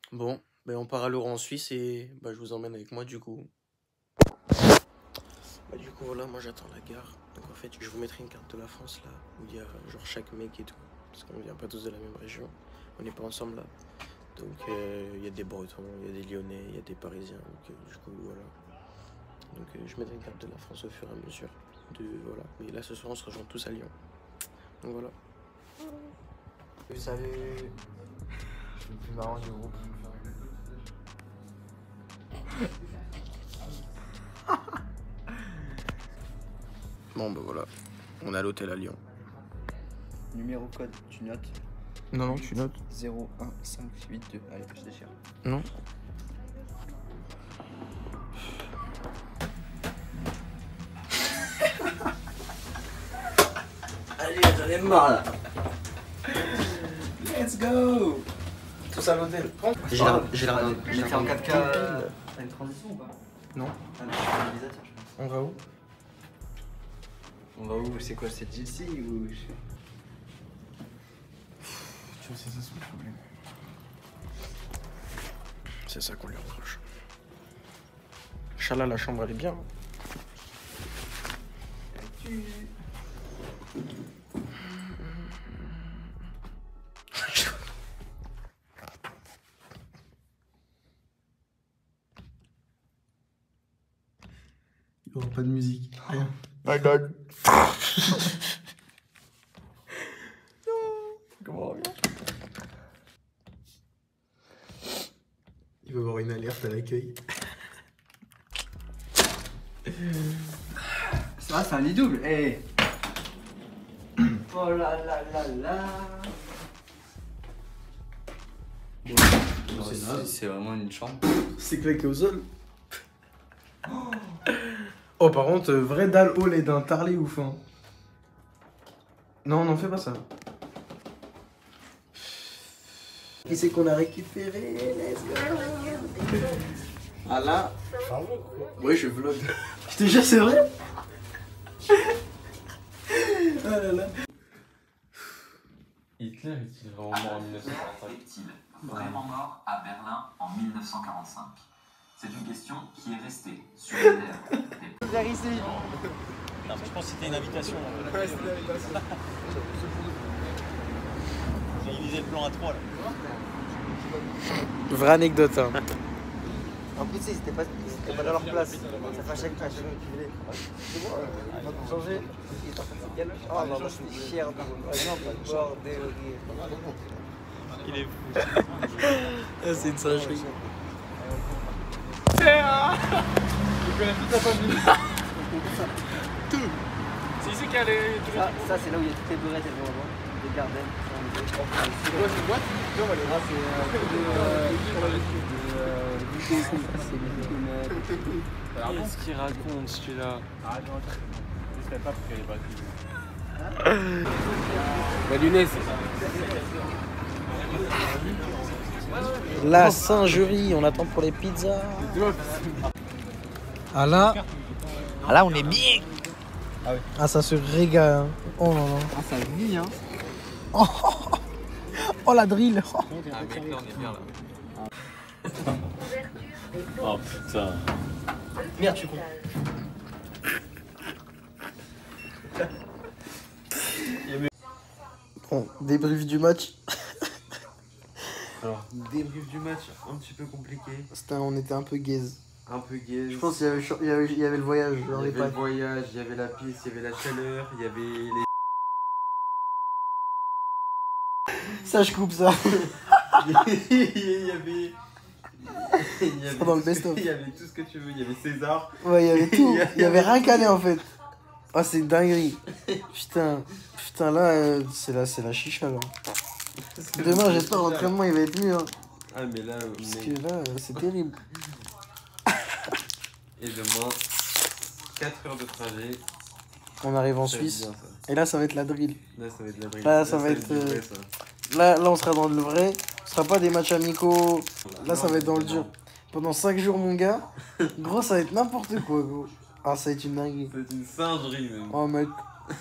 Bon, ben on part à l'Euro en Suisse et bah, je vous emmène avec moi du coup. Bah, du coup, voilà, moi j'attends la gare. Donc en fait, je vous mettrai une carte de la France là, où il y a genre chaque mec et tout. Parce qu'on vient pas tous de la même région. On n'est pas ensemble là. Donc il y a des Bretons, il y a des Lyonnais, il y a des Parisiens. Donc du coup, voilà. Donc je mettrai une carte de la France au fur et à mesure. Voilà. Mais là, ce soir, on se rejoint tous à Lyon. Donc voilà. Salut. Je suis le plus marrant du groupe. Bon, bah voilà. On est à l'hôtel à Lyon. Numéro code, tu notes. Non, tu notes. 01582. Allez, je déchire. Non. Allez, j'en ai marre là. Let's go. Tous à l'hôtel. J'ai l'air d'un. J'ai fait en 4K. T'as une transition ou pas? Non. Ah non, je suis réalisateur, je pense. On va où? On va où? C'est quoi? C'est GC ou... Tu vois, c'est ça son problème. C'est ça qu'on lui reproche. Inch'Allah, la chambre elle est bien. Il n'y aura pas de musique. Rien. My God. Comment on revient? Il va y avoir une alerte à l'accueil. Ça, c'est un lit double. Hey. Oh là là là là. C'est vraiment une chambre. C'est claqué au sol. Oh, par contre, vrai dalle au lait d'un tarlé ou fin. Non, non, fais pas ça. Qui c'est qu'on a récupéré? Let's go. Ah là. Ouais, je vlog. Je te jure, c'est vrai. Ah là là. Hitler est-il vraiment mort en 1945? Est-il vraiment mort à Berlin en 1945? C'est une question qui est restée sur les lèvres des... Vers ici. Non, mais je pense que c'était une invitation. Ouais, c'était une invitation. J'ai divisé le plan à 3 là. Vraie anecdote, hein. En plus, ils étaient pas dans leur place. Ça fait à chaque fois qu'ils voulaient. C'est bon, on va changer. Il est en train de se galocher. Oh non, moi je suis fier de vous. Non, pas bordel. Il est fou. C'est une singerie. Il connaît toute la famille. Tout. C'est ici qu'il y a les... Ça, c'est là où il y a toutes les beurettes et le moment. Des gardens. C'est quoi cette boîte? Qu'est-ce qu'il raconte celui-là? Ah non, je ne pas parce qu'elle est pas la luneuse. La singerie, on attend pour les pizzas. Ah là, on est bien. ah ça se régale. Hein. Oh là là. Ah, ça vit, hein. Oh la drill. Ah mec, là on est bien là. Oh putain. Merde, je suis con. Bon, débrief du match. Alors, débrief du match, un petit peu compliqué, On était un peu gaze. un peu gaze. Je pense qu'il y avait le voyage dans Il y les avait le pattes. voyage, il y avait la piste, il y avait la chaleur, il y avait les... Ça, je coupe ça. il y avait... Ça dans le best-of. Il y avait tout ce que tu veux, il y avait César. Ouais, il y avait tout. Il y avait rien qu'à aller en fait. Ah, c'est une dinguerie. Putain, là, c'est la chicha là. Demain, j'espère l'entraînement il va être mieux. Hein. Ah mais là, Parce mec. que là, c'est terrible. Et demain, 4 heures de trajet. On arrive en Ça va être Suisse. bien, ça. Et là, ça va être la drill. Là, ça va être la vraie. Là, ça va être, du vrai, ça. Là, on sera dans le vrai. Ce sera pas des matchs amicaux. Là, ça va être dans le dur. Pendant 5 jours, mon gars. Gros, ça va être n'importe quoi, gros. Ah, ça va être une dinguerie. C'est une singerie même. Oh, mec.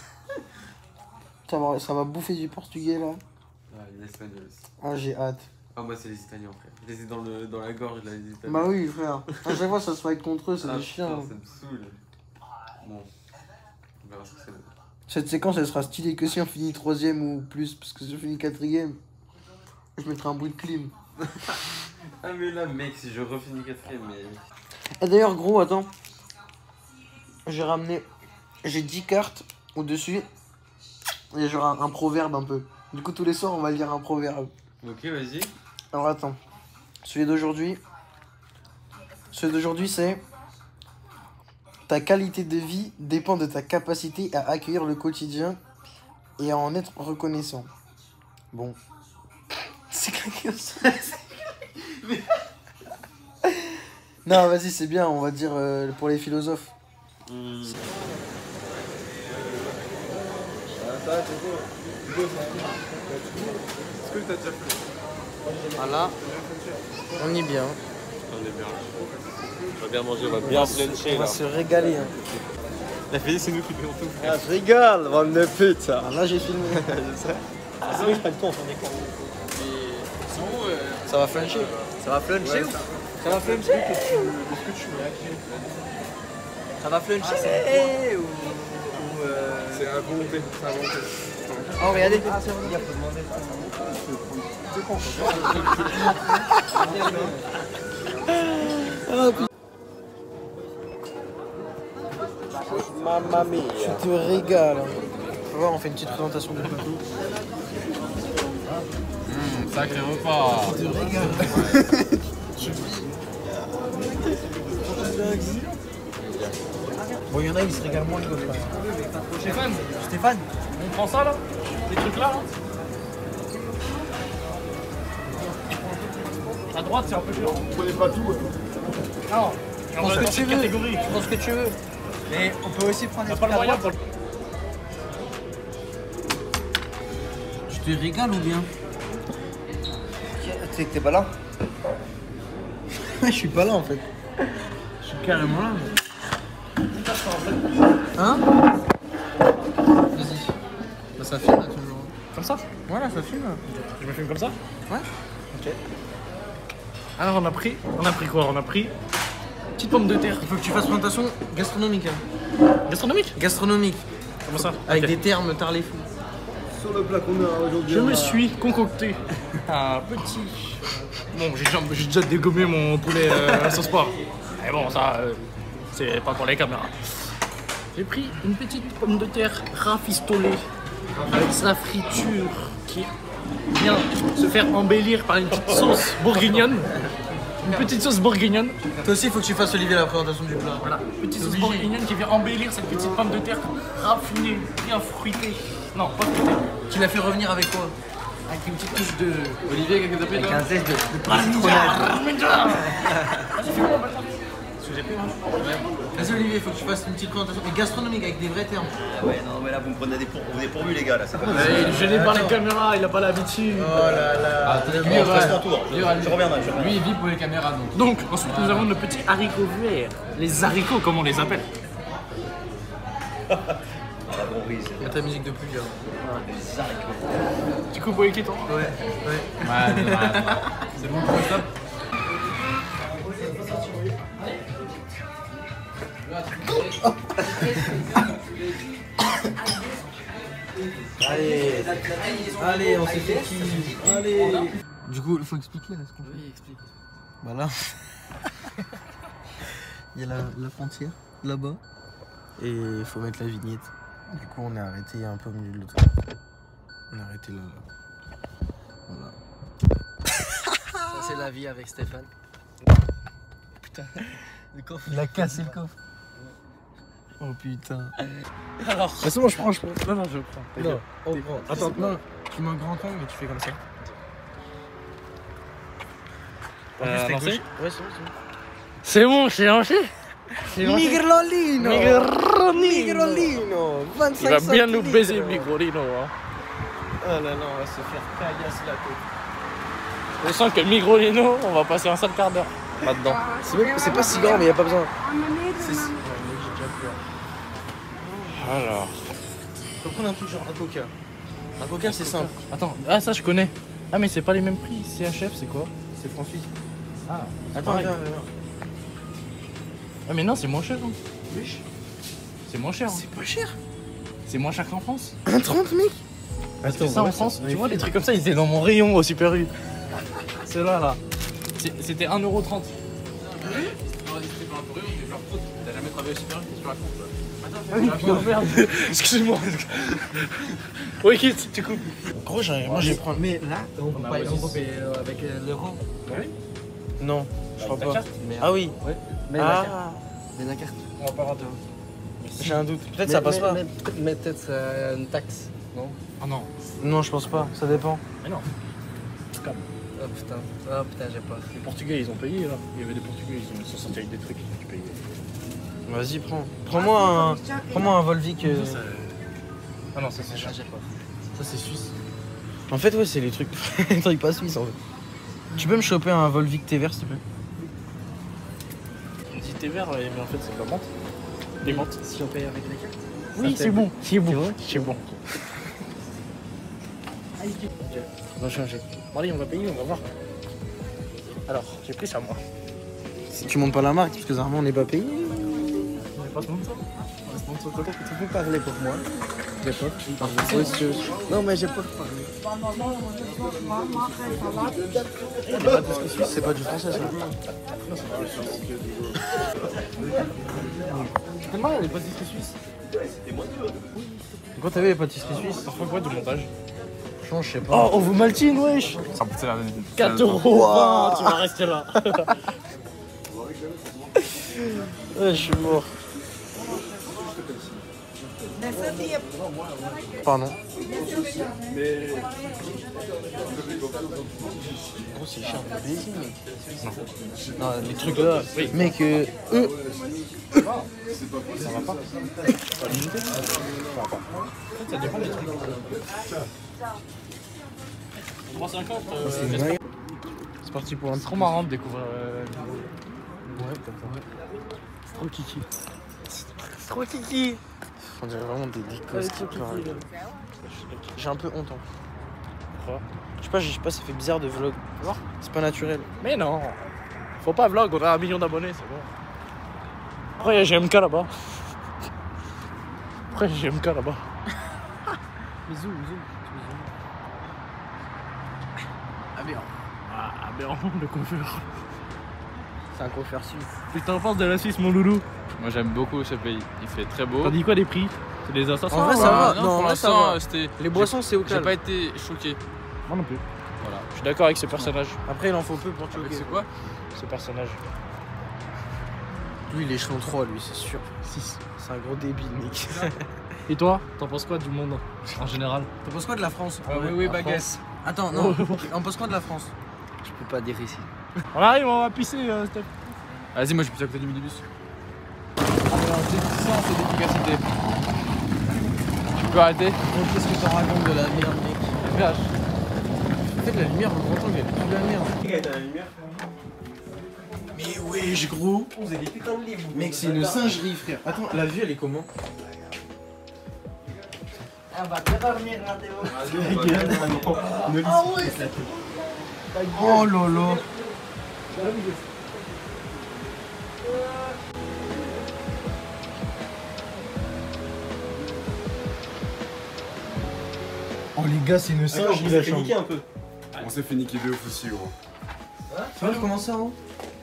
Ça va bouffer du portugais, là. Ah, l'espagnol aussi. Ah, j'ai hâte. Ah, moi, c'est les Italiens, frère. Je les ai dans la gorge, là, les Italiens. Bah oui, frère. À chaque fois, ça se fight contre eux, c'est Ah, des chiens. putain, ça me saoule. Bon. On verra ce que c'est. Cette séquence, elle sera stylée que si on finit 3ème ou plus. Parce que si on finit 4ème, je mettrai un bruit de clim. Ah, mais là, mec, si je refinis 4ème, mais. Et d'ailleurs, gros, attends. J'ai 10 cartes au-dessus. Il y a genre un proverbe un peu. Du coup, tous les soirs, on va lire un proverbe. Ok, vas-y. Alors, attends. Celui d'aujourd'hui, c'est... Ta qualité de vie dépend de ta capacité à accueillir le quotidien et à en être reconnaissant. Bon. C'est claqué au sol. Non, vas-y, c'est bien, on va dire pour les philosophes. Est-ce que t'as déjà fait? Voilà. On est bien. On est bien. On va bien manger, on va bien plancher, On va là. se régaler. Hein. La fille, c'est nous qui payons tout. Ah, je rigole, bande de pute, ça. Alors là, j'ai filmé. Ah, c'est vrai que je prends le temps, j'en ai quoi. Ça va flancher. Ça va fluncher ou Ça va flancher. Est-ce que tu me Ça va flancher ou C'est à volonté, c'est à volonté. Oh, regardez. Mamma mia. Tu te régales. On va voir, on fait une petite présentation du plateau. Sacré repas. Tu te régales. Bon, il y en a, ils se régalent moins que d'autres. Stéphane, On prend ça là? Les trucs là? À droite, c'est un peu dur. Vous prenez pas tout. Non. prends ce que tu veux. Catégorie. Prends ce que tu veux. Mais on peut aussi prendre T'as des pas trucs le à moyen droite. pour Tu te régales ou bien? Tu sais que t'es pas là? Je suis pas là en fait. Je suis carrément là. Hein? Vas-y. Bah ça filme là toujours. Comme ça? Voilà, ça filme. Je me filme comme ça? Ouais. Ok. Alors on a pris quoi? On a pris petite pomme de terre. Il faut que tu fasses présentation gastronomique. Gastronomique? Gastronomique. Comment ça? Avec Ok. des termes tarlés fous. Sur le plat qu'on a aujourd'hui. Je me suis concocté un petit... Bon, j'ai déjà dégommé mon poulet à sauce poivre. Mais bon, ça, c'est pas pour les caméras. J'ai pris une petite pomme de terre rafistolée avec sa friture qui vient se faire embellir par une petite sauce bourguignonne. Une petite sauce bourguignonne. Toi aussi, il faut que tu fasses Olivier la présentation du plat. Voilà, petite sauce bourguignonne qui vient embellir cette petite pomme de terre raffinée, bien fruitée. Non, pas fruitée. Tu l'as fait revenir avec quoi? Avec une petite touche de... Olivier, qu'est-ce que t'as pris Avec là? un zeste de Vas-y Olivier, il faut que tu fasses une petite présentation mais gastronomique avec des vrais termes. Ouais, non, mais là, vous me prenez des pourvus, les gars, là. C'est pas possible. Il est gêné par les caméras, il a pas l'habitude. Oh là là. Bon, je passe mon tour. Je reviendrai. Lui, il vit pour les caméras, donc. Donc, ensuite, nous avons nos petits haricots verts. Les haricots, comme on les appelle. La brise. Mets ta musique de pluie là. Du coup, Boyki, toi. Ouais. C'est bon pour ça? Allez, on s'est fait qui? Allez. Du coup, il faut expliquer là ce qu'on fait. Oui, explique. Voilà. Il y a la frontière là-bas. Et il faut mettre la vignette. Du coup, on est arrêté un peu au milieu de l'autre. On est arrêté là. Voilà. Ça, c'est la vie avec Stéphane. Putain, le coffre. Il a cassé le coffre. Oh putain. Alors, c'est bon, je prends. Non, je prends. Non, on prend. Attends, non. Tu mets un grand angle et tu fais comme ça. lancé? Ouais, c'est bon, C'est bon, c'est lancé. Migrolino. Migrolino. 25 Il va bien nous centilitres. baiser, Migrolino. Hein. Oh là là, on va se faire caillasse la tête. Je sens que Migrolino, on va passer un sale quart d'heure là-dedans. C'est pas si grand, mais y a pas besoin. Alors. Faut prendre un truc genre un coca. Un coca, c'est simple. Attends, ah, ça je connais. Ah, mais c'est pas les mêmes prix. CHF, c'est quoi? C'est franc-suisse. Ah, Attends, pareil. attends. Ah, mais non, c'est moins cher. Hein. Wesh. C'est moins cher. Hein. C'est pas cher. C'est moins cher qu'en France. 1,30 mec. C'est ça en France. Tu vois, les trucs comme ça, ils étaient dans mon rayon au Super U. C'est là. C'était 1,30 €. T'as jamais travaillé au Super U, tu racontes. Merde. Excusez-moi. Oui, quitte, tu coupes. Gros, moi je vais prendre. Mais là, on peut payer avec l'euro. Oui. Non, je crois Ta pas. carte. Ah oui. Mais la carte. Ah, Mais la carte. On va pas rater. j'ai un doute. Peut-être ça passe pas. Mais peut-être une taxe, non? Ah non. Non, je pense pas. Ça dépend. Mais non. Oh putain, j'ai peur. Les Portugais, ils ont payé là. Il y avait des Portugais, ils sont sortis avec des trucs. Tu payais. Vas-y, prends. Prends-moi un Volvic. Ah non, ça c'est cher. J'ai peur. Ça c'est suisse. En fait, ouais, c'est les trucs. Trucs pas suisses en fait. Tu peux me choper un Volvic thé vert s'il te plaît? On dit thé vert, mais en fait c'est de la menthe. Des menthes. Si on paye avec la carte? Oui, c'est bon. C'est bon. C'est bon. On va changer. Bon, allez, on va payer, on va voir. Alors, j'ai pris ça moi. Si tu montes pas la marque, parce que normalement on n'est pas payé. On va pas se monter ça. On va se monter ça. Tu peux parler pour moi? J'ai peur. Oui, si tu veux. Non, mais j'ai peur de parler. C'est pas du français ça. Tellement, les pâtisseries suisses. Quand t'avais les pâtisseries suisses, Parfois quoi du montage? franchement, je sais pas. Oh, on vous maltine, wesh. 4 €. Tu vas rester là. Ouais, je suis mort. Pardon. Gros, c'est cher de baiser, mec. Non, les trucs là. Oui. Mec, Ça va pas. Pas limité. Ça va pas. En fait, ça dépend des trucs. 3,50. c'est parti pour un C'est trop marrant de découvrir. Ouais, comme ça. C'est trop kiki. Trop kiki. On dirait vraiment des gosses qui pleurent. J'ai un peu honte. Hein. Pourquoi? Je sais pas, ça fait bizarre de vlog. C'est pas naturel. Mais non. Faut pas vlog, on a 1 million d'abonnés, c'est bon. Pourquoi il y a GMK là-bas? Pourquoi il y a GMK là-bas? Mais zoom. Aberrant, le coiffeur. C'est un coiffeur suisse. Qu'est-ce que t'en penses de la Suisse, mon loulou? Moi j'aime beaucoup ce pays, il fait très beau. T'en dis quoi des prix? C'est des assassins? En vrai, ça va. Non, Non, en pour vrai, ça l'instant va. c'était. Les boissons, c'est au J'ai calme. pas été choqué. Moi non plus. Voilà. Je suis d'accord avec ce personnage. Après, il en faut peu pour Avec choquer. c'est quoi? Ce personnage. Lui, il est échelon 3, lui, c'est sûr. 6. C'est un gros débile, mec. Et toi, t'en penses quoi du monde en général? T'en penses quoi de la France? Oui, baguette. Attends, non. On pense quoi de la France? Je peux pas dire ici. On arrive, on va pisser, Steph. Vas-y, moi je suis plus à côté du minibus. Ah, mais alors, c'est d'efficacité. Tu peux arrêter? Qu'est-ce que t'en racontes de la merde, mec? Vache. En fait, la lumière, le grand angle, elle est plus de la merde. Mais wesh, gros. Vous avez des putains de livres. Mec, c'est une singerie, frère. Attends, la vue, elle est comment? On va te dormir, Mathéo. Ah ouais. Oh lolo. Oh les gars, c'est une singerie la chambre. un peu. On s'est fait niquer de ouf aussi, gros. Ça va, comment ça, hein?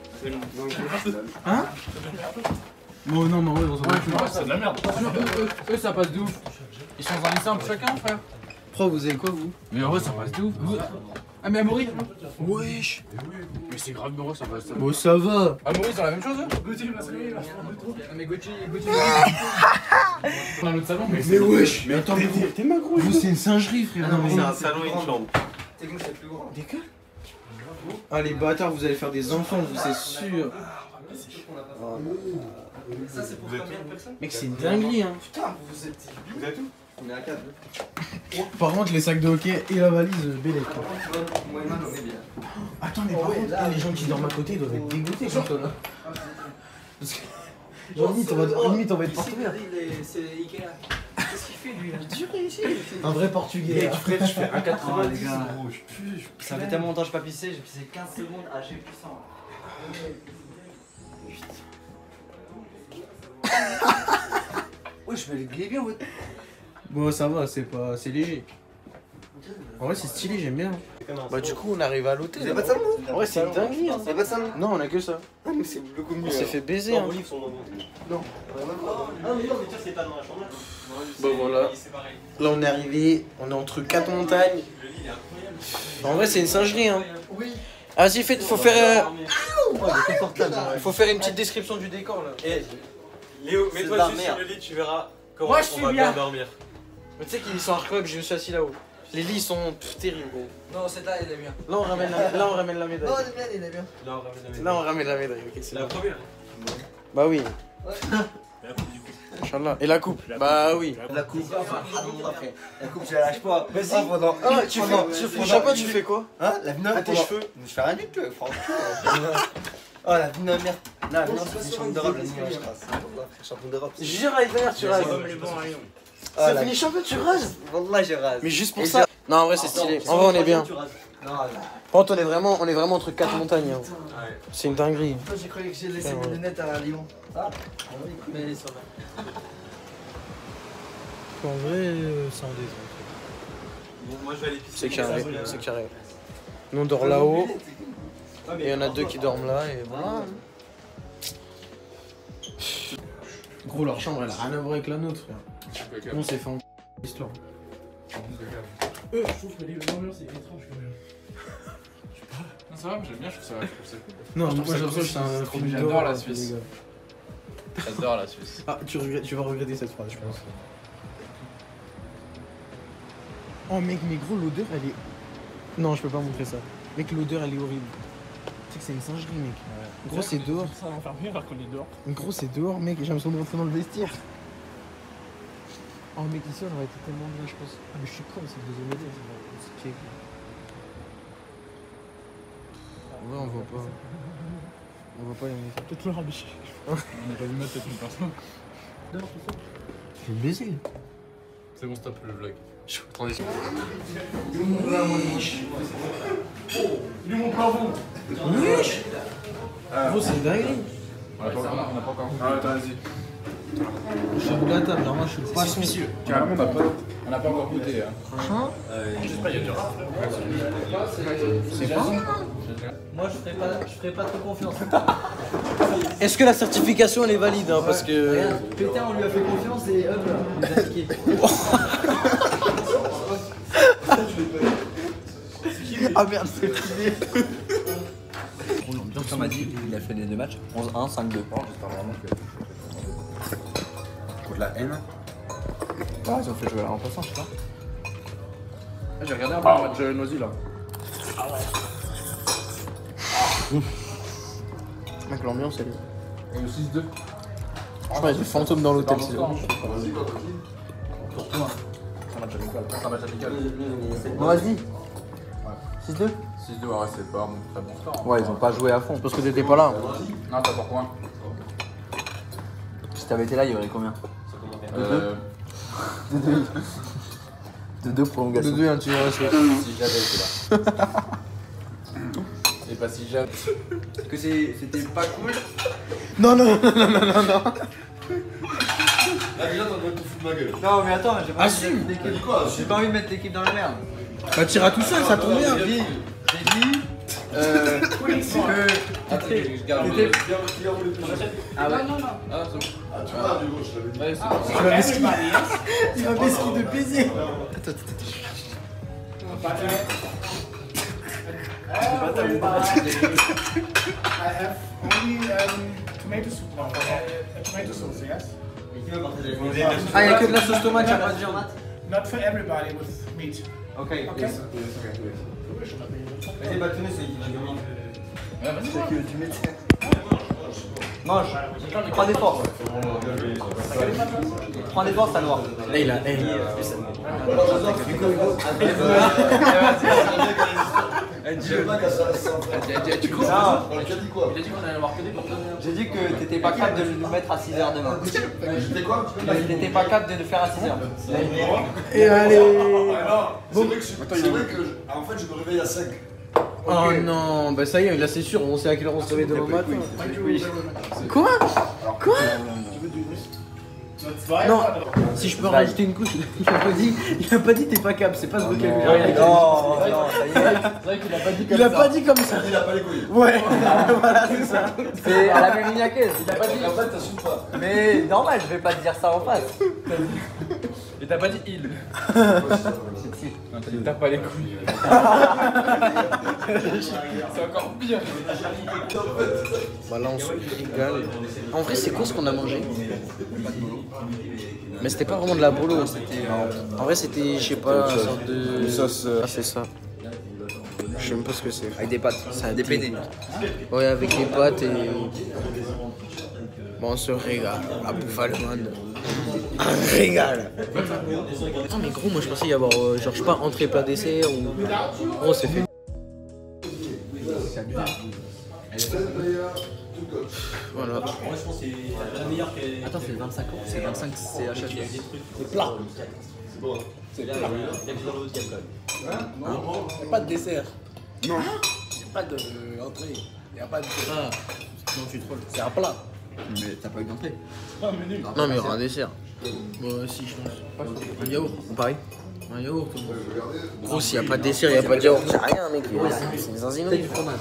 Hein? Bon, non, mais ouais, on s'en fout. C'est de la merde. Eux ça passe de ouf. Ils sont dans les simples chacun, frère. Pro, vous avez quoi, vous? Mais en vrai ça passe de ouf. Ah, mais Amaury? Wesh. Mais c'est grave gros, ça passe. Bon, ça va. Amaury, c'est la même chose? Gauthier, il va se réveiller là. Mais Gauthier. On a l'autre salon, mais. Mais wesh. Mais attends, mais t'es ma gros. Vous, c'est une singerie, frère. Non, mais C'est un salon et une chambre. Décolle. Ah, les bâtards, vous allez faire des enfants, vous, c'est sûr. Ça, c'est pour combien de personnes? Mec, c'est une dinguerie, hein. Putain, vous êtes où? On est à 4. Par contre, les sacs de hockey et la valise, Bélec. Moi et Man, on est bien. Attends, mais par contre, là, les gens qui dorment à côté, ils doivent être dégoûtés comme toi, là. Parce que, genre, limite, on va être par terre. C'est Ikea. Qu'est-ce qu'il fait lui là? Un vrai portugais. Tu fais un 90 les gars. gros, je pue. Ça fait tellement longtemps que je n'ai pas pissé, j'ai pissé 15 secondes à G puissant. Ouais, je vais le griller bien, ouais. Bon, ça va, c'est léger. En vrai, c'est stylé, j'aime bien. Bah, du coup, on arrive à l'hôtel. Vous avez pas de salon? En vrai, c'est une dinguerie. Hein. Vous avez pas de salon? Non, on a que ça. Ah, mais c'est beaucoup mieux. On s'est fait baiser. Hein. Vos livres sont dans votre. Non. Ah, mais non, mais tiens, c'est pas dans la chambre. Bah voilà. Là, on est arrivé. On est entre 4 montagnes. En vrai, c'est une singerie. Hein. Oui. Ah, vas-y, faut faire. Faut faire une petite description du décor là. Eh, Léo, mets-toi juste sur le lit, tu verras comment Moi, je on suis va bien. bien dormir. Mais tu sais qu'ils sont incroyables, je me suis assis là-haut. Les lits sont terribles, gros. Non, c'est là, il est bien. Là, on ramène la médaille. Non, il est bien, il est bien. Là, on ramène la médaille. Là, on ramène la médaille. Ok, C'est la première. Bah oui. Et la coupe, du coup. Inch'Allah. Et la coupe. Bah oui. La coupe, la coupe, je la lâche pas. Vas-y. Ah, pendant. Ah, tu fais. Le chapeau, tu fais quoi? Hein? La vinaigre. À tes cheveux. Je fais rien du tout, franchement. Oh, la vinaigre, merde. La vinaigre, c'est une chambre d'Europe, la vinaigre, je rasse. Champion d'Europe. Jure avec l'air, tu rases. les bons rayons. Ça finit champion, tu rases. Wallah, je rase. Mais juste pour ça. Non, en vrai, c'est stylé. En vrai, on est bien. Non, Par contre, on est vraiment entre 4 montagnes. Hein. C'est une dinguerie. toi, j'ai cru que j'ai laissé mes lunettes à Lyon. Ah, mais elle est sur là. En vrai, ça en détend. Bon, moi, je vais aller pisser. C'est carré, c'est carré. Nous, on dort là-haut. Et il y en a 2 qui dorment là. Et voilà. Gros, leur chambre, elle a rien à voir avec la nôtre, frère. Nous, on s'est fait en histoire. Je trouve que l'ambiance est étrange quand même. Non, ça va, j'aime bien, je trouve ça cool. Non, Je trouve moi, ça j'ai l'impression que cool, c'est un c'est trop film bien. d'horreur, J'adore la les Suisse. gars. J'adore la Suisse. Ah, tu vas regretter cette phrase, je pense. Oh mec, mais gros, l'odeur elle est. Non, je peux pas montrer ça. Mec, l'odeur elle est horrible. Tu sais que c'est une singerie, mec. Gros, c'est dehors. Ça va enfermer alors qu'on est dehors. Gros, c'est dehors, mec. J'ai l'impression de rentrer dans le vestiaire. Oh mec, ici on aurait été tellement bien, je pense. Ah, mais je suis con, c'est le deuxième étage. C'est check. En vrai, on voit pas. On voit pas les mecs. Peut-être le rabicher. On n'a pas vu mettre peut-être une personne. Je vais me baiser. C'est bon, stop le vlog. Attendez. Lui mon plafond. Gros, c'est une dinguerie. On n'a pas encore goûté. Ah, attends, vas-y. Je suis au bout de la table, normalement, je suis le poisson. Carrément, on n'a pas encore goûté. Hein. C'est pas. Moi, je ferai pas trop confiance. Est-ce que la certification elle est valide hein, parce que. Regarde, Pétain, on lui a fait confiance et hop là, il nous a niqué. Ah merde, c'est privé. Comme on a dit, il a fait les 2 matchs. 11-1, 5-2. J'espère vraiment que. Contre la haine. Ah, ils ont fait jouer en passant, je sais pas. J'ai regardé un peu le match Noisy là. Mec, l'ambiance elle est. Et le 6-2. Je crois qu'il y a des fantômes dans l'hôtel. C'est Pour toi. C'est un match amical. C'est un match amical. Bon, vas-y. 6-2. 6-2, ouais, c'est pas un très bon score. Ouais, ils ont pas joué à fond. Parce que t'étais pas là. Non, t'as pour combien? Si t'avais été là, il y aurait combien? 2-2 prolongations. 2-2, un tir à Si j'avais été là. Et pas si j'avais. Que c'était pas cool. Non, non. Là, déjà, t'en dois te foutre de ma gueule. Non, mais attends, j'ai pas, Assume. j'ai pas envie de mettre l'équipe dans la merde. Bah, t'iras tout seul, ça tombe bien. J'ai dit que Après, je garde le. ah ouais. Ah, c'est bon. Tu vois, du gauche, je l'avais dit. Ouais, c'est bon. Il va besquer de baiser. I have only tomato soup now. Tomato sauce, yes? Ah, y'a que de la sauce tomate, y'a pas de viande. Not for everybody with meat. Ok. Okay? Vas-y, bâtonnet, c'est qui va gagner. Ouais, vas-y. Mange. Prends des forces. Prends des forces, ça noir. Là, il a. J'ai dit que t'étais pas capable de le mettre à 6h demain. T'étais quoi? T'étais pas capable de le faire à 6h. Et allez. C'est vrai que en fait je me réveille à 5. Oh non, bah ça y est, là c'est sûr, on sait à quelle heure on se réveille demain matin. Quoi? Quoi? Non, si je peux rajouter une couche, il a pas dit t'es pas capable, c'est pas ce vocabulaire. Non, ça y est. C'est vrai qu'il a pas dit comme Il a pas dit comme ça. Il a pas les couilles. Ouais, voilà, c'est ça. C'est à la même ligne qu'elle. Il a pas dit. En fait t'assumes pas. Mais normal, je vais pas te dire ça en face. Et t'as pas dit il. T'as pas les couilles. C'est encore pire. Bah là on se régale. En vrai c'est quoi ce qu'on a mangé? Mais c'était pas vraiment de la bolo, c'était... En vrai c'était, je sais pas, une sorte de... sauce. Ah c'est ça. Je sais même pas ce que c'est. Avec des pâtes, des penne. Ouais, avec des pâtes et... Bon on se régale, la bouffe allemande. Un régal. Attends mais gros, moi je pensais y avoir genre je sais pas entrée plat dessert ou... Gros c'est fait. Voilà. Moi je pense que c'est la meilleure que. Attends, c'est 25 ans. C'est 25 CHF. C'est plat. C'est bon. C'est plat. Il y a que dans l'autre gamme quand même. Non, il n'y a pas de dessert. Non. Il n'y a pas d'entrée. Il n'y a pas de. Ah. Non, tu trolles. C'est un plat. Mais t'as pas eu d'entrée. C'est pas un menu. Non mais il y aura un dessert. Moi aussi je pense. Un yaourt, pareil. Un yaourt. Gros s'il n'y a pas de dessert, il n'y a pas de yaourt, c'est rien mec. C'est une zinzinerie. Du fromage.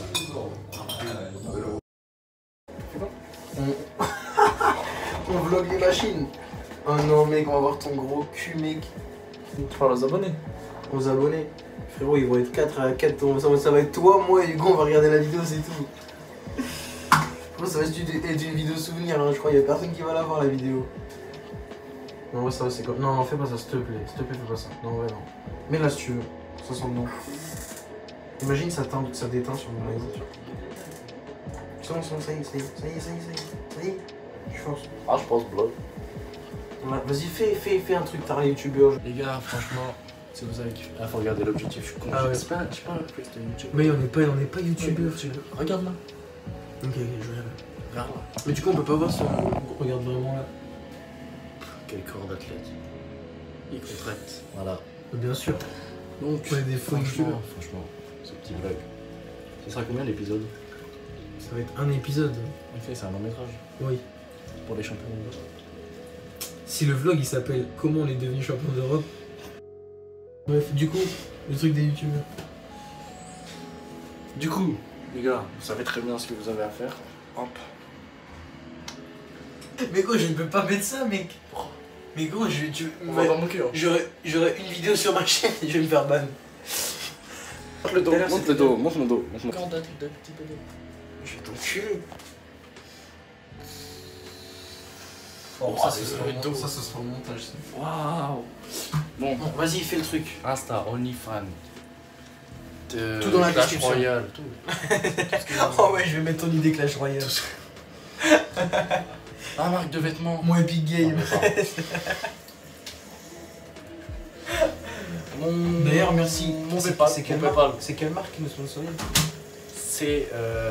On vlog les machines. Oh non mec, on va voir ton gros cul mec. Tu parles aux abonnés. Aux abonnés. Frérot, ils vont être 4 à 4. Ça va être toi, moi et Hugo, on va regarder la vidéo, c'est tout. Ça va être une vidéo souvenir, hein. Je crois qu'il y a personne qui va la voir la vidéo. Non, ouais, ça va, c'est comme. Non, fais pas ça, s'il te plaît. S'il te plaît, fais pas ça. Non, ouais, non. Mais là, si tu veux. Ça sent bon. Imagine, ça déteint sur mon réalisateur. Ça y est, ça y est, ça y est, ça y est, ça y est. Je force. Ah, je pense blog. Ouais, vas-y, fais un truc, t'as les youtubeurs. Les gars, franchement, si vous avez kiffé. Ah, faut regarder l'objectif, je suis con. Ah ouais. C'est pas un truc de YouTube. Mais on n'est pas youtubeurs. Regarde là. Ok, je regarde. Regarde là. Mais du coup, on peut pas voir si on regarde vraiment là. Quel corps d'athlète. Il est prête. Voilà. Bien sûr. Donc, on est des faux youtubeurs. Franchement, ce petit vlog. Ce sera combien d'épisodes? Ça va être un épisode. En fait, c'est un long métrage. Oui. Pour les champions d'Europe. Si le vlog il s'appelle Comment on est devenu champion d'Europe. Bref, du coup, le truc des youtubeurs. Du coup, les gars, vous savez très bien ce que vous avez à faire. Hop. Mais gros, je ne peux pas mettre ça, mec. Mais gros, On va dans mon cœur. J'aurais une vidéo sur ma chaîne et je vais me faire ban. Montre le dos, montre le dos, montre mon dos. Je vais t'enculer. Oh, ça, ce sera au montage. Waouh. Bon, vas-y, fais le truc. Insta, OnlyFans. Tout dans la Clash description. Royale, tout. Oh ouais, je vais mettre ton idée Clash Royale. Ah, marque de vêtements. Mon Epic Game. D'ailleurs, merci. C'est quelle marque qui nous sponsorise? C'est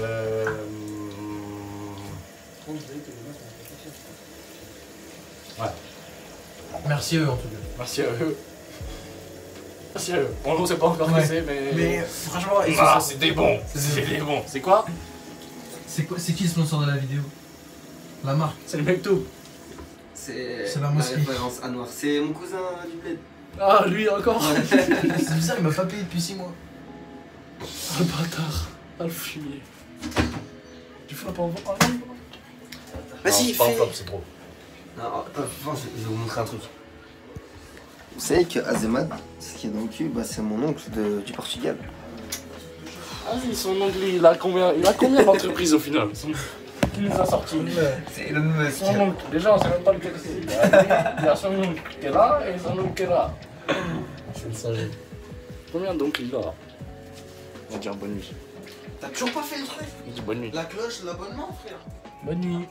ouais. Merci à eux en tout cas. Merci à eux. Merci à eux. Bon, on sait pas encore qui c'est, mais. Mais franchement, c'est des bons. C'est des bons. C'est quoi? C'est qui le sponsor de la vidéo? La marque. C'est le mec tout. C'est la mosquée. référence à Noir. C'est mon cousin du bled. Ah, lui encore. C'est bizarre, il m'a pas payé depuis 6 mois. Ah, le bâtard. Ah, le fumier. Tu fais pas en voir. Vas-y, fais. C'est trop. Non, attends, je vais vous montrer un truc. Vous savez que Azemad, ce qui est dans le cul, bah, c'est mon oncle du Portugal. Ah oui, son oncle, il a combien d'entreprises au final? Qui nous a sorti? C'est Elon Musk. Son oncle. Déjà, on sait même pas lequel c'est. Il y a son oncle qui est là et son oncle qui est là. Je le savais. Combien d'oncles il a? On va dire bonne nuit. T'as toujours pas fait le truc? On dit bonne nuit. La cloche, l'abonnement, frère. Bonne nuit.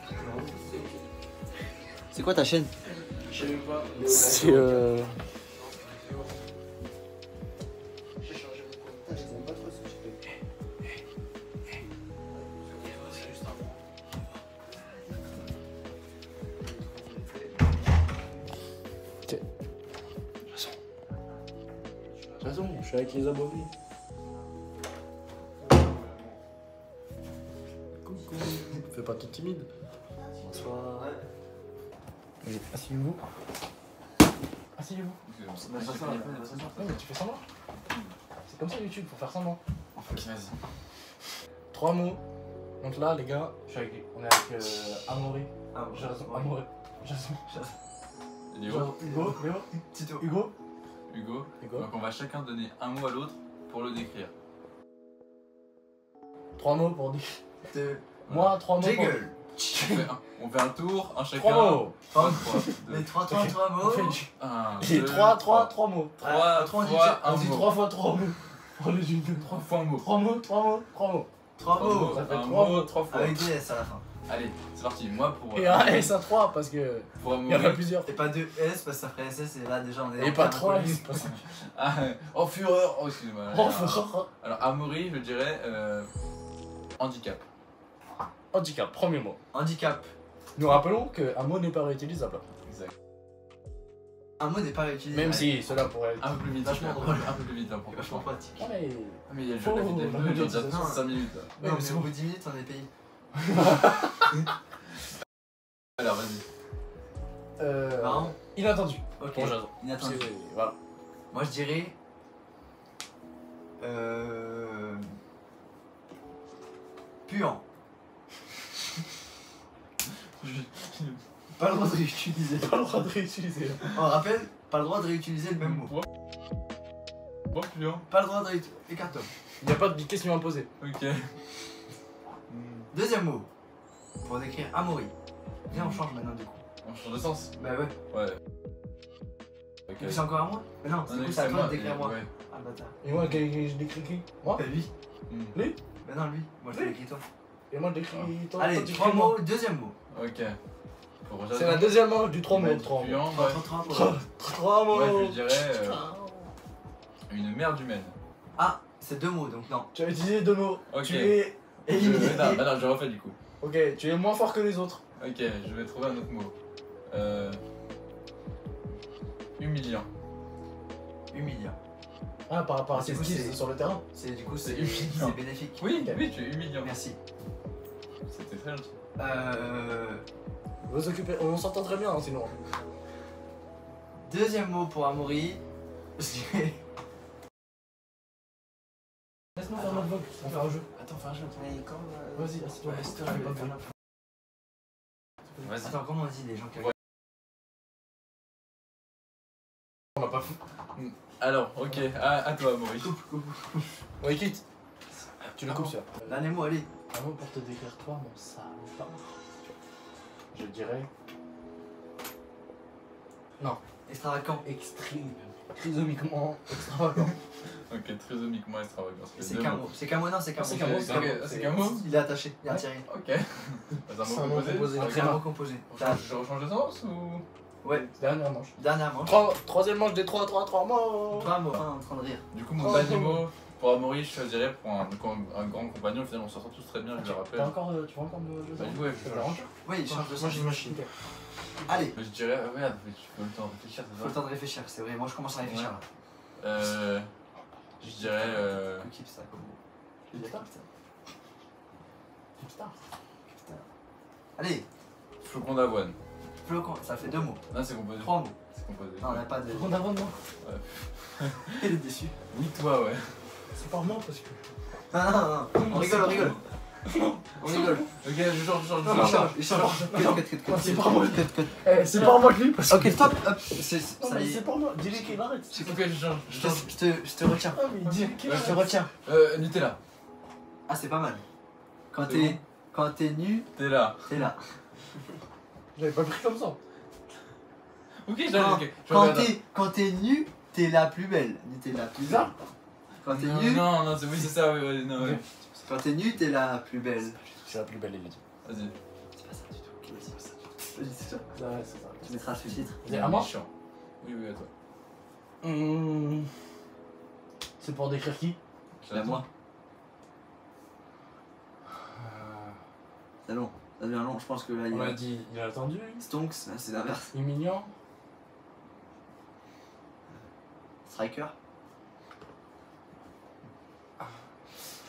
C'est quoi ta chaîne? Je sais pas. C'est suis avec les abonnés. Coucou. Fais pas tout timide. Bonsoir. Allez, asseyez-vous. Asseyez-vous. Non, mais tu fais semblant. C'est comme ça YouTube, faut faire semblant. Ok, vas-y. 3 mots. Donc là, les gars, on est avec Amaury. Amaury. Jason. Léo. Hugo. Léo. Tito. Hugo. Hugo. Donc on va chacun donner un mot à l'autre pour le décrire. 3 mots pour dire. Deux. Moi, 3 mots. Jiggle. On fait un tour, un chacun. 3 mots. Les trois mots. J'ai 3 mots. 3 fois un On dit mot. 3 fois 3 mots. On les dit 3 fois un mot. 3 mots. 3 mots. Ça fait Un 3 mot, mots. 3 fois. Avec des S à la fin. Allez, c'est parti. Moi pour. Et un S à 3 parce que Pour il y en a Amaury. plusieurs. Et pas 2 S parce que ça ferait SS et là déjà on est. Et pas 3 S parce que. Ah, oh fureur. Oh excusez-moi. Oh, Alors Amaury, je dirais handicap. handicap, premier mot. Handicap. Nous rappelons qu'un mot n'est pas réutilisable. Exact. Un mot n'est pas réutilisé. Même si cela pourrait être Un peu plus vite. Vachement drôle. Un peu plus vite là pour Vachement pratique. Ah, mais... Ah mais il y a le jeu Oh, de la vidéo, la il dure déjà monétisation. 5 minutes là. Non, mais mais c'est au bon. bout de 10 minutes on est payé. Alors vas-y. Marrant. Inattendu. Ok. Pour Jason. Inattendu. Voilà. Moi je dirais. Puant. Pas le droit de réutiliser. Pas le droit de réutiliser. On rappelle, pas le droit de réutiliser le même mot. Bon puant. Pas le droit de réutiliser. Écarte-toi. Il n'y a pas de question à poser. Ok. Deuxième mot. Pour décrire Amaury. Viens, on change maintenant du coup. On change de sens. Bah ouais. Ouais. Du Ok. coup, c'est encore à moi. Mais non, du coup, c'est à toi de décrire moi. Ouais. Ah le bâtard. Et moi, je décris qui? Moi? Bah lui. Lui? Bah non, lui. Moi je te l'écris toi. Et moi, je décris toi. Allez, toi, tu 3 écris moi. mots, deuxième mot. Ok. Pour C'est la deuxième manche du 3 mots. 3 mots. Puant, ouais. 3 mots. Ouais, je dirais une merde humaine. Ah, c'est 2 mots donc non. Tu as utilisé 2 mots. Ok. Tu es éliminé. Non, je refais du coup. Ok, tu es moins fort que les autres. Ok, je vais trouver un autre mot. Humiliant. Humiliant. Ah, par rapport à Du ses coup, skills c'est- sur le terrain. C'est du coup C'est c'est humiliant. c'est bénéfique. Oui, Ok. oui, tu es humiliant. Merci. C'était très gentil. Vous occupez, on s'entend très bien hein, sinon. Deuxième mot pour Amaury. Je dirais. Laisse-nous faire notre vlog, on fait un jeu. Attends, fais un jeu. Vas-y, assieds-toi. Ouais, c'est Fais pas de vlog. Vas-y. Attends, comment on dit les gens qui Ouais. On l'a pas fait. Alors, ok, à toi, Maurice. Ouais, quitte. Tu le coupes ça. Dernier mot, allez. Un mot pour te décrire toi, mon salopard. Je dirais. Non. Extravagant. Trisomiquement extravagant. Ok, trisomiquement extravagant. C'est qu'un mot. C'est qu'un mot, non, c'est qu'un mot. C'est qu'un mot, c'est qu'un mot. Il est attaché, il est retiré. Ok. C'est C'est un un mot mot composé. composé. C'est un mot composé. Je rechange de sens ou. Ouais, Dernière manche. dernière manche. Troisième manche des 3 mots. 3 mots, en train de rire. Du coup, mon dernier mot pour Amaury, je choisirais pour un grand compagnon. Finalement, on s'en sort tous très bien, je le rappelle. Tu vas encore me le Bah, ouais, Ça t'arrange? Oui, il change de Moi sens. j'imagine. Allez, Mais je dirais, merde, mais tu peux le temps de réfléchir, faut c'est le ça. temps de réfléchir, c'est vrai. Moi je commence à réfléchir là. Je dirais. Keep ça. Allez, Flocon d'avoine. flocon, ça fait 2 mots. Non, c'est composé. 3 mots. C'est composé. Non, on n'a pas de. On avance non? Il est déçu. Oui, toi, ouais. C'est pas moi parce que. Non, on rigole, on rigole. On rigole. Ok, je change. Il change. C'est pas moi. Cut. C'est pas moi que lui parce que. Ok, stop. Hop. Non, Ça mais y c'est est. pas moi. Dis-lui qu'il arrête. Ok, je change. Je te retiens. Ah, mais dis qu'il Je te arrête. retiens. Nutella. Ah, c'est pas mal. Quand C'est t'es nu, T'es là. t'es là. J'avais pas pris comme ça. Ok, Quand- j'arrive. Ok. Quand t'es nu, t'es la plus belle. T'es la plus belle. Ça Quand t'es nu, Non, c'est ça, oui, non, ouais. quand t'es nu, t'es la plus belle. C'est la plus belle élite. Vas-y. C'est pas ça du tout. Ok, c'est pas ça. Vas-y, c'est ça. Ouais, c'est ça. Tu mettras ce titre. C'est à moi? Chiant. Oui, à toi. C'est pour décrire qui? C'est à moi. C'est long. Ça devient long. Je pense que là, il On y a a. dit il a attendu. Stonks, là, c'est l'inverse. Humiliant. Striker.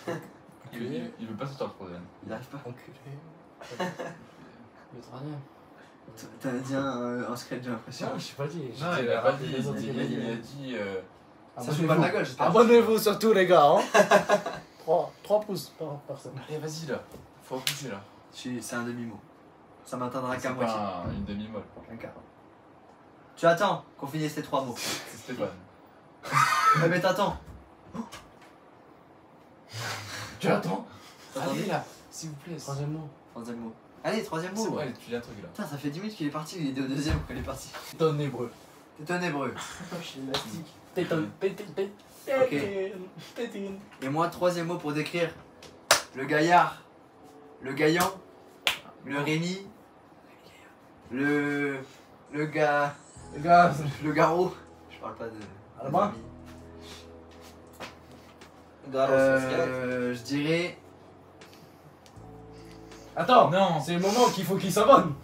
Il veut pas sortir le troisième. Il arrive pas. Enculé. Le troisième. T'as dit un sketch, j'ai l'impression. Non, j'ai pas dit. Non, il a pas dit. Il a dit. Ça joue pas de ma gueule, j'espère. Abonnez-vous surtout, les gars. Hein. 3 pouces par personne. Allez, vas-y là. Faut repousser là. C'est un demi-mot. Ça m'atteindra qu'à C'est moitié. pas une demi-molle. Un quart. Tu attends qu'on finisse les 3 mots. C'est Stéphane. Mais t'attends. Tu attends. Allez là, s'il vous plaît. Troisième mot. Troisième mot. Allez, troisième C'est mot. bon, allez, tu dis un truc là. Putain, ça fait 10 minutes qu'il est parti, il est au deuxième quand il est parti. T'es un hébreu. T'es un hébreu. Je suis élastique. T'es Ok. Et moi, troisième mot pour décrire le gaillard, le gaillant, le Rémi, le gars, le garrot. Je parle pas de. Allemand. Je dirais. Attends, non, c'est le moment qu'il faut qu'il s'abonne.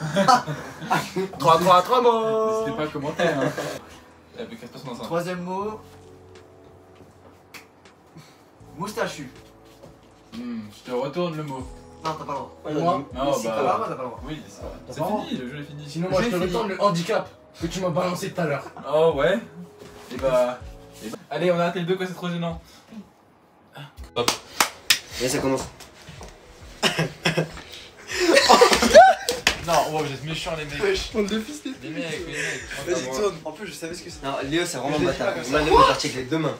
3 mots. N'hésitez pas à commenter. Hein. Il y avait 4 personnes dans un. Troisième mot. Moustachu. Je te retourne le mot. Non, t'as pas le droit. Et moi Non, Si, t'as pas le droit, t'as pas le droit. Oui, c'est vrai. T'as C'est pas fini, le jeu est fini. Sinon, moi, je te J'ai retourne le handicap que tu m'as balancé tout à l'heure. Oh ouais. Et bah. Allez, on a raté le 2 quoi, c'est trop gênant. Et ça commence. Non, wow, vous êtes méchants les mecs. On le fils. Les mecs. Vas-y, tourne. En plus, je savais ce que c'était. Non, Léo, c'est vraiment bâtard. Là, Léo est parti avec les deux mains.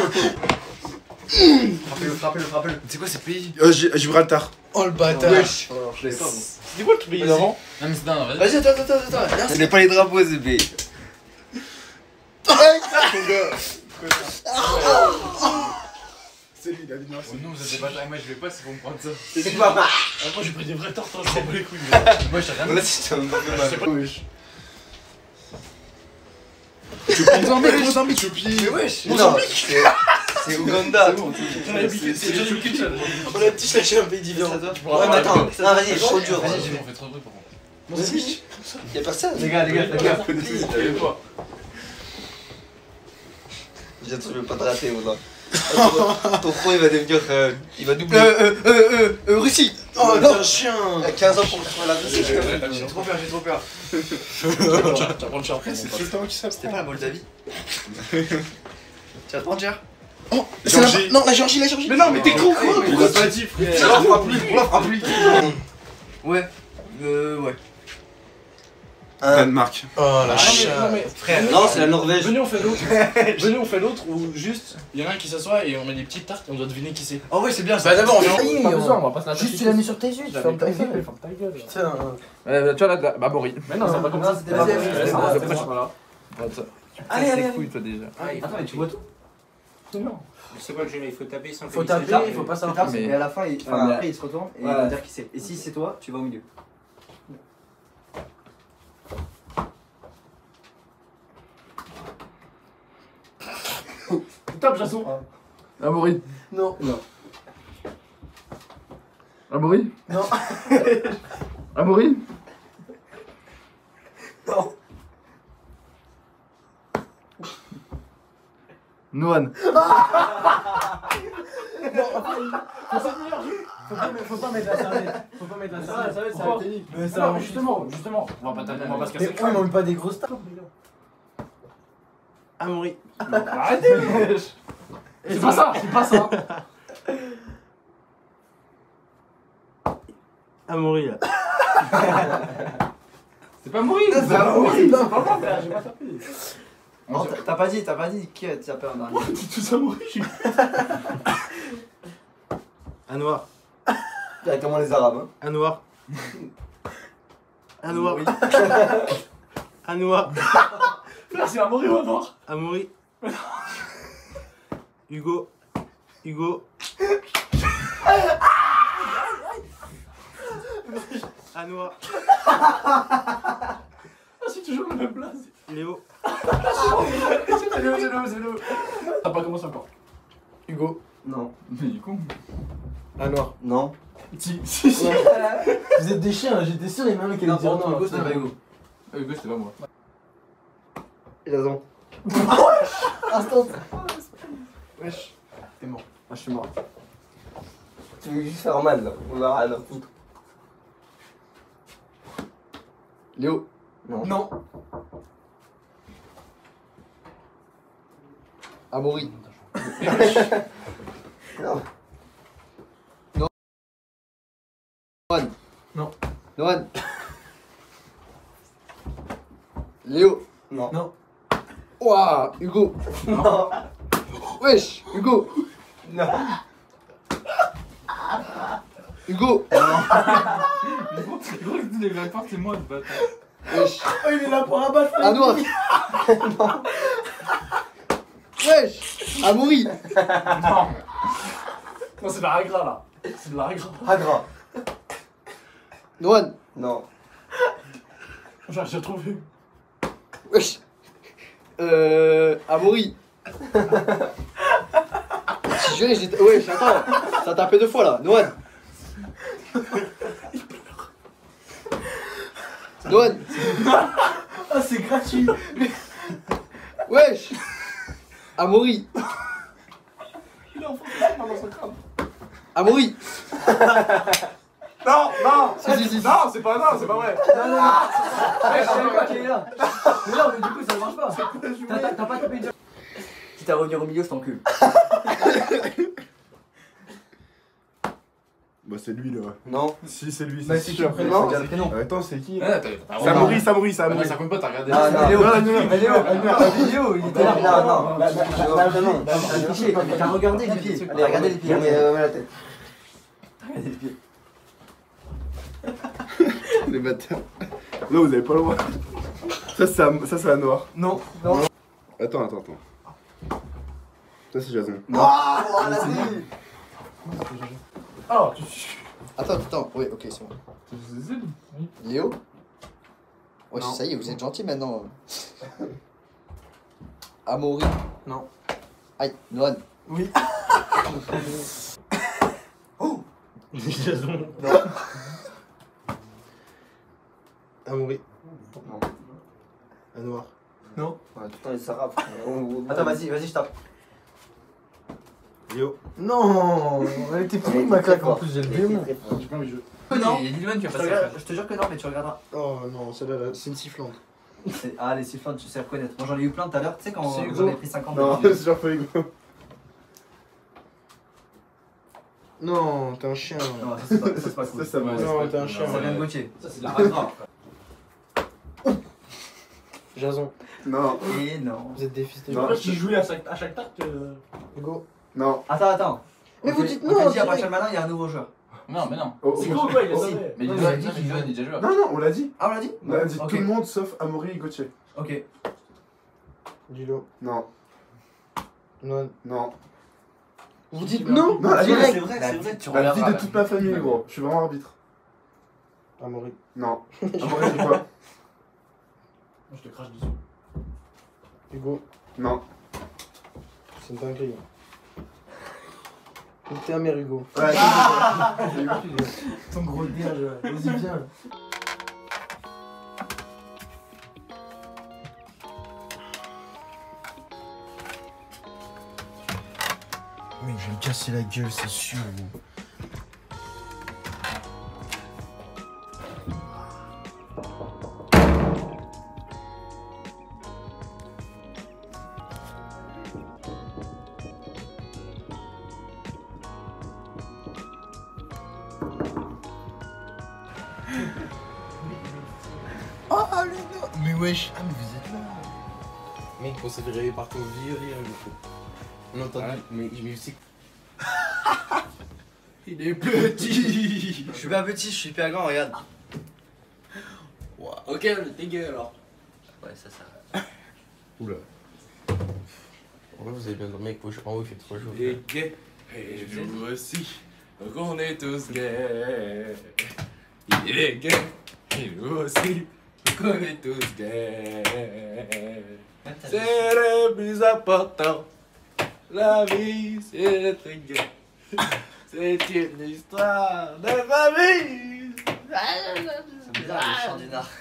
Frappez-le. C'est quoi ce pays? Gibraltar. Oh le bâtard. Wesh. C'est quoi le pays d'avant? Non, mais c'est dingue, vas-y. Vas-y, attends. Ce n'est pas les drapeaux, ce pays. C'est lui, il a dit merci. Oh non, vous êtes des bâtards. Moi, je vais pas si vous me prendre ça. C'est pas mal. Moi, j'ai pris des vrais torts, je m'en bats les couilles. Moi, j'ai rien. Là, c'était un peu Je sais pas. Wesh. Tu prends Mozambique, Mozambique, Choupi. Mais wesh. Non, c'est Ouganda. On a habité, c'est déjà le kitchen. On a tous lâché un pays différent. Ouais, mais attends, non, vas-y, trop dur. Vas-y, on fait trop de bruit par contre. Mozambique. Y'a personne. Les gars, faites gaffe. T'avais pas. Bientôt, je vais pas te rater, Oula. Ton front, il va devenir. Il va doubler. Russie. Oh, t'es un chien. Il y a 15 ans pour trouver la Russie. J'ai trop peur. Tu vas prendre cher. C'est tout le temps qui s'appelle. C'était pas la Moldavie. Tu vas te prendre cher. Oh, Géorgie. Non, la Géorgie. Mais non, mais t'es con quoi. Il a pas dit, frère. Frappe lui. Ouais. Ouais. Danemark. Oh la chien. Non, mais frère. Non, c'est la Norvège. Venez, on fait l'autre où juste, il y en a un qui s'assoit et on met des petites tartes et on doit deviner qui c'est. Oh ouais, c'est bien ça. Bah d'abord, Pas besoin, on va pas se la juste tu l'as mis sur tes yeux, tu fermes ta gueule. Ferme ta gueule. Putain. Tu vois là, bah Boris. Mais non, c'est pas comme ça. C'était pas bon. Voilà. Allez. couilles toi déjà. Attends, mais tu vois tout. Non. C'est quoi le jeu là? Il faut taper sans Faut que taper, il faut pas savoir. mais- Et à la fin, mais- après il se retourne et il va dire qui c'est. Et si c'est toi, tu vas au milieu. Top, Jason. Amaury. Non. Amaury. Non. Amaury. Non. Noan. Faut pas mettre la serviette. La serviette, ça va être pénible. Mais ça va Justement, on va pas se casser le Mais crâne. on met pas des grosses stars. Amaury. Arrêtez. C'est pas ça. Amaury là. C'est pas Amaury. C'est Amaury. Non, pas moi, frère, j'ai pas tapé. Non, t'as pas dit qui a tapé en dernier. T'es tous Amaury. Un noir. Directement les Arabes. Hein. Un noir. Un noir. Un noir. Frère, c'est Amaury ou un noir? Amaury. Hugo. Un noir. Ah, c'est toujours le même blaze. Léo. C'est Léo. T'as pas commencé encore. Hugo. Non. Mais du coup. Un noir. Non. Si. Vous êtes des chiens, j'étais sûr, il y en a un qui allait dire non. Hugo, c'était pas Hugo. Hugo, c'était pas moi. Jason. Instant. Wesh. T'es mort. Ah, je suis mort. Tu veux juste faire mal là, on a rien à foutre. Léo. Non. Non. Amaury. Non. Noan. Non. Noan. Léo. Non. Non. Ouah, Hugo. Non. Wesh, Hugo. Non. Hugo. Gros, les vrais parts, c'est moi le bâtard. Wesh. Oh, il est là pour abattre la Anouar. Non. Wesh. Amaury. Non. Non, c'est de la Agra là. C'est de la Agra. Agra. Noan. Non. J'ai trouvé. Wesh. Amaury. Si je j'étais. Wesh, attends. Ça a tapé 2 fois là. Noan. Noan. Ah, c'est gratuit. Wesh. Amaury. Il a enfoncé dans son crâne. Amaury. Non, non. Si. Non, c'est pas vrai. Non. Ouais, je savais pas qu'il est là. Mais non, mais du coup, ça marche pas. T'as pas tapé une. Quitte à revenir au milieu, je t'encule. Bah c'est lui là. Non. Si c'est lui, Bah, c'est si sûr. tu prénom. Non. Attends, c'est qui? Samoury. Samoury. Ça compte pas, t'as regardé. Ah, non. Léo. Non. Léo, il était là. Non. T'as triché, t'as regardé les pieds. T'as regardé les pieds. Mets la tête. T'as regardé les pieds. Les bâtards. Là, vous avez pas le droit. Ça, c'est à noir. Non. Attends. Ça, c'est Jason. Ah, on l'a dit. Oh, Attends, oui, ok, c'est bon. Léo. Ouais, Non. ça y est, vous êtes gentil maintenant. Amaury. Non. Aïe, Noan. Oui. Oh. Jason. Amaury. Non. À noir. Non. Ouais, tout le temps, il s'arrape. Attends, vas-y, je tape. Léo. Non. Elle était pourrie ma claque en plus, j'ai le démon. j'ai pas envie de jouer. Non, il y a Lilman qui a passé. Je te jure que non, mais tu regarderas. Oh non, celle-là, c'est une sifflante. Ah, les sifflantes, tu sais reconnaître. Moi, j'en ai eu plein tout à l'heure, tu sais, quand C'est j'en ai Hugo. pris 50. Non, c'est genre pas Hugo. Non, t'es un chien. Non, ça c'est pas cool. Ça va. Non, t'es un chien. Ça vient de Gauthier. Ça, c'est de la Agra. Jason. Non. Et non. Vous êtes des fils de Non. Après, tu jouais à chaque tarte. Hugo. Non. Attends. Mais On vous t'a- dites on non, t'a dit à direct. partir de maintenant, il y a un nouveau joueur. Non, mais non. Oh, C'est oh, gros, quoi, il oh, est Mais Il il a a dit qu'il jouait déjà joueur. Non, on l'a dit. Ah, on l'a dit On a dit Ok. tout le monde sauf Amaury et Gauthier. Ok. Dis-le. Non. Non. Non. Vous dites non. Non, la vie, direct. C'est vrai, tu La vie regarderas. de toute ma famille, gros. Je suis vraiment arbitre. Amaury. Non. Amaury, c'est quoi? Moi, je te crache dessus. Hugo. Non. C'est une dinguerie. Nique ta mère, Hugo. Ouais, Ton gros derge, vas-y, viens. Mais je vais me casser la gueule, c'est sûr. Gros. Oh, le mais wesh, ah mais vous êtes là. Mec, on s'est fait réveiller par ton vieux rire, on a entendu, mais c'est... Il est petit. Je suis pas petit, je suis hyper grand, regarde. Wow. Ok, le dégueu alors. Ouais, ça. Oula. En vrai, vous avez bien dormi, mec, en haut il fait trop chaud. Il est gay. Et nous aussi. Donc on est tous gays. Il est gay. Et nous aussi. Donc on est tous gays. C'est le plus important. La vie, c'est être gay. C'est une histoire de famille. C'est bizarre, le chant du nard.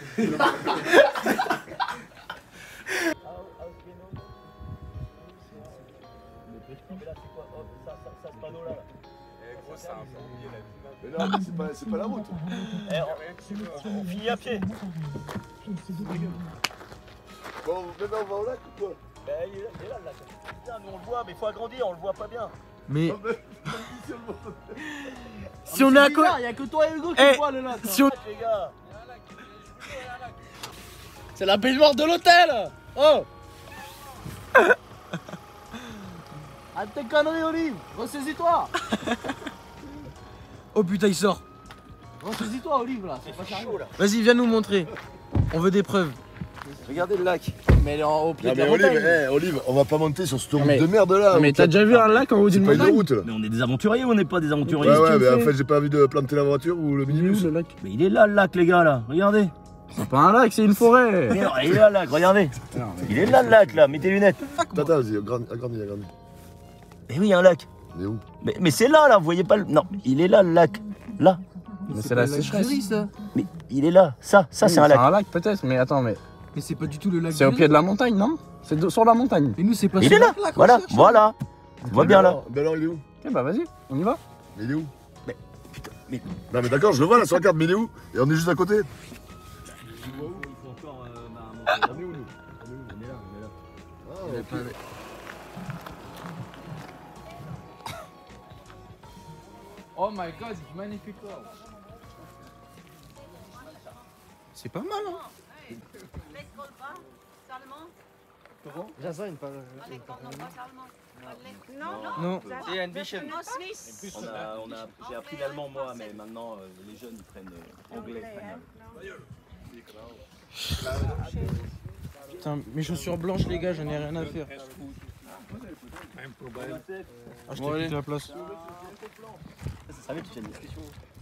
Eh gros, c'est un On finit à pied. Bon, maintenant on va au lac ou quoi? Ben, il est là le lac. Putain, nous on le voit, mais faut agrandir, on le voit pas bien. Mais. Si on est à côté. Il y a que toi et Hugo qui voient le lac. Si on... Les gars. C'est la baignoire de l'hôtel. Oh. Arrête tes conneries, Olive. Ressaisis-toi. Oh putain, il sort. Ressaisis-toi, Olive, là. C'est pas sérieux, là. Vas-y, viens nous montrer. On veut des preuves. Regardez le lac. Mais elle est au pied Non de la mais Olive, montagne. Olive, on va pas monter sur cette route mais- de merde là. Mais t'as déjà vu un lac en haut d'une C'est pas montagne? une route là. Mais on est des aventuriers ou on n'est pas des aventuriers? Ouais, ouais, mais en fait j'ai pas envie de planter la voiture ou le Il est où minibus. le lac? Mais il est là le lac, les gars, là. Regardez. C'est pas un lac, c'est une forêt. Mais non, il est là le lac, regardez. Il est là le lac, là. Mets tes lunettes. Attends, vas-y, agrandis. Mais oui, il y a un lac. Il est où? Mais c'est là, là. Vous voyez pas le. Non, il est là le lac. Là. Mais c'est la sécheresse. ça. Mais il est là. Ça, c'est un C'est lac. un lac peut-être, mais attends, mais Mais c'est pas du tout le lac. c'est au pied de la montagne, non? C'est sur la montagne. Et nous, c'est pas Il sur est là. le lac, on Voilà, cherche. voilà. Tu vois bien là. Ben alors il est où? Ok, bah vas-y, on y va. Mais il est où? Putain, mais. Non mais d'accord, je le vois là sur la carte, mais il est où? Et on est juste à côté. On est où, nous? On est là, on est là. Ah, ok. Oh my god, c'est magnifique là. C'est pas mal, hein. Non. J'ai appris l'allemand moi, mais maintenant les jeunes ils prennent anglais. Putain, mes chaussures blanches, les gars, j'en ai rien à faire. Ah, je t'ai quitté la place. Ça savait que tu fais une discussion.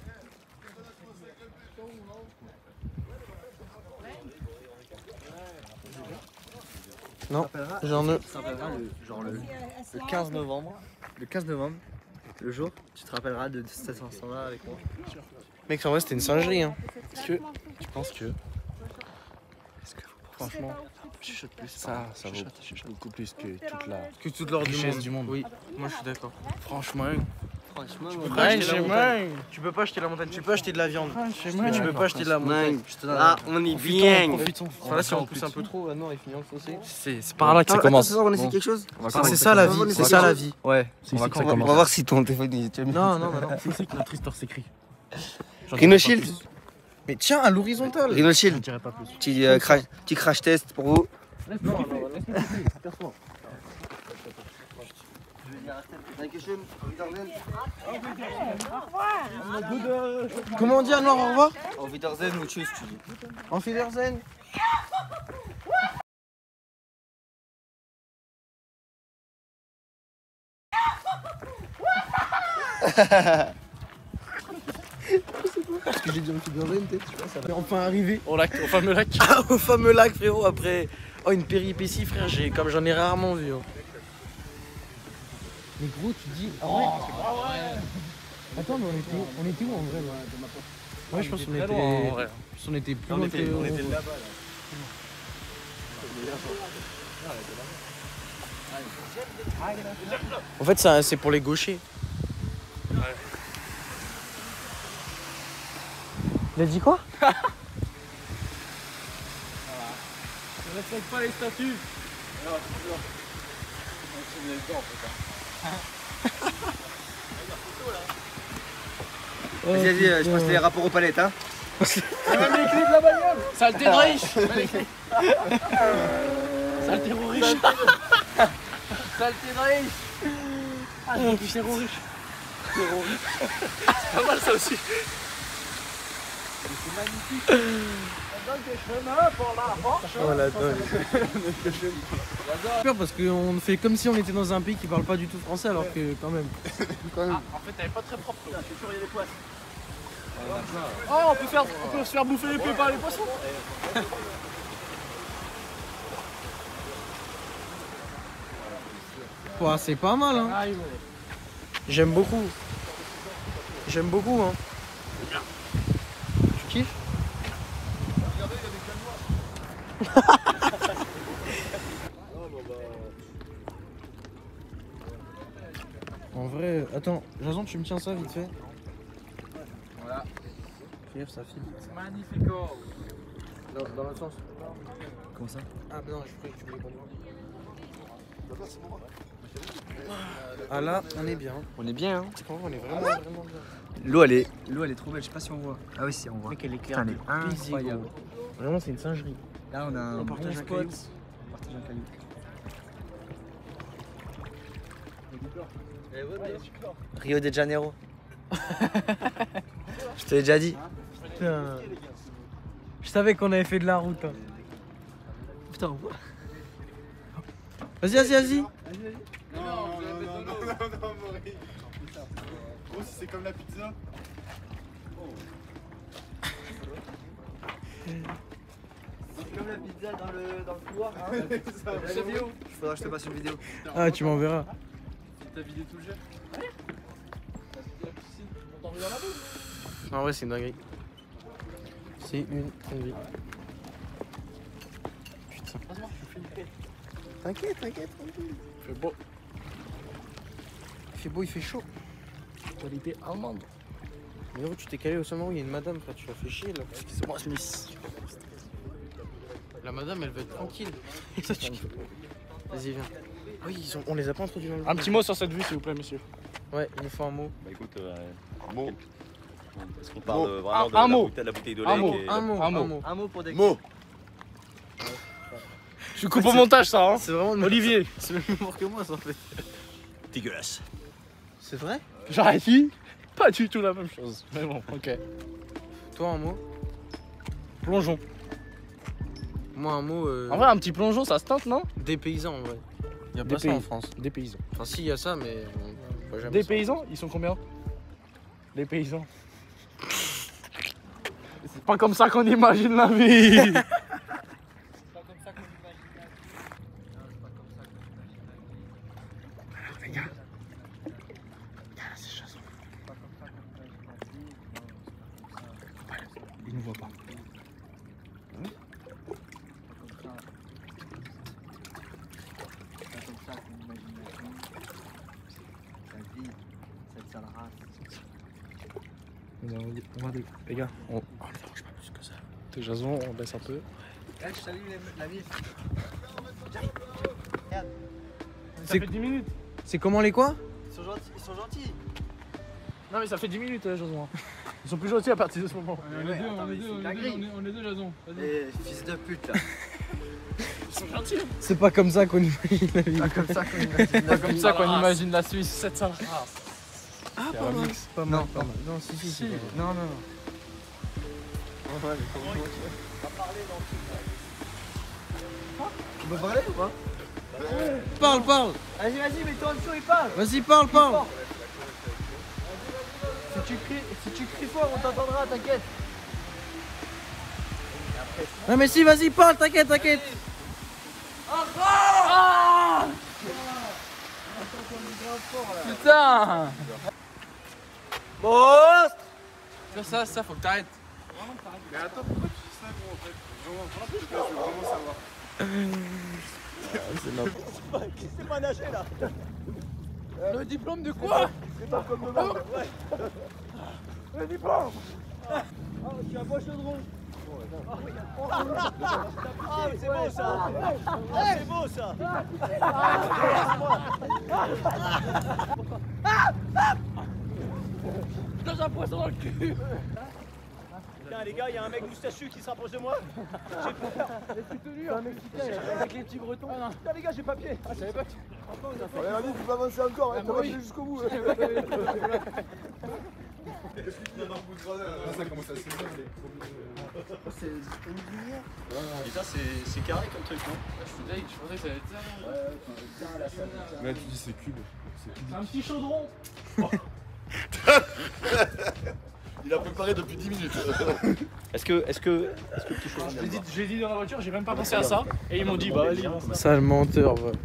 Non, j'en ai. Ça rappellera le 15 novembre. Le 15 novembre, le jour, tu te rappelleras de cette chanson-là avec moi. Mec, en vrai, c'était une singerie, hein. Tu penses que. Franchement, Chuchote plus. ça vaut Beaucoup plus que toute l'or richesse du monde. Oui, moi je suis d'accord. Franchement. Franchement, Tu peux pas acheter la montagne. Tu peux acheter de la viande. Mais tu peux pas acheter de la montagne. Ah, on est bien. Profitons. Enfin, là, si on pousse un peu trop, là, non, il finit en fossé. C'est par là que ça commence. On essaie quelque chose. C'est ça la vie. C'est ça la vie. Ouais, C'est ici que ça On va commence. voir si ton téléphone est. Non, non, non. C'est ici que notre histoire s'écrit. Rhino Shield. Mais tiens, à l'horizontale. Rhino Je Shield. dirais pas plus. Petit crash test pour vous. Non, comment on dit à noir au revoir? Au Wiedersehen ou tschüss, tu dis. En Wiedersehen. Parce que j'ai dit en Wiedersehen, tu vois, ça va enfin arriver. Au lac, au fameux lac. Au fameux lac, frérot, après une péripétie, frère, comme j'en ai rarement vu. Hein. Mais gros, tu dis. Ah ouais. Attends, mais on était où en vrai là? Ouais, je pense qu'on était. En vrai. On était plus loin que. On était là-bas. En fait, ça, c'est pour les gauchers. Il a dit quoi? Ne respecte pas les statuts. Vas-y, je passe les rapports aux palettes, hein. Saleté de riche. Saleté de riche. Saleté de riche. Ah, je suis zéro riche. C'est pas mal ça aussi. C'est magnifique. On donne des chemins pour la marche. Oh la dingue. J'ai peur parce qu'on fait comme si on était dans un pays qui parle pas du tout français alors que quand même. Ah, en fait, elle est pas très propre. Je suis sûr, il y a des poissons. Oh, on peut se faire bouffer les pieds par les poissons. Ouais, c'est pas mal, hein. J'aime beaucoup. J'aime beaucoup, hein. Tu kiffes? En vrai, attends, Jason, tu me tiens ça vite fait? Voilà. écrire, ça file. C'est magnifico. Dans l'autre sens. Comment ça? Ah, mais non, je croyais que tu voulais qu'on. Ah là, on est bien. On est bien, hein. C'est quand on est vraiment bien. L'eau elle est trop belle, je sais pas si on voit. Ah oui, si on voit. Mec, elle est claire. Putain, elle est incroyable. Vraiment, c'est une singerie. Là, on a un On bon partage un spot. caillou. On partage un caillou. Rio de Janeiro. Je te l'ai déjà dit. Putain. Je savais qu'on avait fait de la route. Hein. Putain, on voit. Vas-y. Non, Maurice. Oh, si c'est comme la pizza. C'est comme la pizza dans le couloir. Hein. Ça, vidéo. Il faudra que je te passe une vidéo. Ah, tu m'enverras. T'as vidé tout le jet. Allez. La piscine, on t'en met dans la bouche. En vrai, c'est une dinguerie. C'est une dinguerie. Putain. T'inquiète, tranquille. Il fait beau. Il fait beau, il fait chaud. Qualité allemande. Mais gros, tu t'es calé au sommet où il y a une madame, frère, tu l'as fait chier là. Excusez-moi, Smith. La madame, elle veut être tranquille. Vas-y, viens. Oui, on les a pas introduits dans le Un petit mot sur cette vue, s'il vous plaît, monsieur. Ouais, il nous faut un mot. Bah écoute, Mot. est-ce qu'on parle vraiment Un de mot. la bouteille de Un lait mot. qui est- Un mot. Un mot pour des. Mot. Je coupe au montage, ça, hein. C'est vraiment le Olivier. C'est le même humour que moi, ça en fait. dégueulasse. C'est vrai? J'aurais dit pas du tout la même chose. Mais bon, ok. Toi, un mot? Plongeon. Moi, un mot. En vrai, un petit plongeon, ça se tente, non? Des paysans en vrai. Y a Des pas ça pays. en France. Des paysans. Enfin, si, y a ça, mais on voit jamais Des ça. paysans, ils sont combien? Les paysans. C'est pas comme ça qu'on imagine la vie. Il ne voit pas. On va les gars, on ne dérange pas plus que ça. T'es Jason, on baisse un peu. Je salue la ville. Ça fait 10 minutes. C'est comment les quoi? Ils sont gentils. Non mais ça fait 10 minutes Jason. Ils sont plus gentils à partir de ce moment. On est deux, Jason. Et fils de pute là. Ils sont gentils. C'est pas comme ça qu'on imagine la vie. Pas comme ça qu'on imagine. Pas comme ça qu'on imagine la Suisse. Cette sale race. Ah, C'est pas un mal. mix. Pas mal. Non, si. Non. Tu peux parler ou pas? Parle. Vas-y, mets-toi en dessous et parle. Vas-y, parle. Si tu cries fort, on t'entendra, t'inquiète. Non, mais si, vas-y, parle, t'inquiète. Putain. Monstre. Ça faut que t'arrêtes. Mais attends, pourquoi tu dis ça, gros, en fait? Je veux vraiment savoir. C'est pas nager là. Le diplôme de quoi? C'est pas comme le monde. Le diplôme. Je suis un beau chaudron. Ah, c'est beau ça. C'est beau ça. Dans un poisson dans le cul. Putain les gars, il y a un mec moustachu qui se rapproche de moi. J'ai peur. C'est un Mexicain avec les petits bretons. Putain les gars, j'ai pas pied. Ah, je savais pas que tu... Allez, tu peux avancer encore, t'as pas fait jusqu'au bout. Ça commence à se faire. Et ça, c'est carré comme truc, non? Je pensais que ça allait être ça. Là, tu dis c'est cube. C'est un petit chaudron. Il a préparé depuis 10 minutes. Est-ce que petit chaudron Je l'ai dit dans la voiture, j'ai même pas pensé à ça. Et ils m'ont dit, bah vas-y. Sale menteur, va.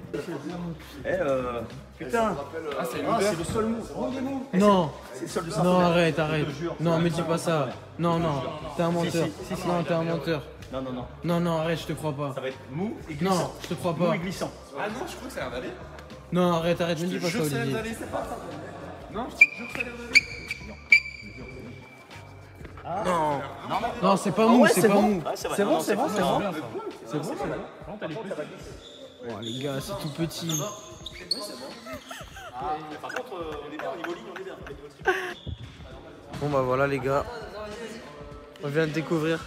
Putain. C'est le seul mou. Non. Non, arrête. Non, mais dis pas ça. Non. T'es un menteur. Non, t'es un menteur. Non, arrête, je te crois pas. Ça va être mou et glissant. Non, je te crois pas. Mou et glissant. Ah non, je crois que ça a l'air d'aller. Non, arrête, me dis pas ça, Ça a l'air Olivier. d'aller, c'est pas ça. Non, je te jure que ça a l'air d'aller. Non. Non, c'est pas mou, c'est pas mou. C'est bon, c'est bon, c'est bon. C'est bon, les gars, c'est tout petit. Par contre, on est bien, au niveau ligne, on est bien. Bon bah voilà les gars. On vient de découvrir.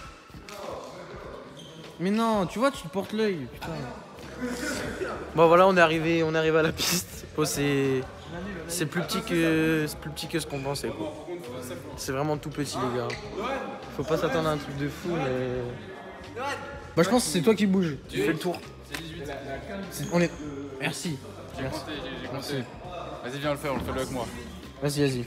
Mais non, tu vois, tu te portes l'œil, putain. Bon voilà, on est arrivé à la piste. Bon, c'est plus petit que ce qu'on pensait quoi. C'est vraiment tout petit les gars. Faut pas s'attendre à un truc de fou mais. Bah je pense que c'est toi qui bouges. Tu fais le tour. On est. Merci. Merci. Vas-y, viens le faire, on le fait avec moi. Vas-y.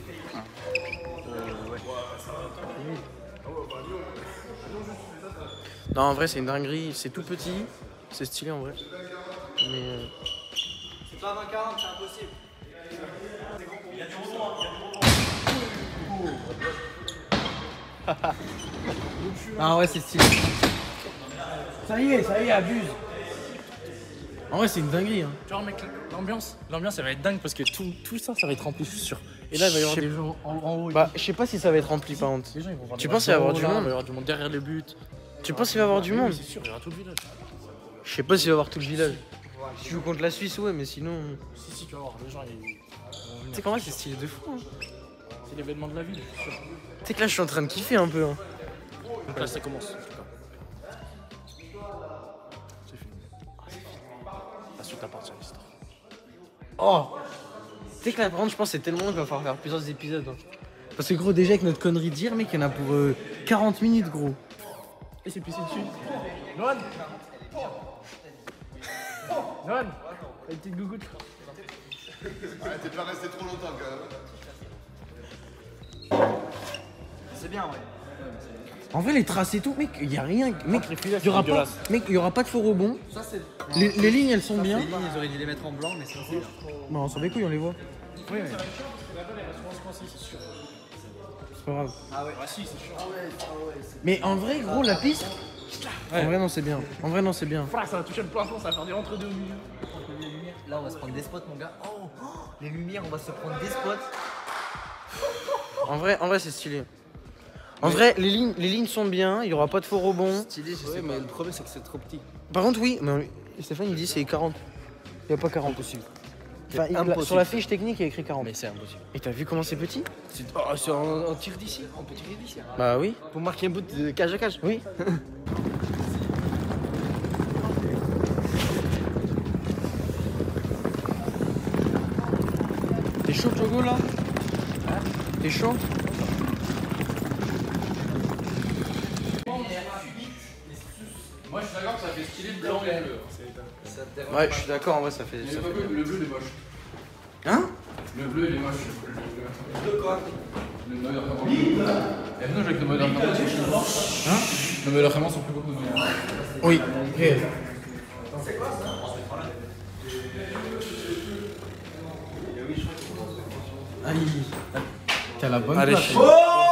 Non, en vrai, c'est une dinguerie. C'est tout petit. C'est stylé en vrai. Mais. C'est pas 20-40, c'est impossible. Il y a du rebond, Ah ouais, c'est stylé. Ça y est, abuse. En vrai, c'est une dinguerie. Hein. Tu vois, mec, l'ambiance, ça va être dingue parce que tout ça va être rempli, je suis sûr. Et là, il va y avoir des gens en haut. Bah, je sais pas si ça va être rempli par contre. Les gens, ils vont voir tu penses qu'il va y avoir du monde? Il va y avoir du monde derrière les buts. Tu penses qu'il va y avoir du monde? C'est sûr, il y aura tout le village. Je sais pas s'il va y avoir tout le village. Si tu joues contre la Suisse, ouais, mais sinon. Si, tu vas voir, les gens, ils. Tu sais comment c'est stylé de fou. Hein. C'est l'événement de la ville, je suis sûr. Tu sais que là, je suis en train de kiffer un peu. Hein. Donc là, ça commence, en tout cas. C'est fini. La suite appartient à l'histoire. Oh! Tu sais que là, par contre, je pense que c'est tellement long qu'il va falloir faire plusieurs épisodes. Hein. Parce que gros, déjà avec notre connerie de dire, mec, il y en a pour 40 minutes, gros. Et c'est pissé dessus. Noan! Noan! La petite gougoute. Ouais, t'es pas resté trop longtemps quand même. C'est bien, ouais. En vrai, les traces et tout, mec, il y a rien. Mec, il y aura pas de faux rebond. Ça, c'est. Les lignes, elles sont bien. Les lignes, ils auraient dû les mettre en blanc, mais ça, c'est bien. Bon, on s'en bat les couilles, on les voit. Oui, mais. C'est sûr. C'est pas grave. Ah ouais. Ah si, c'est sûr. Mais en vrai, gros, la piste. Ouais. En vrai, non, c'est bien. En vrai, non, c'est bien. Voilà, ça va toucher le plafond, ça va faire des entre-deux au milieu. Là, on va se prendre des spots, mon gars. Oh, les lumières, on va se prendre des spots. En vrai, c'est stylé. En vrai, les lignes sont bien, il y aura pas de faux rebond. Stylé, je sais, mais le problème, c'est que c'est trop petit. Par contre, oui, mais Stéphane, il dit c'est 40. Il n'y a pas 40. Impossible. Enfin, sur la fiche technique, il y a écrit 40. Mais c'est impossible. Et t'as vu comment c'est petit? C'est un tir d'ici. On peut tirer d'ici. Bah oui. Pour marquer un but de cage à cage. Oui. T'es chaud, Togo, là? T'es chaud? Moi, je suis d'accord que ça fait stylé le blanc et le bleu. Ouais, je suis d'accord, en vrai, ça fait. Mais le bleu, il est moche. Hein? Le bleu, il est moche. Le bleu quoi? Le mode vraiment. Et nous, avec le mode vraiment. Hein? Le mode vraiment sont plus beaucoup de meilleurs. Oui, réel. Aïe. T'as la bonne place. Oh,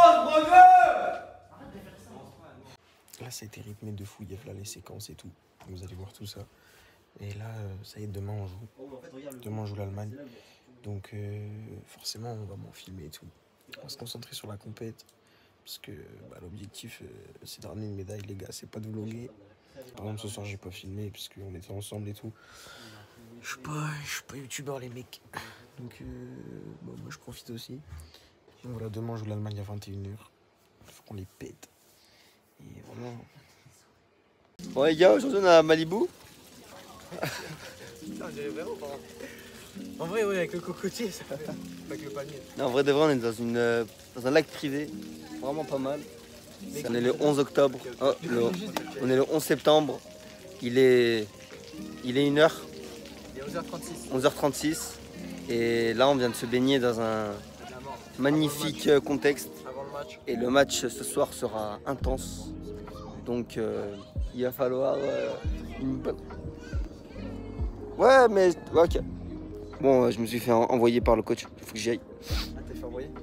Là, ça a été rythmé de fou. Il y a là les séquences et tout. Vous allez voir tout ça. Et là, ça y est, demain, on joue. Demain, on joue l'Allemagne. Donc, forcément, on va m'en filmer et tout. On va se concentrer sur la compète. Parce que l'objectif, c'est de ramener une médaille, les gars. C'est pas de vlogger. Par exemple, ce soir, j'ai pas filmé parce qu'on était ensemble et tout. Je suis pas youtubeur, les mecs. Donc, moi, je profite aussi. Donc, voilà, demain, on joue l'Allemagne à 21h. Il faut qu'on les pète. Et voilà. Bon, les gars, aujourd'hui, on est à Malibu. Putain, on dirait vraiment pas. En vrai, oui, avec le cocotier, ça fait. Avec le palmier. Non, en vrai de vrai, on est dans un lac privé. Vraiment pas mal. On est le 11 octobre. Oh, on est le 11 septembre. Il est 1h. Il est 11h36. 11h36. Et là, on vient de se baigner dans un magnifique contexte. Avant le match. Et le match ce soir sera intense. Donc, il va falloir une bonne. Ouais, mais. Ouais, ok. Bon, je me suis fait envoyer par le coach. Il faut que j'y aille. Ah, t'es fait envoyer?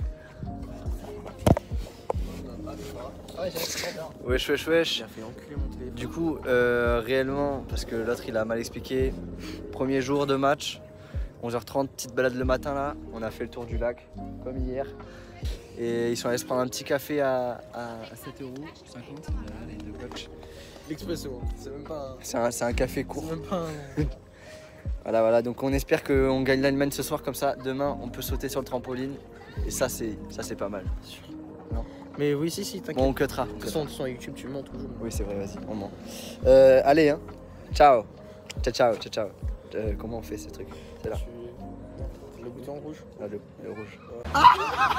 Wesh. J'ai fait enculer mon téléphone. Du coup, réellement, parce que l'autre il a mal expliqué, premier jour de match, 11h30, petite balade le matin là, on a fait le tour du lac, comme hier. Et ils sont allés se prendre un petit café à 7,50 €, les deux coachs. L'expresso, c'est même pas C'est un café court. C'est même pas Voilà, donc on espère qu'on gagne l'Allemagne ce soir, comme ça, demain on peut sauter sur le trampoline. Et ça c'est pas mal. Non. Mais oui, si, t'inquiète. Bon, on cuttera. De toute façon, sur YouTube, tu mens toujours. Oui, c'est vrai, vas-y, on ment. Allez, hein. Ciao. Ciao. Comment on fait ce truc? C'est là. Le bouton rouge. Là, le rouge. Ah,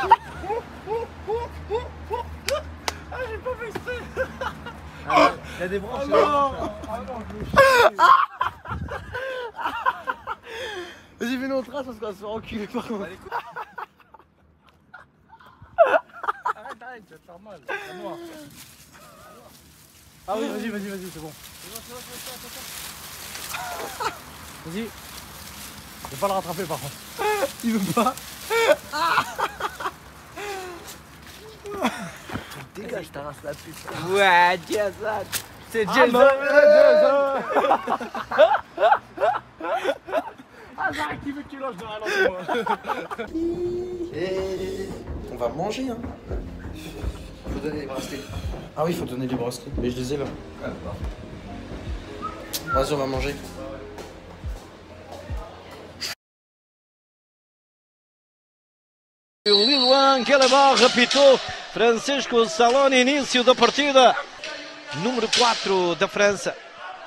j'ai pas fait exprès. Il y a des branches. Ah non. Vas-y, fais-nous en trace parce qu'on va se faire enculer par contre. Arrête, tu vas te faire mal. À moi. Ah oui, vas-y, c'est bon. Vas-y. Je vais pas le rattraper par contre. Il veut pas. Dégage, ta race la pute. Ouais, Jason. C'est Jason. Ah, j'arrête qui veut que tu lâches de ralentir moi. On va manger, hein. Faut donner les bracelets. Ah oui, il faut donner les bracelets. Mais je les ai là. Vas-y, on va manger. O Lilian Guelabal apitou Francisco Saloni, início da partida. Número 4 da França.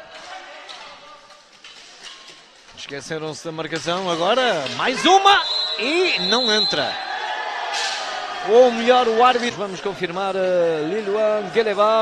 Esqueceram-se da marcação. Agora mais uma e não entra. Ou melhor, o árbitro. Vamos confirmar Lilian Guelabal.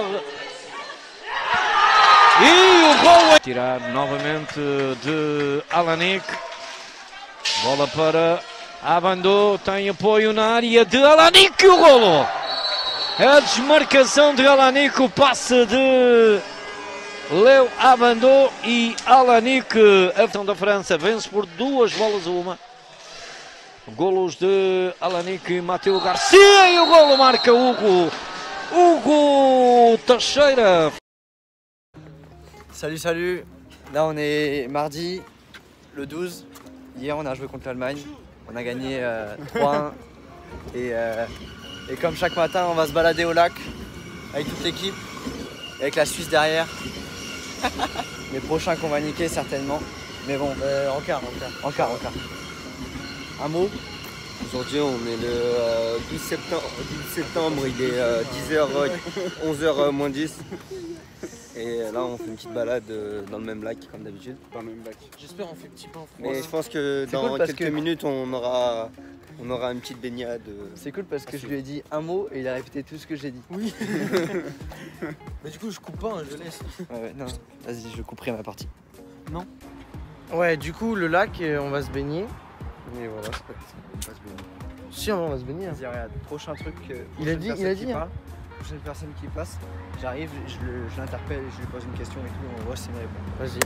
E o gol. Tirar novamente de Alanik. Bola para Abando, tem apoio na área de Alanik, o golo! A desmarcação de Alanik, o passe de Leo Abando e Alanik. A ação da França vence por 2-1. Golos de Alanik e Matteo Garcia e o golo marca Hugo Teixeira. Salut. Là on est mardi, le 12. Hier on a joué contre l'Allemagne. On a gagné 3-1 et comme chaque matin on va se balader au lac avec toute l'équipe, avec la Suisse derrière. Les prochains qu'on va niquer certainement, mais bon, en quart. Un mot? Aujourd'hui on est le 12 septembre, il est 11h moins 10. Et là on fait une petite balade dans le même lac comme d'habitude. Dans le même lac. J'espère on fait petit pain. Mais je pense que dans quelques minutes on aura une petite baignade. C'est cool parce que je lui ai dit un mot et il a répété tout ce que j'ai dit. Oui. Mais du coup je coupe pas, hein, je laisse. Ouais, non, vas-y, je couperai ma partie. Non. Ouais, du coup le lac, on va se baigner. Mais voilà, c'est pas on va se baigner. Si, on va se baigner. Vas-y, regarde, prochain truc. Il a dit. Prochaine personne qui passe, j'arrive, je l'interpelle, je lui pose une question et tout, on voit s'il me répond. Vas-y.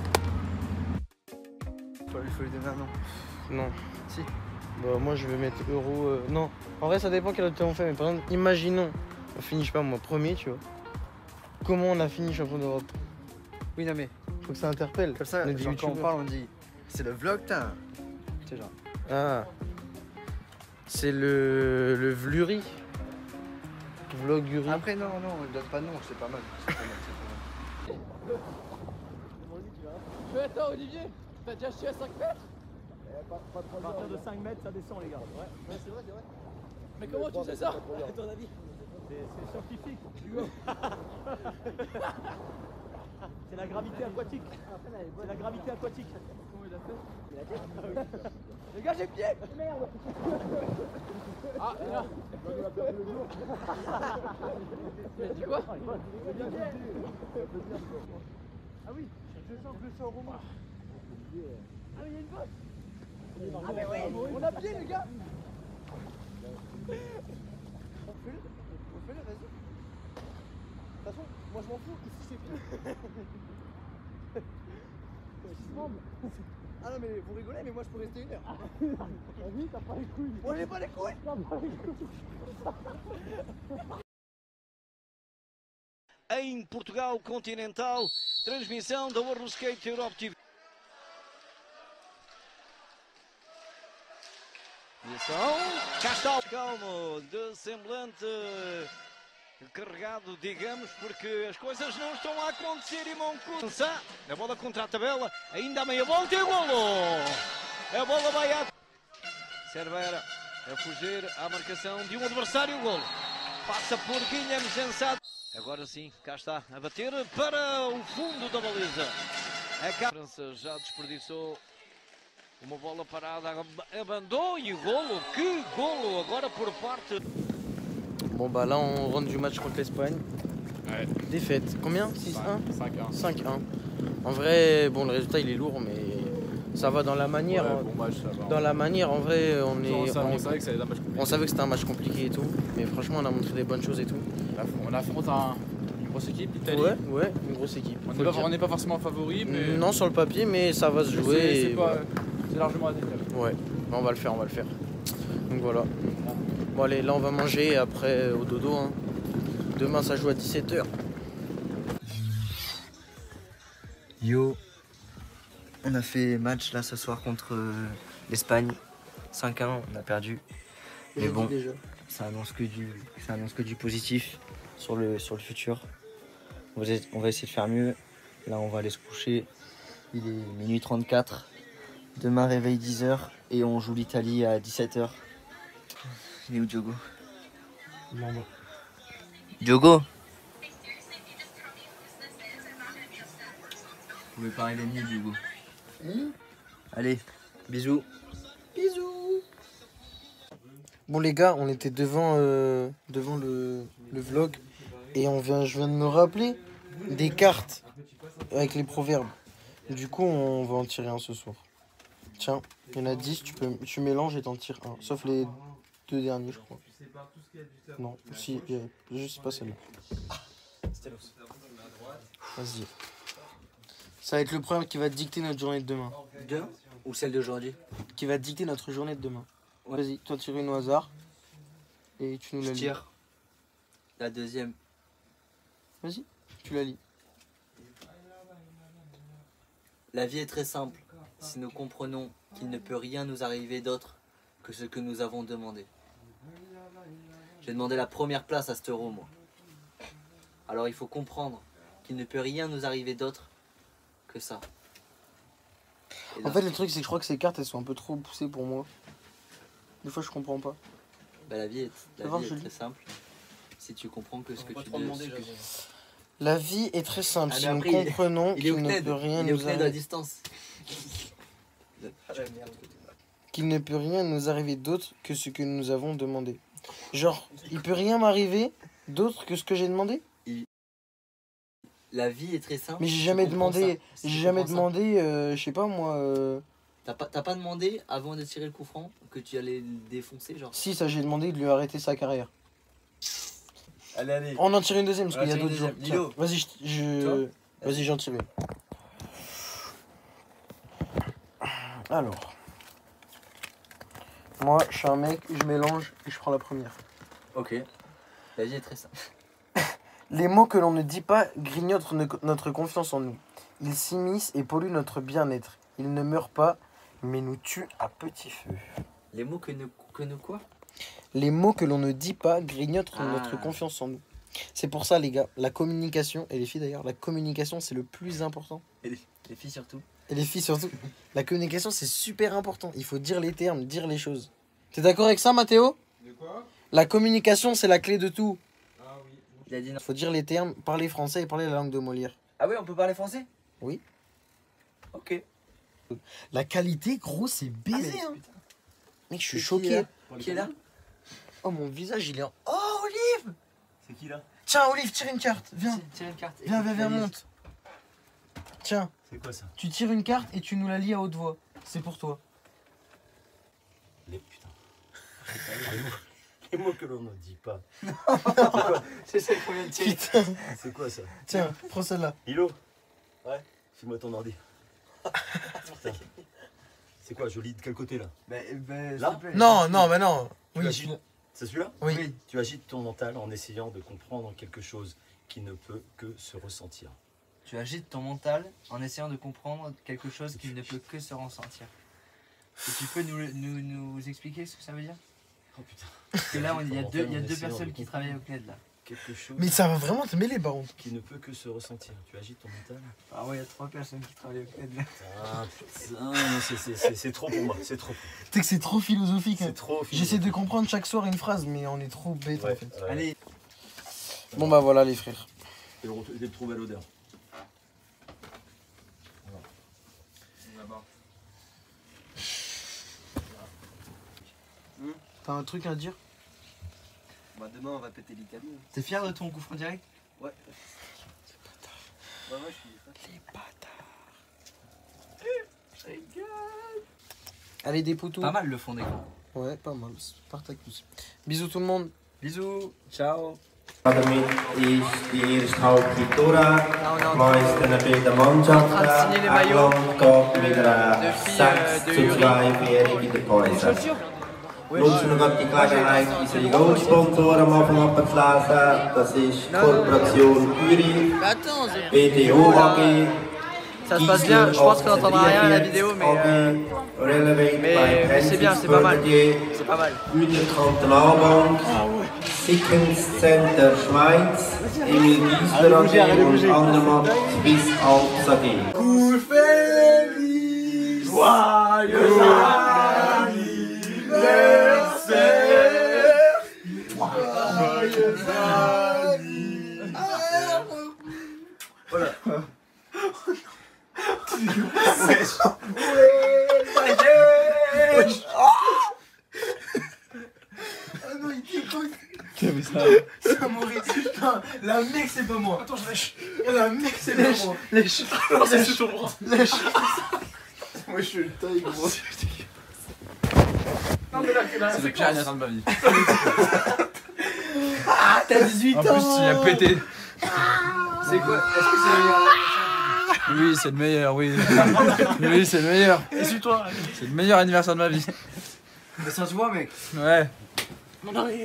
Toi, il faut lui donner un nom. Non. Si. Bah moi je vais mettre euro. Non. En vrai ça dépend quel autre on fait, mais par exemple, imaginons, on finit, je sais pas moi, premier, tu vois. Comment on a fini champion d'Europe? Oui, non mais. Faut que ça interpelle. Comme ça, genre, quand on parle, on dit c'est le vlog, t'as. C'est genre. Ah. C'est le Vluri. Vloguri. Après, non, on ne donne pas de nom, c'est pas mal. Attends, Olivier, t'as déjà chié à 5 mètres? À partir de 5 mètres, ça descend, les gars. Ouais, c'est vrai. Mais comment tu sais ça, à ton avis? C'est scientifique. C'est la gravité aquatique. C'est la gravité aquatique. Comment il a fait? Les gars, j'ai pied! Merde! Ah, là! Tu as dit quoi? Ah oui, je sens que le sort au moins. Ah, mais il y a une bosse! Ah, mais ouais! On a pied, les gars! On fait-le, vas-y! De toute façon, moi je m'en fous, ici c'est pied! Ah non mais vous rigolez mais moi je peux rester 1 heure. Vas-y, t'as pas les couilles. Moi j'ai pas les couilles. T'as pas les couilles. Em Portugal continental, transmissão da World Skate Europe TV. Atenção, cá está o calmo, de semblante carregado, digamos, porque as coisas não estão a acontecer e Moncu. A bola contra a tabela, ainda a meia volta e golo! A bola vai a Cervera a fugir à marcação de um adversário, golo. Passa por Guilherme Sensado. Agora sim, cá está, a bater para o fundo da baliza. A França já desperdiçou uma bola parada, abandou e golo. Que golo agora por parte. Bon bah là on rentre du match contre l'Espagne. Ouais. Défaite. Combien? 6-1 5-1. 5-1. En vrai, bon le résultat il est lourd mais ça va dans la manière. Ouais, bon match, ça va. Dans la manière en vrai on est. On savait que ça allait être un match compliqué. On savait que c'était un match compliqué et tout. Mais franchement on a montré des bonnes choses et tout. On affronte une grosse équipe, l'Italie. Ouais, une grosse équipe. On n'est pas forcément favori, mais. Non sur le papier mais ça va se jouer. C'est largement atteignable. Ouais, on va le faire. Donc voilà. Bon allez, là on va manger et après au dodo. Hein. Demain ça joue à 17h. Yo, on a fait match là ce soir contre l'Espagne. 5-1, on a perdu. Mais bon, ça annonce que du positif sur le futur. On va essayer de faire mieux. Là on va aller se coucher. Il est minuit 34. Demain réveil 10h et on joue l'Italie à 17h. Il est où Diogo? Diogo? Vous pouvez parler mieux Diogo. Allez, bisous. Bisous. Bon les gars, on était devant le vlog et je viens de me rappeler des cartes avec les proverbes. Du coup on va en tirer un ce soir. Tiens, il y en a 10, tu mélanges et t'en tires un. Sauf les 2 derniers, je crois. Non, si, je sais pas celle-là. Vas-y. Ça va être le premier qui va dicter notre journée de demain. Demain ou celle d'aujourd'hui? Qui va dicter notre journée de demain. Ouais. Vas-y, toi tire une au hasard. Et tu nous la lis. Tire. La deuxième. Vas-y, tu la lis. La vie est très simple. Si nous comprenons qu'il ne peut rien nous arriver d'autre que ce que nous avons demandé. J'ai demandé la première place à cet euro, moi. Alors il faut comprendre qu'il ne peut rien nous arriver d'autre que ça. En fait, le truc, c'est que je crois que ces cartes, elles sont un peu trop poussées pour moi. Des fois, je comprends pas. Bah, la vie est très simple. Si tu comprends que ce que tu dis. La vie est très simple. Si nous comprenons qu'il ne peut rien nous arriver. à distance. Qu'il ne peut rien nous arriver d'autre que ce que nous avons demandé. Genre, il peut rien m'arriver d'autre que ce que j'ai demandé? La vie est très simple. Mais j'ai jamais demandé, je sais pas moi. T'as pas demandé avant de tirer le coup franc que tu allais le défoncer, genre? Si, ça j'ai demandé de lui arrêter sa carrière. Allez. On en tire une deuxième parce qu'il y a d'autres jours. Vas-y, vas-y, j'en tire une. Alors. Moi, je suis un mec, je mélange et je prends la première. Ok. La vie est très simple. Les mots que l'on ne dit pas grignotent notre confiance en nous. Ils s'immiscent et polluent notre bien-être. Ils ne meurent pas, mais nous tuent à petit feu. Les mots que nous quoi? Les mots que l'on ne dit pas grignotent notre confiance en nous. C'est pour ça, les gars, la communication, et les filles d'ailleurs, la communication, c'est le plus important. Et les filles surtout. Et les filles surtout. La communication, c'est super important. Il faut dire les termes, dire les choses. T'es d'accord avec ça, Mathéo? De quoi? La communication, c'est la clé de tout. Ah oui. Il a dit non. Il faut dire les termes, parler français et parler la langue de Molière. Ah oui, on peut parler français? Oui. Ok. La qualité, gros, c'est baisé. Ah, hein. Mec, je suis choqué. Qui est là? Oh, mon visage, il est en... Oh, Olive! C'est qui là? Tiens, Olive, tire une carte. Viens. Tire une carte. Viens, monte. Tiens. C'est quoi ça? Tu tires une carte et tu nous la lis à haute voix. C'est pour toi. Les putains. Les mots que l'on ne dit pas. C'est celle qu'on vient de tirer. Putain. C'est quoi ça? Tiens, prends celle-là. Hilo? Ouais. File-moi ton ordi. Putain. C'est quoi? Je lis de quel côté là? Là? Non, mais non. Oui. C'est celui-là? Oui. Tu agites ton mental en essayant de comprendre quelque chose qui ne peut que se ressentir. Tu agites ton mental en essayant de comprendre quelque chose qui ne peut que se ressentir. Et tu peux nous expliquer ce que ça veut dire? Oh putain. Parce que là, il y a deux personnes qui travaillent au CNED là. Quelque chose. Mais ça va vraiment te mêler par contre. Qui ne peut que se ressentir. Tu agites ton métal. Ah ouais, il y a 3 personnes qui travaillent au CNED là. Ah putain, c'est trop pour moi, c'est trop. Tu sais que c'est trop philosophique. C'est trop J'essaie de comprendre chaque soir une phrase, mais on est trop bête Ouais, en fait. ouais. Allez. Bon bah voilà les frères. Je vais le trouver à l'odeur. T'as un truc à dire? Bah demain on va péter l'Italie. T'es fier de ton coup franc direct? Ouais. Ouais, moi je suis. Les bâtards. Allez des poutous. Pas mal le fond d'écran. Ouais, pas mal. Partag plus. Bisous tout le monde. Bisous. Ciao. Damit ist die erste Halbzeit durch. Meistens bei den Mannschaften. England geht mit einer 6:2 Führung in der Pause. Nutzen wir die Gelegenheit, unsere Goldsponsoren am Anfang abzulesen. Das ist Kooperation Uri, BDO AG, Ça se passe bien, je pense qu'on n'entendra rien à la vidéo, mais c'est bien, c'est pas mal. C'est pas mal. Uter Kantonalbank, Sickens Center Schweiz, Emil Giesler AG und Andermatt Swiss Alps AG. Coup feliz, joyeux anniversaire, joyeux anniversaire. Voilà. Ah non, il t'écoute. Ça m'aurait dit, putain, la mec c'est pas moi. Attends, je lèche. La mec c'est pas moi. Lèche. Lèche ton bras. Lèche. Moi je suis le taille gros. Non mais là, c'est le pire anniversaire de ma vie. Ah, t'as 18 ans. En plus, il a pété. C'est quoi? Est-ce que c'est le meilleur? Oui, c'est le meilleur, oui. Oui, c'est le meilleur. Essuie-toi. C'est le meilleur anniversaire de ma vie. Mais ça se voit, mec. Ouais. Mon arrière.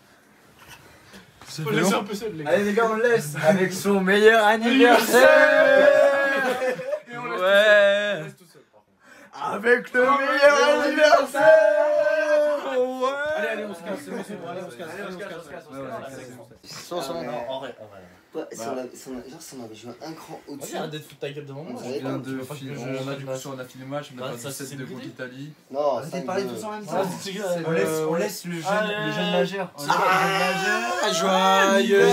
C'est Faut laisser un peu seul, les gars. Allez, les gars, on le laisse. Avec son meilleur anniversaire. Ouais. Avec le meilleur anniversaire. Ouais. Allez, on se casse, c'est bon, allez, on se casse, Ouais, si on avait joué un cran au-dessus. Arrête d'être foutu ta gueule devant moi. On vient de filmer, on a du coup on a filé le match, on a pas 17 de contre l'Italie. Non, Arrêtez de parler tous en même temps. On laisse le jeune majeur. Joyeux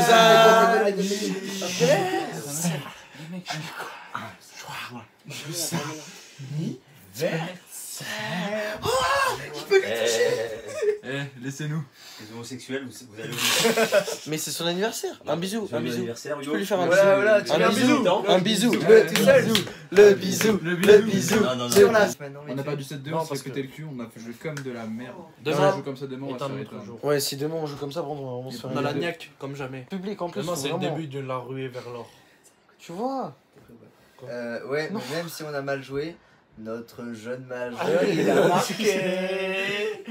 anniversaire. Oh, il peut le toucher. Laissez-nous. Les homosexuels, vous allez Mais c'est son anniversaire. Un bisou, un bisou. Tu peux lui faire un Voilà, bisou. un bisou. Un bisou. Le bisou. Le bisou. On n'a pas du 7-2, on s'est pété le cul, on a joué comme de la merde. Demain, on joue comme ça demain, on va se faire éteindre. Ouais, si demain on joue comme ça, on se fait on a la niaque comme jamais. public en plus. Demain, c'est le vraiment. début de la ruée vers l'or. Tu vois. Ouais, mais même si on a mal joué, notre jeune majeur, il a marqué.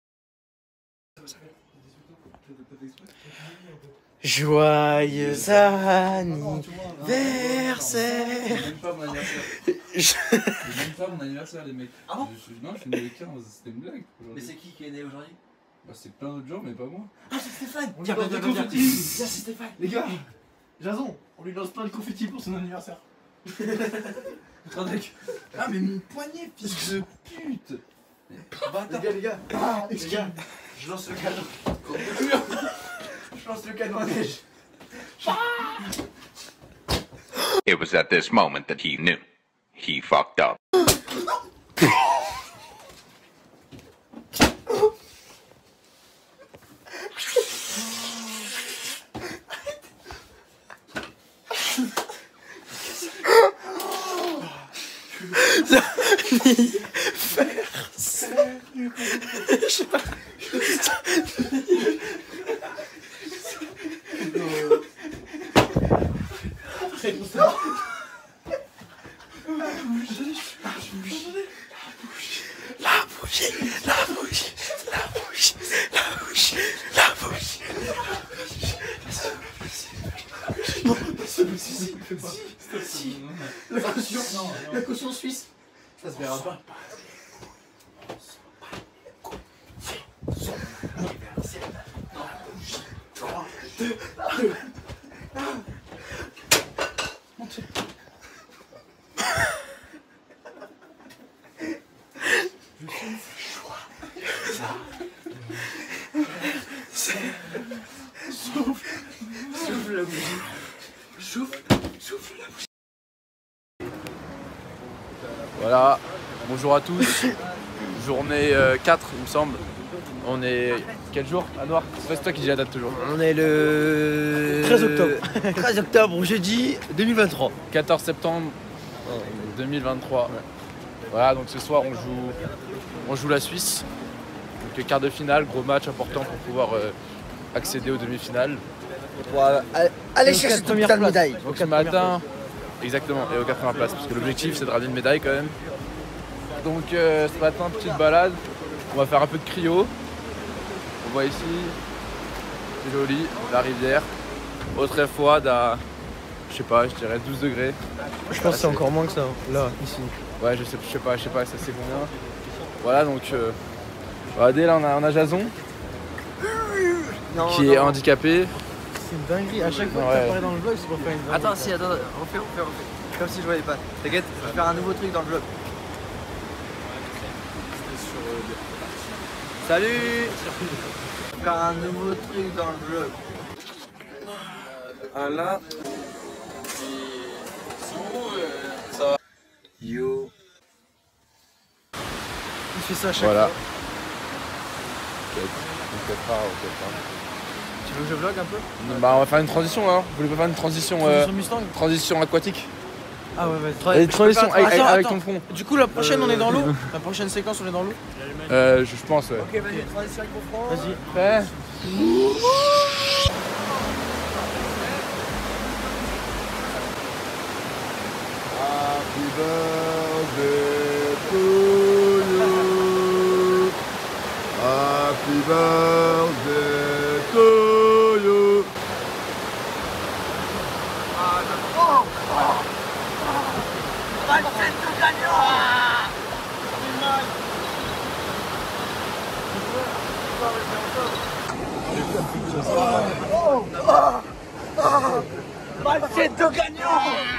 Joyeux anniversaire. Même pas mon anniversaire. Même pas mon anniversaire, les mecs. Ah bon? Non, je suis né le 15, c'était une blague. Mais c'est qui est né aujourd'hui? Bah, c'est plein d'autres gens, mais pas moi. Ah, c'est Stéphane. On Tiens, lui lance viens, des viens, confettis. viens, c'est Stéphane. Les gars, Jason, on lui lance plein de confettis pour son anniversaire. Ah, mais mon poignet, fils de pute. Les gars, je lance le cadeau. Je lance le cadeau à neige. It was at this moment that he knew. He fucked up. Je sais pas. La caution suisse. Ça se verra pas. Souffle la bougie. Souffle la bougie. Voilà, bonjour à tous. Journée 4, il me semble. On est. Quel jour, Anouar? C'est toi qui dis la date toujours. On est le 13 octobre. 13 octobre, jeudi 2023. 14 septembre 2023. Ouais. Voilà, donc ce soir on joue la Suisse. Donc les quarts de finale, gros match important pour pouvoir accéder aux demi-finales. Pour aller chercer cette première médaille. Donc ce matin, exactement, et aux 80 places, parce que l'objectif c'est de ramener une médaille quand même. Donc ce matin, petite balade, on va faire un peu de cryo. On voit ici, c'est joli, la rivière. Autrefois, je sais pas, je dirais 12 degrés. Je pense que c'est encore moins que ça, là, ici. Ouais, je sais pas, ça c'est combien. Voilà, donc regardez, là on a Jason qui est handicapé. C'est une dinguerie, à chaque fois que t'apparais dans le vlog, c'est pour faire une dinguerie. Attends, si, attends, on fait. Comme si je voyais pas. T'inquiète, je vais faire un nouveau truc dans le vlog. Salut! Je vais faire un nouveau truc dans le vlog. Ah là. Ça va. Yo. Il fait ça à chaque voilà. fois. Tu veux que je vlog un peu? Bah on va faire une transition là. Vous voulez pas faire une transition transition aquatique? Ah ouais, vas-y. Transition avec ton front. Du coup la prochaine on est dans l'eau? La prochaine séquence on est dans l'eau? Je pense ouais. Ok, vas-y, transition avec mon front. Vas-y. Prêt? Happy birthday to you. Happy birthday to you. Malcetto gagnant.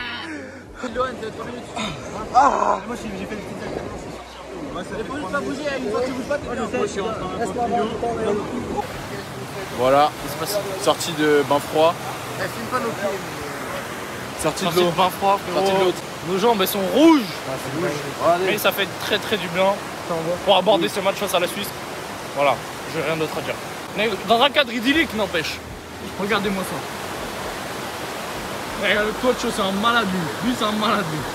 Ah, moi j'ai fait le petit sac. Il faut pas bouger, une fois que tu bouges pas, t'es bien. Voilà, sortie de bain froid. Elle filme pas nos pieds. Sortie de l'eau. Bain froid, frérot. Nos jambes elles sont rouges. Mais ça fait très du bien pour aborder ce match face à la Suisse. Voilà, j'ai rien d'autre à dire. Mais dans un cadre idyllique, n'empêche. Regardez-moi ça. Et le coach, c'est un malade lui. Lui, c'est un malade lui.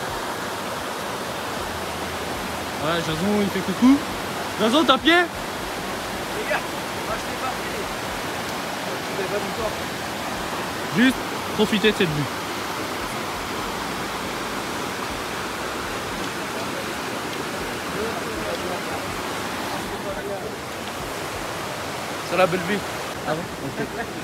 Ouais, Jason, il fait coucou. Jason, t'as pied? Les gars, moi je l'ai pas pris. Juste profiter de cette vue. C'est la belle vie. Ah bon? Ok.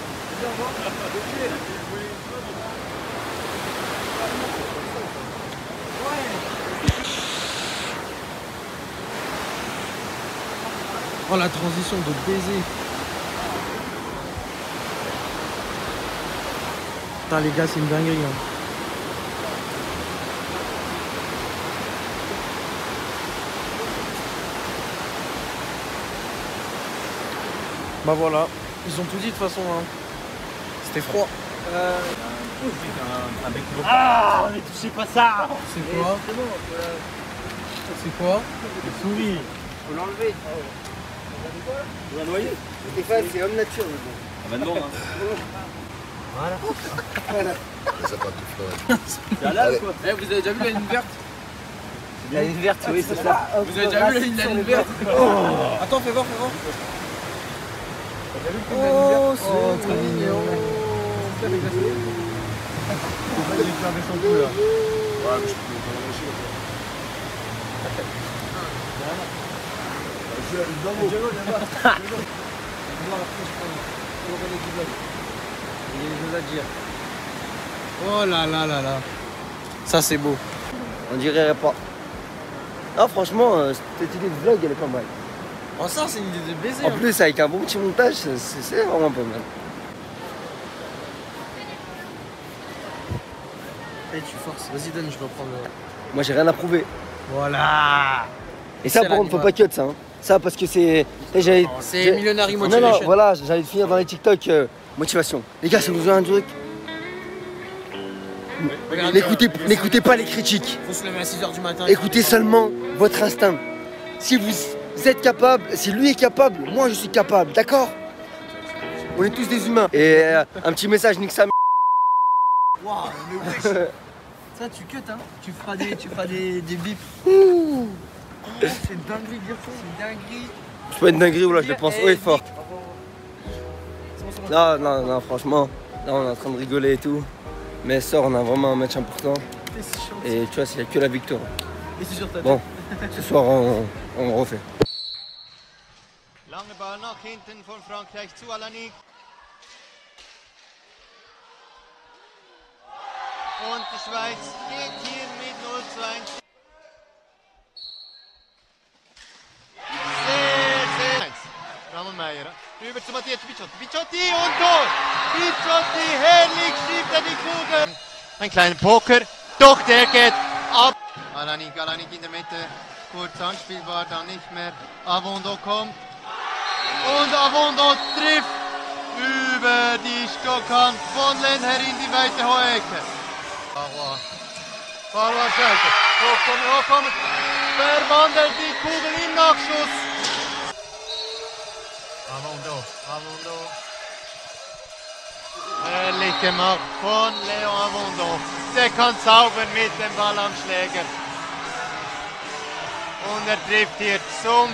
Oh la transition de baiser. Putain les gars c'est une dinguerie hein. Bah voilà, ils ont tout dit de toute façon hein. C'était froid. Ah, mais touchez pas ça. C'est quoi? C'est quoi? Le souris. Faut l'enlever. Tu vas noyer. Stéphane, c'est homme nature. Ah bah non. Voilà. Ça part tout fort. C'est halal quoi. Eh, vous avez déjà vu la ligne verte? La ligne verte, oui, c'est ça. Vous avez déjà vu la ligne verte? Attends, fais voir. Oh, c'est très mignon. Ouais, mais je peux pas lâcher. Oh là là là là. Ça c'est beau. On dirait pas. Ah franchement, cette idée de vlog elle est pas mal. Oh ça c'est une idée de baiser. En plus avec un bon petit montage, c'est vraiment pas mal. Allez, tu forces. Vas-y, donne, je vais prendre. Moi, j'ai rien à prouver. Voilà. Et ça, par contre, faut pas cut ça. Hein. Ça, parce que c'est. C'est Millionary Motivation. Non, voilà, j'allais finir dans les TikTok motivation. Les gars, ça vous a un truc. N'écoutez pas les critiques. Faut se lever à 6h du matin. Écoutez seulement votre instinct. Si vous êtes capable, si lui est capable, moi je suis capable, d'accord? On est tous des humains. Et un petit message, nique sa. Waouh, mais wesh. Ça, tu cut, hein. Tu feras des bips. Ouh. C'est dinguerie de dire ça. C'est dinguerie. C'est pas une dinguerie, voilà, je le pense haut et fort. Non, franchement, là on est en train de rigoler et tout. Mais sort, on a vraiment un match important. Et tu vois, il n'y a que la victoire. Et c'est sur ta tête. Bon, ce soir on refait. Lange Ball nach hinten von Frankreich zu Alanik. Und die Schweiz geht hier mit 0:1. Sehr. Rammelmeier. Rüber zu Matthias Picciotti. Picciotti und Tor! Picciotti, herrlich schiebt er die Kugel. Ein kleiner Poker, doch der geht ab. Alanik in der Mitte. Kurz anspielbar, dann nicht mehr. Avondo kommt. Und Avondo trifft über die Stockhand von Lenher in die weite hohe Ecke. Barwa Scheiter. Hochkommen. Verwandelt die Kugel im Nachschuss. Avondo. Herrlich gemacht von Leo Avondo. Der kann zaubern mit dem Ball am Schläger. Und er trifft hier zum.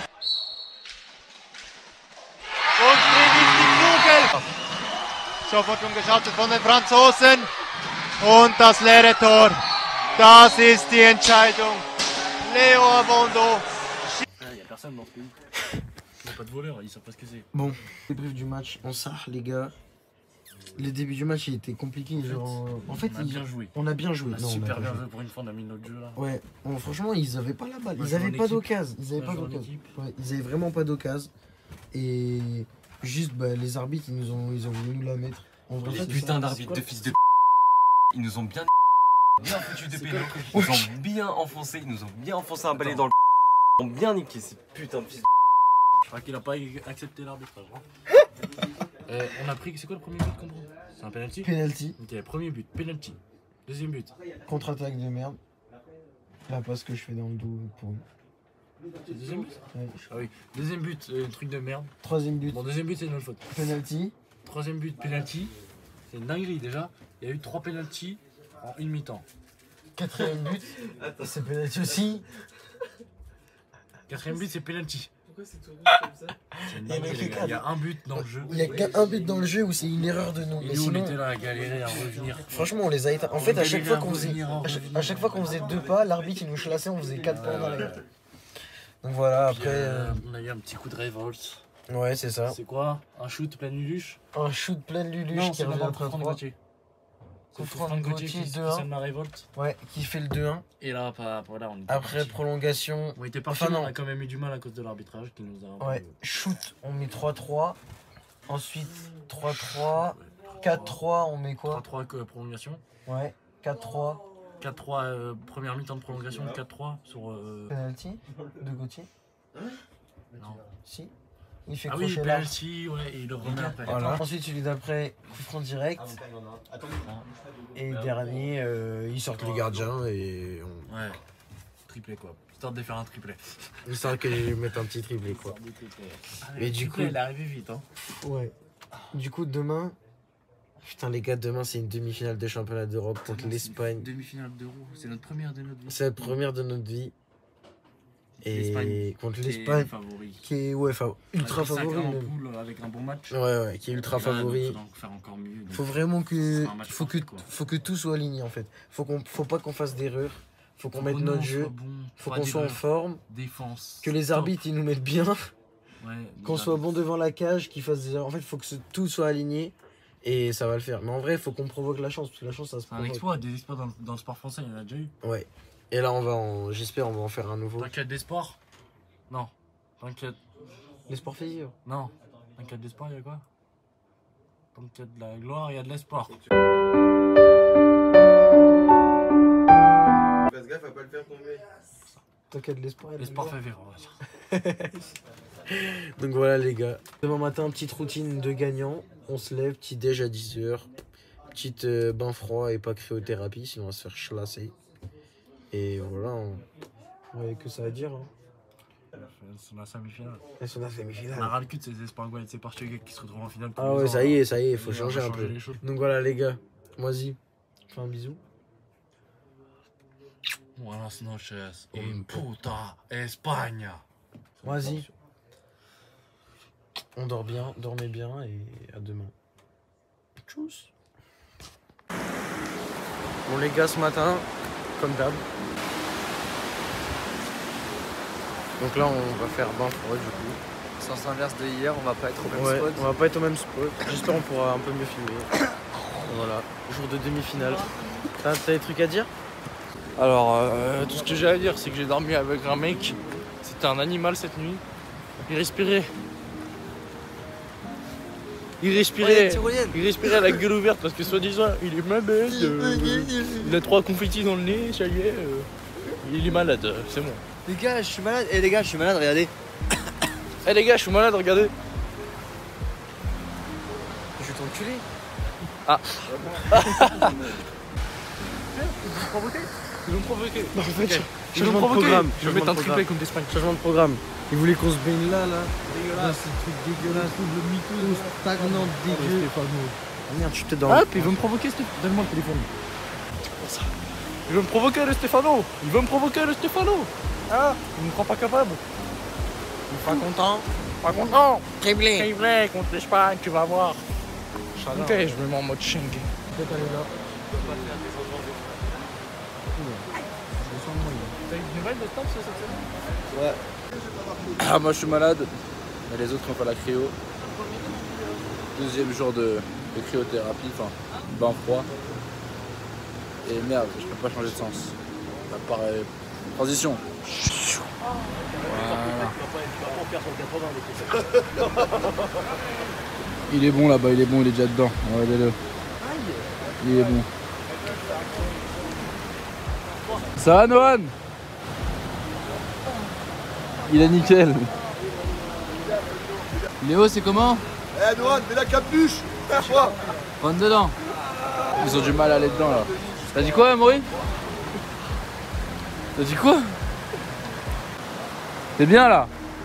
Und drin ist die Kugel. Sofort umgeschaltet von den Franzosen. Und das leere Tor. Das ist die Entscheidung. Leo Avondo. Il n'y a personne dans ce pays. Il n'y a pas de voleurs, ils savent pas ce que c'est. Bon, débrief du match, on sort les gars. Le début du match il était compliqué. Genre, en fait, on a bien joué. On a bien joué. On a super bien joué pour une fois, on a mis notre jeu là. Ouais, bon, franchement, ils avaient pas la balle. Ils avaient pas d'occasion. Ils avaient vraiment pas d'occasion. Et juste, les arbitres, ils ont voulu nous la mettre. Les putains d'arbitres de fils de. Ils nous ont bien foutu de pédo. Ils nous ont bien enfoncé. Ils nous ont bien enfoncé un balai dans le. Ils ont bien niqué ces putains de fils de. Je crois qu'il a pas accepté l'arbitrage. On a pris. C'est quoi le premier but qu'on prend? C'est un penalty? Penalty. Ok, premier but, penalty. Deuxième but. Contre-attaque de merde. La passe que je fais dans le dos pour eux. C'est deuxième but? Ouais. Ah oui. Deuxième but, truc de merde. Troisième but. Bon, deuxième but, c'est notre faute. Penalty. Troisième but, penalty. C'est une dinguerie déjà. Il y a eu 3 penalty en une mi-temps. Quatrième but, c'est penalty aussi. Quatrième but, c'est penalty. Pourquoi c'est tout comme ça? Il y a un but dans le jeu. Il y a qu'un but dans le jeu où c'est une erreur de nous. Et nous, on était là à galérer, à revenir. Franchement, on les a éteints. En fait, à chaque fois qu'on faisait 2 pas, l'arbitre il nous chalassait, on faisait 4 pas dans la gueule. Donc voilà, après. On a eu un petit coup de révolte. Ouais, c'est ça. C'est quoi? Un shoot plein Luluche? Un shoot plein Luluche qui revient après 3. Coup franc de Gauthier qui sonne la révolte. Ouais, qui fait le 2-1. Et là, voilà, on était après parti. Prolongation. On était parti, on a quand même eu du mal à cause de l'arbitrage qui nous a. Ouais, shoot, on met 3-3. Ensuite 3-3. 4-3, on met quoi? 3-3 prolongation. Ouais, 4-3. 4-3 première mi-temps de prolongation, 4-3 sur. Penalty de Gauthier? Non. Si. Il fait oui, penalty, ouais, et il le remet après. Voilà. Ensuite, celui d'après, coup franc direct. Et dernier, ils sortent le gardien et on. Ouais, triplé quoi. Histoire de faire un triplé. Histoire qu'ils mettent un petit triplé quoi. Et du coup, il est arrivé vite, hein. Ouais. Du coup, demain. Putain, les gars, demain c'est une demi-finale de championnat d'Europe contre l'Espagne. Demi-finale d'Euro, c'est notre première de notre vie. C'est la première de notre vie. Et contre l'Espagne, qui est ultra favori même. Avec un bon match. Ouais, qui est ultra favori. Faire encore mieux. Faut vraiment que faut que tout soit aligné en fait. Faut pas qu'on fasse d'erreurs. Faut qu'on mette notre jeu. Faut qu'on soit en forme. Défense. Que les arbitres ils nous mettent bien. Ouais, qu'on soit bon devant la cage, qu'ils fassent des erreurs. En fait, faut que tout soit aligné et ça va le faire. Mais en vrai, faut qu'on provoque la chance parce que la chance ça se provoque. Un exploit, des exploits dans le sport français, il y en a déjà eu. Ouais. Et là, j'espère, on va en faire un nouveau. T'inquiète des sports? Non. T'inquiète. Les sports physiques? Non. T'inquiète des sports, il y a quoi? T'inquiète de la gloire, il y a de l'espoir. Tant qu'il y a de l'espoir. L'espoir fait vivre, on va dire. Donc voilà les gars. Demain matin, petite routine de gagnant. On se lève, petit déj à 10h. Petite bain froid et pas cryothérapie, sinon on va se faire chlasser. Et voilà, ouais, que ça à dire. Hein. Elles sont dans la semi-finale. Elles sont dans la semi-finale. On a ras le cul de ces Espagnols et de ces Portugais qui se retrouvent en finale. Ah ouais, ça y est, il faut changer un peu. Donc voilà les gars, vas-y, fais un bisou. Buenas noches, in puta España. Vas-y. On dort bien, dormez bien et à demain. Tchuss. Bon les gars, ce matin, comme d'hab. Donc là, on va faire bain froid du coup. Sens inverse de hier, on va pas être au même spot. On va pas être au même spot. J'espère qu'on pourra un peu mieux filmer. Voilà, jour de demi-finale. T'as des trucs à dire? Alors, tout ce que j'ai à dire, c'est que j'ai dormi avec un mec. C'était un animal cette nuit. Il respirait. Il respirait la gueule ouverte parce que soi-disant, il est malade. Il a 3 confettis dans le nez, ça y est. Il est malade, c'est bon. Les gars, je suis malade. Eh les gars, je suis malade, regardez. Eh les gars, je suis malade, regardez. Je vais t'enculer. Ah. Ils vont me provoquer. Non, en fait, Ils vont me provoquer. programme. Je vais mettre un triplé contre l'Espagne. Changement de programme. Ils voulaient qu'on se baigne là. Dégueulasse. C'est truc dégueulasse. Le mytho stagnant dégueu. Ah merde, je suis peut-être dans. Hop, il veut me provoquer, donne-moi le téléphone. Il veut me provoquer le Stefano. Il veut me provoquer le Stefano. Ah, il me croit pas capable. Il est pas content. Pas content. Triplé contre l'Espagne, tu vas voir. Ok, je me mets en mode Schengen. Peut-être aller là. T'as eu des nouvelles de Stamps cette semaine? Ouais. Ah, moi je suis malade, mais les autres ont pas la cryo. Deuxième jour de cryothérapie, enfin, bain froid. Et merde, je peux pas changer de sens. Pareil. Transition. Voilà. Il est bon là-bas, il est bon, il est déjà dedans. Regardez-le. Il est bon. Ça va Nohan? Il est nickel. Léo, c'est comment? Eh Nohan, mets la capuche. Rentre dedans. Ils ont du mal à aller dedans là. T'as dit quoi, Amaury? T'as dit quoi? T'es bien là?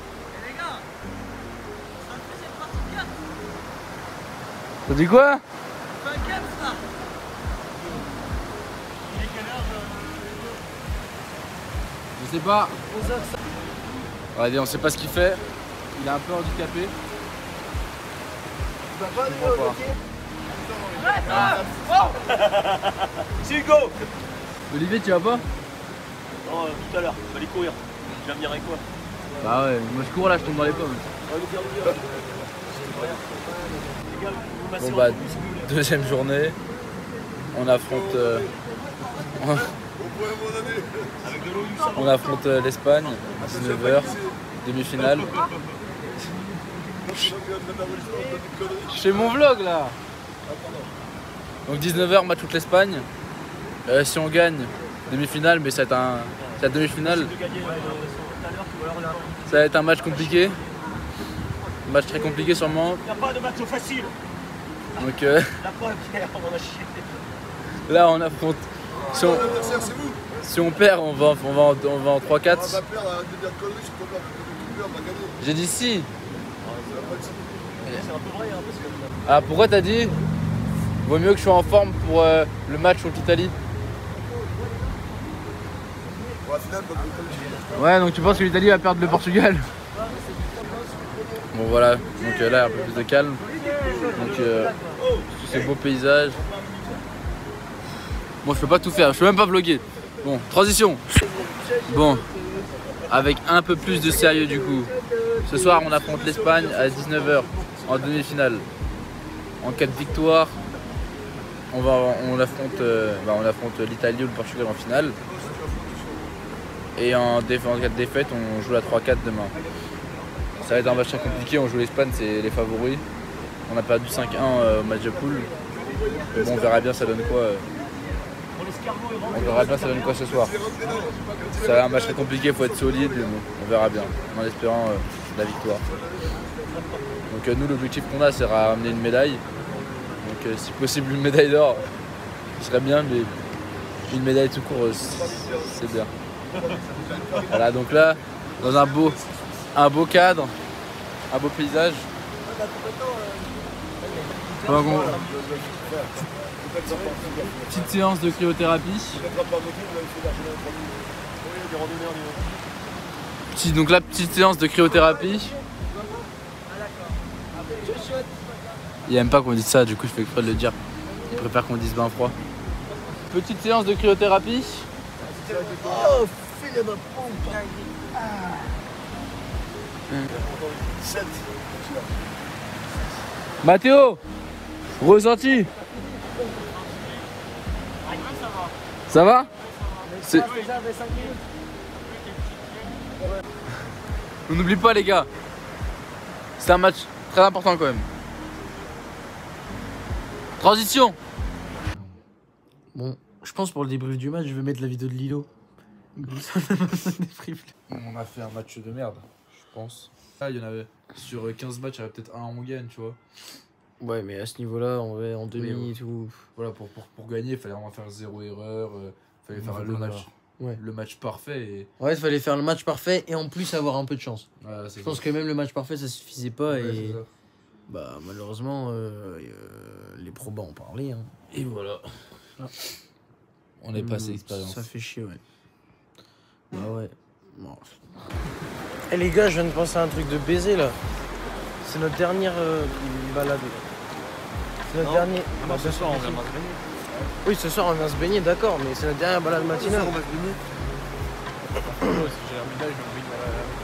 T'as dit quoi? Je sais pas. Regardez, on sait pas ce qu'il fait. Il est un peu handicapé. Tu vas pas aller C'est Hugo. Olivier, tu vas pas? Non, tout à l'heure, je vais aller courir. Tu vas me dire avec quoi? Bah ouais, moi je cours là, je tombe dans les pommes. Bon bah, deuxième journée. On affronte... On affronte l'Espagne, 19h, demi-finale. Je fais mon vlog là. Donc 19h, match contre l'Espagne. Si on gagne, demi-finale, mais c'est un demi-finale. Ça va être un match compliqué. Un match très compliqué sûrement. Il n'y a pas de match facile. Donc La preuve, Pierre, on en a chié. là on affronte. Si on perd, on va en 3-4. J'ai dit si. Ah, pourquoi t'as dit vaut mieux que je sois en forme pour le match contre l'Italie? Ouais, donc tu penses que l'Italie va perdre le Portugal? Bon voilà, donc là un peu plus de calme. Donc tous ces beaux paysages. Bon, je peux pas tout faire, je peux même pas vlogger. Bon, transition. Bon, avec un peu plus de sérieux du coup. Ce soir, on affronte l'Espagne à 19h en demi-finale. En cas de victoire, on affronte l'Italie ou le Portugal en finale. Et en cas de défaite, on joue la 3-4 demain. Ça va être un match très compliqué, on joue l'Espagne, c'est les favoris. On a perdu 5-1 au match de poule. Mais bon, on verra bien ça donne quoi On verra bien ça donne quoi ce soir. Ça va être un match très compliqué, il faut être solide, mais bon, on verra bien, en espérant la victoire. Donc nous, l'objectif qu'on a, c'est à ramener une médaille. Donc si possible une médaille d'or, ce serait bien, mais une médaille tout court, c'est bien. Voilà, donc là, dans un beau cadre, un beau paysage. Petite séance de cryothérapie. Donc là, petite séance de cryothérapie. Il aime pas qu'on dise ça, du coup je fais exprès de le dire. Il préfère qu'on dise bain froid. Petite séance de cryothérapie. Oh, filet de pompe. Mathéo, ressenti. Ça va? On n'oublie pas les gars. C'est un match très important quand même. Transition. Bon, je pense pour le débrief du match, je vais mettre la vidéo de Lilo. On a fait un match de merde, je pense. Là, il y en avait sur 15 matchs, il y en avait peut-être un on gagne, tu vois. Ouais, mais à ce niveau-là, en demi et tout. Voilà, pour gagner, il fallait vraiment faire 0 erreur. Fallait faire le match parfait. Et... Ouais, il fallait faire le match parfait et en plus avoir un peu de chance. Ouais, je pense que même le match parfait, ça suffisait pas. Ouais, et bah, malheureusement, les probas ont parlé. Hein. Et voilà. On est passé l'expérience. Ça fait chier, ouais. Bah ouais. Bon. Eh les gars, je viens de penser à un truc de baiser là. C'est notre dernière balade. C'est notre dernier. Non, ce soir on vient de se baigner. Oui, ce soir on vient se baigner, d'accord, mais c'est notre dernière balade matinale. On va se baigner. Si j'ai la médaille, je vais me baigner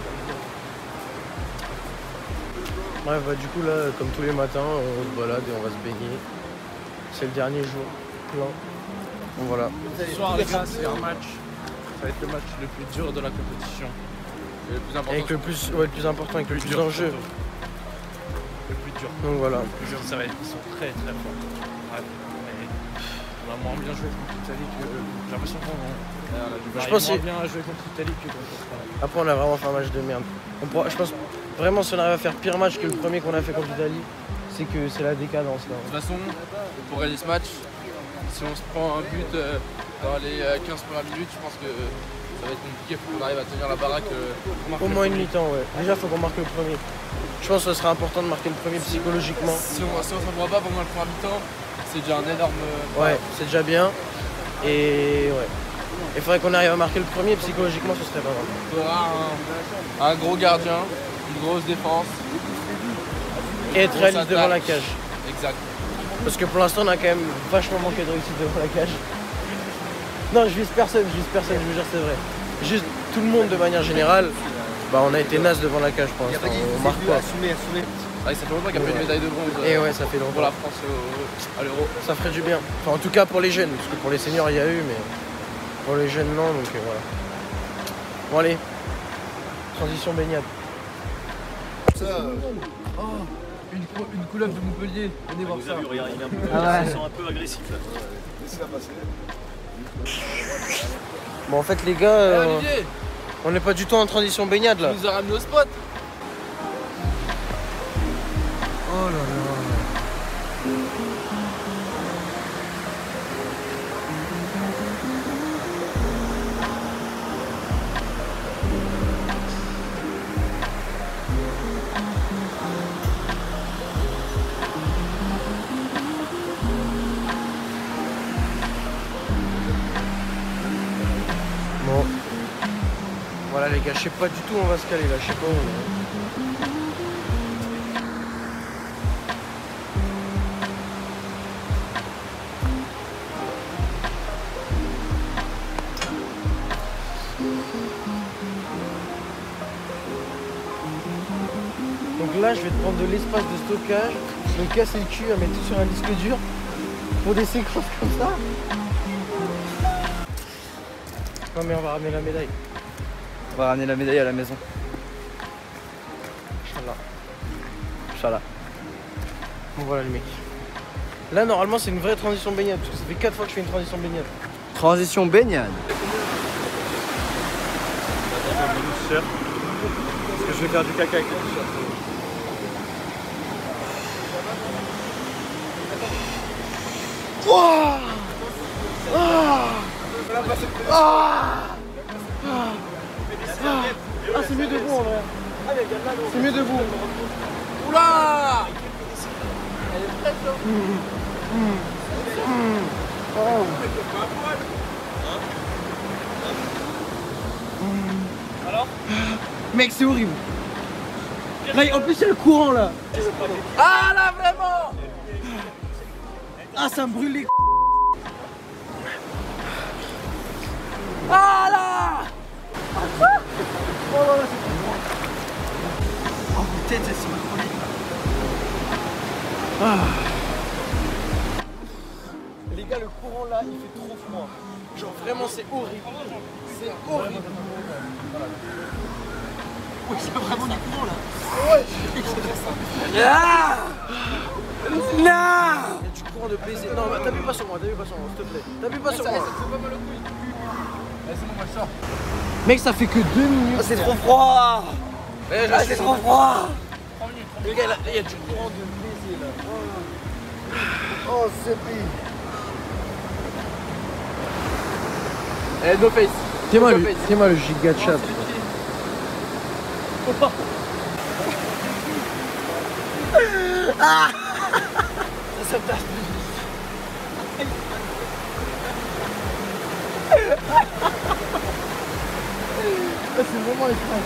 Ouais, bah du coup là, comme tous les matins, on se balade et on va se baigner. C'est le dernier jour. Plein. Bon voilà. Ce soir les gars, c'est un match. Ça va être le match le plus dur de la compétition. Et le plus important. Avec le plus important, avec le plus d'enjeux. Le plus dur. Donc voilà. Le plus dur, ça va être. Ils sont très très forts. Ouais. Mais on va moins bien jouer contre l'Italie que. J'ai l'impression qu'on. Je pense moins bien jouer contre l'Italie que contre l'Espagne. Après, on a vraiment fait un match de merde. Je pense vraiment, si on arrive à faire pire match que le premier qu'on a fait contre l'Italie, c'est que c'est la décadence là. De toute façon, pour gagner ce match, si on se prend un but dans les 15 premières minutes, je pense que ça va être compliqué. Il faut qu'on arrive à tenir la baraque. Au moins une mi-temps, ouais. Déjà, il faut qu'on marque le premier. Je pense que ce sera important de marquer le premier psychologiquement. Si on ne s'en voit pas pendant le premier mi-temps, c'est déjà un énorme. Ouais, c'est déjà bien. Et ouais. Il faudrait qu'on arrive à marquer le premier, psychologiquement, ce serait pas mal. Il faudra un gros gardien, une grosse défense. Et être réaliste devant la cage. Exact. Parce que pour l'instant, on a quand même vachement manqué de réussite devant la cage. Non, je vise personne, je vous jure, c'est vrai. Juste tout le monde de manière générale, bah on a été naze devant la cage pour l'instant. On marque pas. Assumer. Ouais, ça fait longtemps qu'il n'y a pas une médaille de bronze. Et ouais, ça fait longtemps. Pour la France à l'Euro. Ça ferait du bien. Enfin, en tout cas pour les jeunes, parce que pour les seniors, il y a eu, mais pour les jeunes, non, donc voilà. Bon, allez. Transition baignade. Une couleuvre de Montpellier, venez voir ça. Il sent un peu agressif là. Laissez-la passer. Bon, en fait, les gars, on n'est pas du tout en transition baignade là. Tu nous as ramené au spot. Oh là là. Bon. Voilà les gars, je sais pas du tout où on va se caler là, je sais pas où on est. Donc là, je vais te prendre de l'espace de stockage, me casser le cul à mettre tout sur un disque dur pour des séquences comme ça. Non mais on va ramener la médaille. On va ramener la médaille à la maison. Inch'Allah. Inch'Allah. Bon voilà les mecs. Là normalement c'est une vraie transition baignade, parce que ça fait 4 fois que je fais une transition baignade. Transition baignade. Parce que je vais faire du caca avec le t-shirt. Ouah. Ah, c'est mieux debout en vrai. C'est mieux debout. Oula. Alors Mec, c'est horrible. Là, en plus, il y a le courant là. Ah là, vraiment. Ah, ça me brûle les. Ah là. Oh là là, c'est trop froid. Oh, ma tête, elle s'est refroidie. Ah. Les gars, le courant là, il fait trop froid. Genre vraiment, c'est horrible. C'est horrible. Oui, c'est pas vraiment du courant là. Ouais. Ah. Non. Il y a du courant de baiser. Non, t'appuies pas sur moi, s'il te plaît. T'appuies pas sur moi. Ça te fait pas mal au couille. Vas-y, moi je sors. Mec, ça fait que 2 minutes. Oh, c'est trop froid. Ah, c'est trop froid. 3 minutes. Les gars, il y a du courant de baiser là. Oh, c'est pire. Eh, no face. Tiens-moi le giga chat. Ah. Ça me tape. C'est vraiment étrange.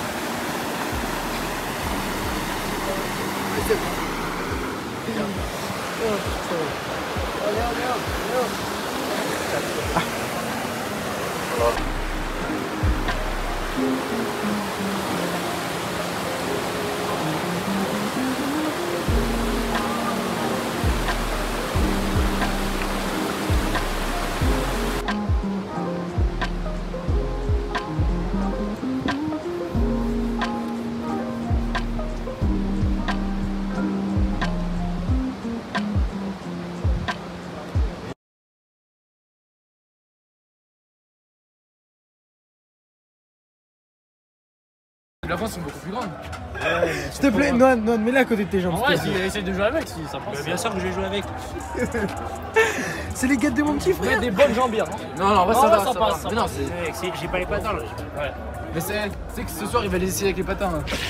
La France c'est beaucoup plus grande. S'il te plaît, non, mets-la à côté de tes jambes. Ouais, essaye de jouer avec si ça passe. Bien sûr que je vais jouer avec. C'est les gars de mon petit frère. Des bonnes jambières. Non, ça passe. Mais non, j'ai pas les patins là. Ouais. Mais c'est que ce soir il va les essayer avec les patins. Oh,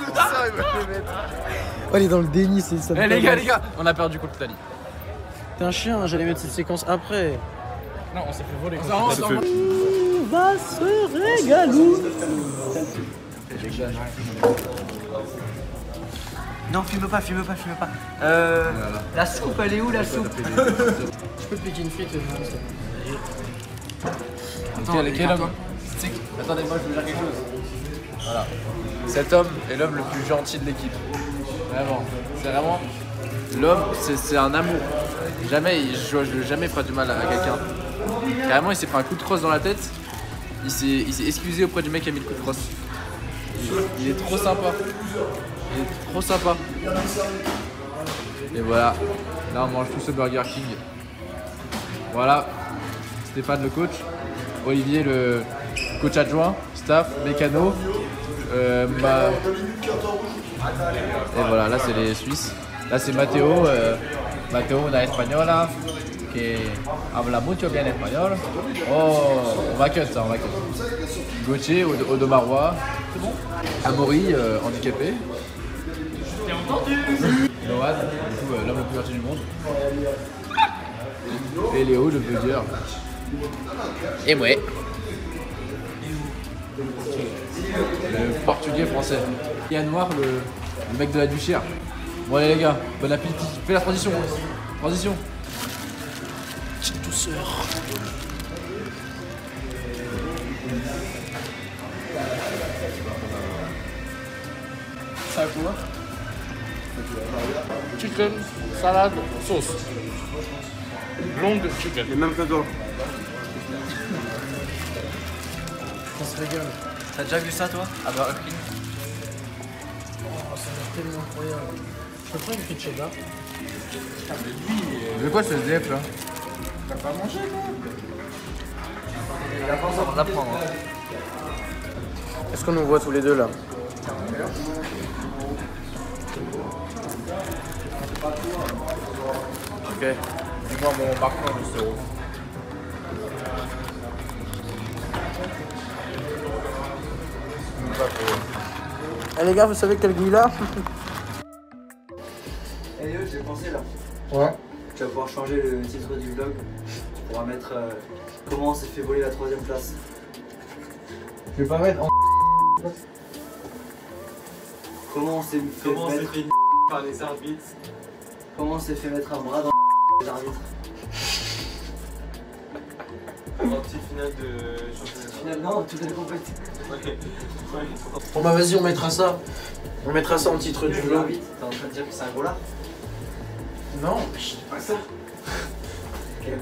il est dans le déni, c'est ça. Eh les gars, on a perdu contre l'Italie. T'es un chien, j'allais mettre cette séquence après. Non, on s'est fait voler. On va se régaler. Non, filme pas. La soupe, elle est où la soupe? Je peux te piquer une frite, Quel homme? Attendez, moi je veux dire quelque chose. Voilà. Cet homme est l'homme le plus gentil de l'équipe. Vraiment. C'est vraiment. L'homme, c'est un amour. Jamais, je jamais ferai du mal à quelqu'un. Carrément, il s'est pris un coup de crosse dans la tête. Il s'est excusé auprès du mec qui a mis le coup de crosse. Il est trop sympa. Et voilà. Là, on mange tout ce Burger King. Voilà. Stéphane, le coach. Olivier, le coach adjoint. Staff, mécano. Et voilà, là, c'est les Suisses. Là, c'est Matteo. Matteo, una española. Que habla mucho bien espagnol. Oh, on va cut ça, on va cut. Gauthier, Odomarois. Amaury, handicapé. T'es entendu? Noad, du coup, l'homme le plus gentil du monde. Et Léo, le bugueur. Et ouais. Le portugais français. Yann Noir, le mec de la Duchère. Bon allez les gars, bon appétit. Fais la transition. Transition. Petite douceur. Ça quoi? Chicken, salade, sauce. Longue chicken. Les mêmes que toi. On se régale. T'as déjà vu ça toi? Ah bah ok. Oh, ça a l'air tellement incroyable. Je peux prendre une frite cheddar? C'est quoi ce SDF là? T'as pas mangé toi? de la prendre. Est-ce qu'on nous voit tous les deux là? Ok. Dis-moi mon parcours de zéro. Eh les gars, vous savez quel goût il a? Eh yo, j'ai pensé là. Ouais. Tu vas pouvoir changer le titre du vlog. Tu pourras mettre comment on s'est fait voler la 3ème place. Je vais pas mettre en. Comment on s'est fait par les arbitres. Comment on s'est fait mettre un bras dans les arbitres. En petite finale de championnat. Finale, non, toutes les compétitions. Bon bah vas-y, on mettra ça. On mettra ça en titre du vlog. T'es en train de dire que c'est un gros lard? Non, je dis pas ça. Ok.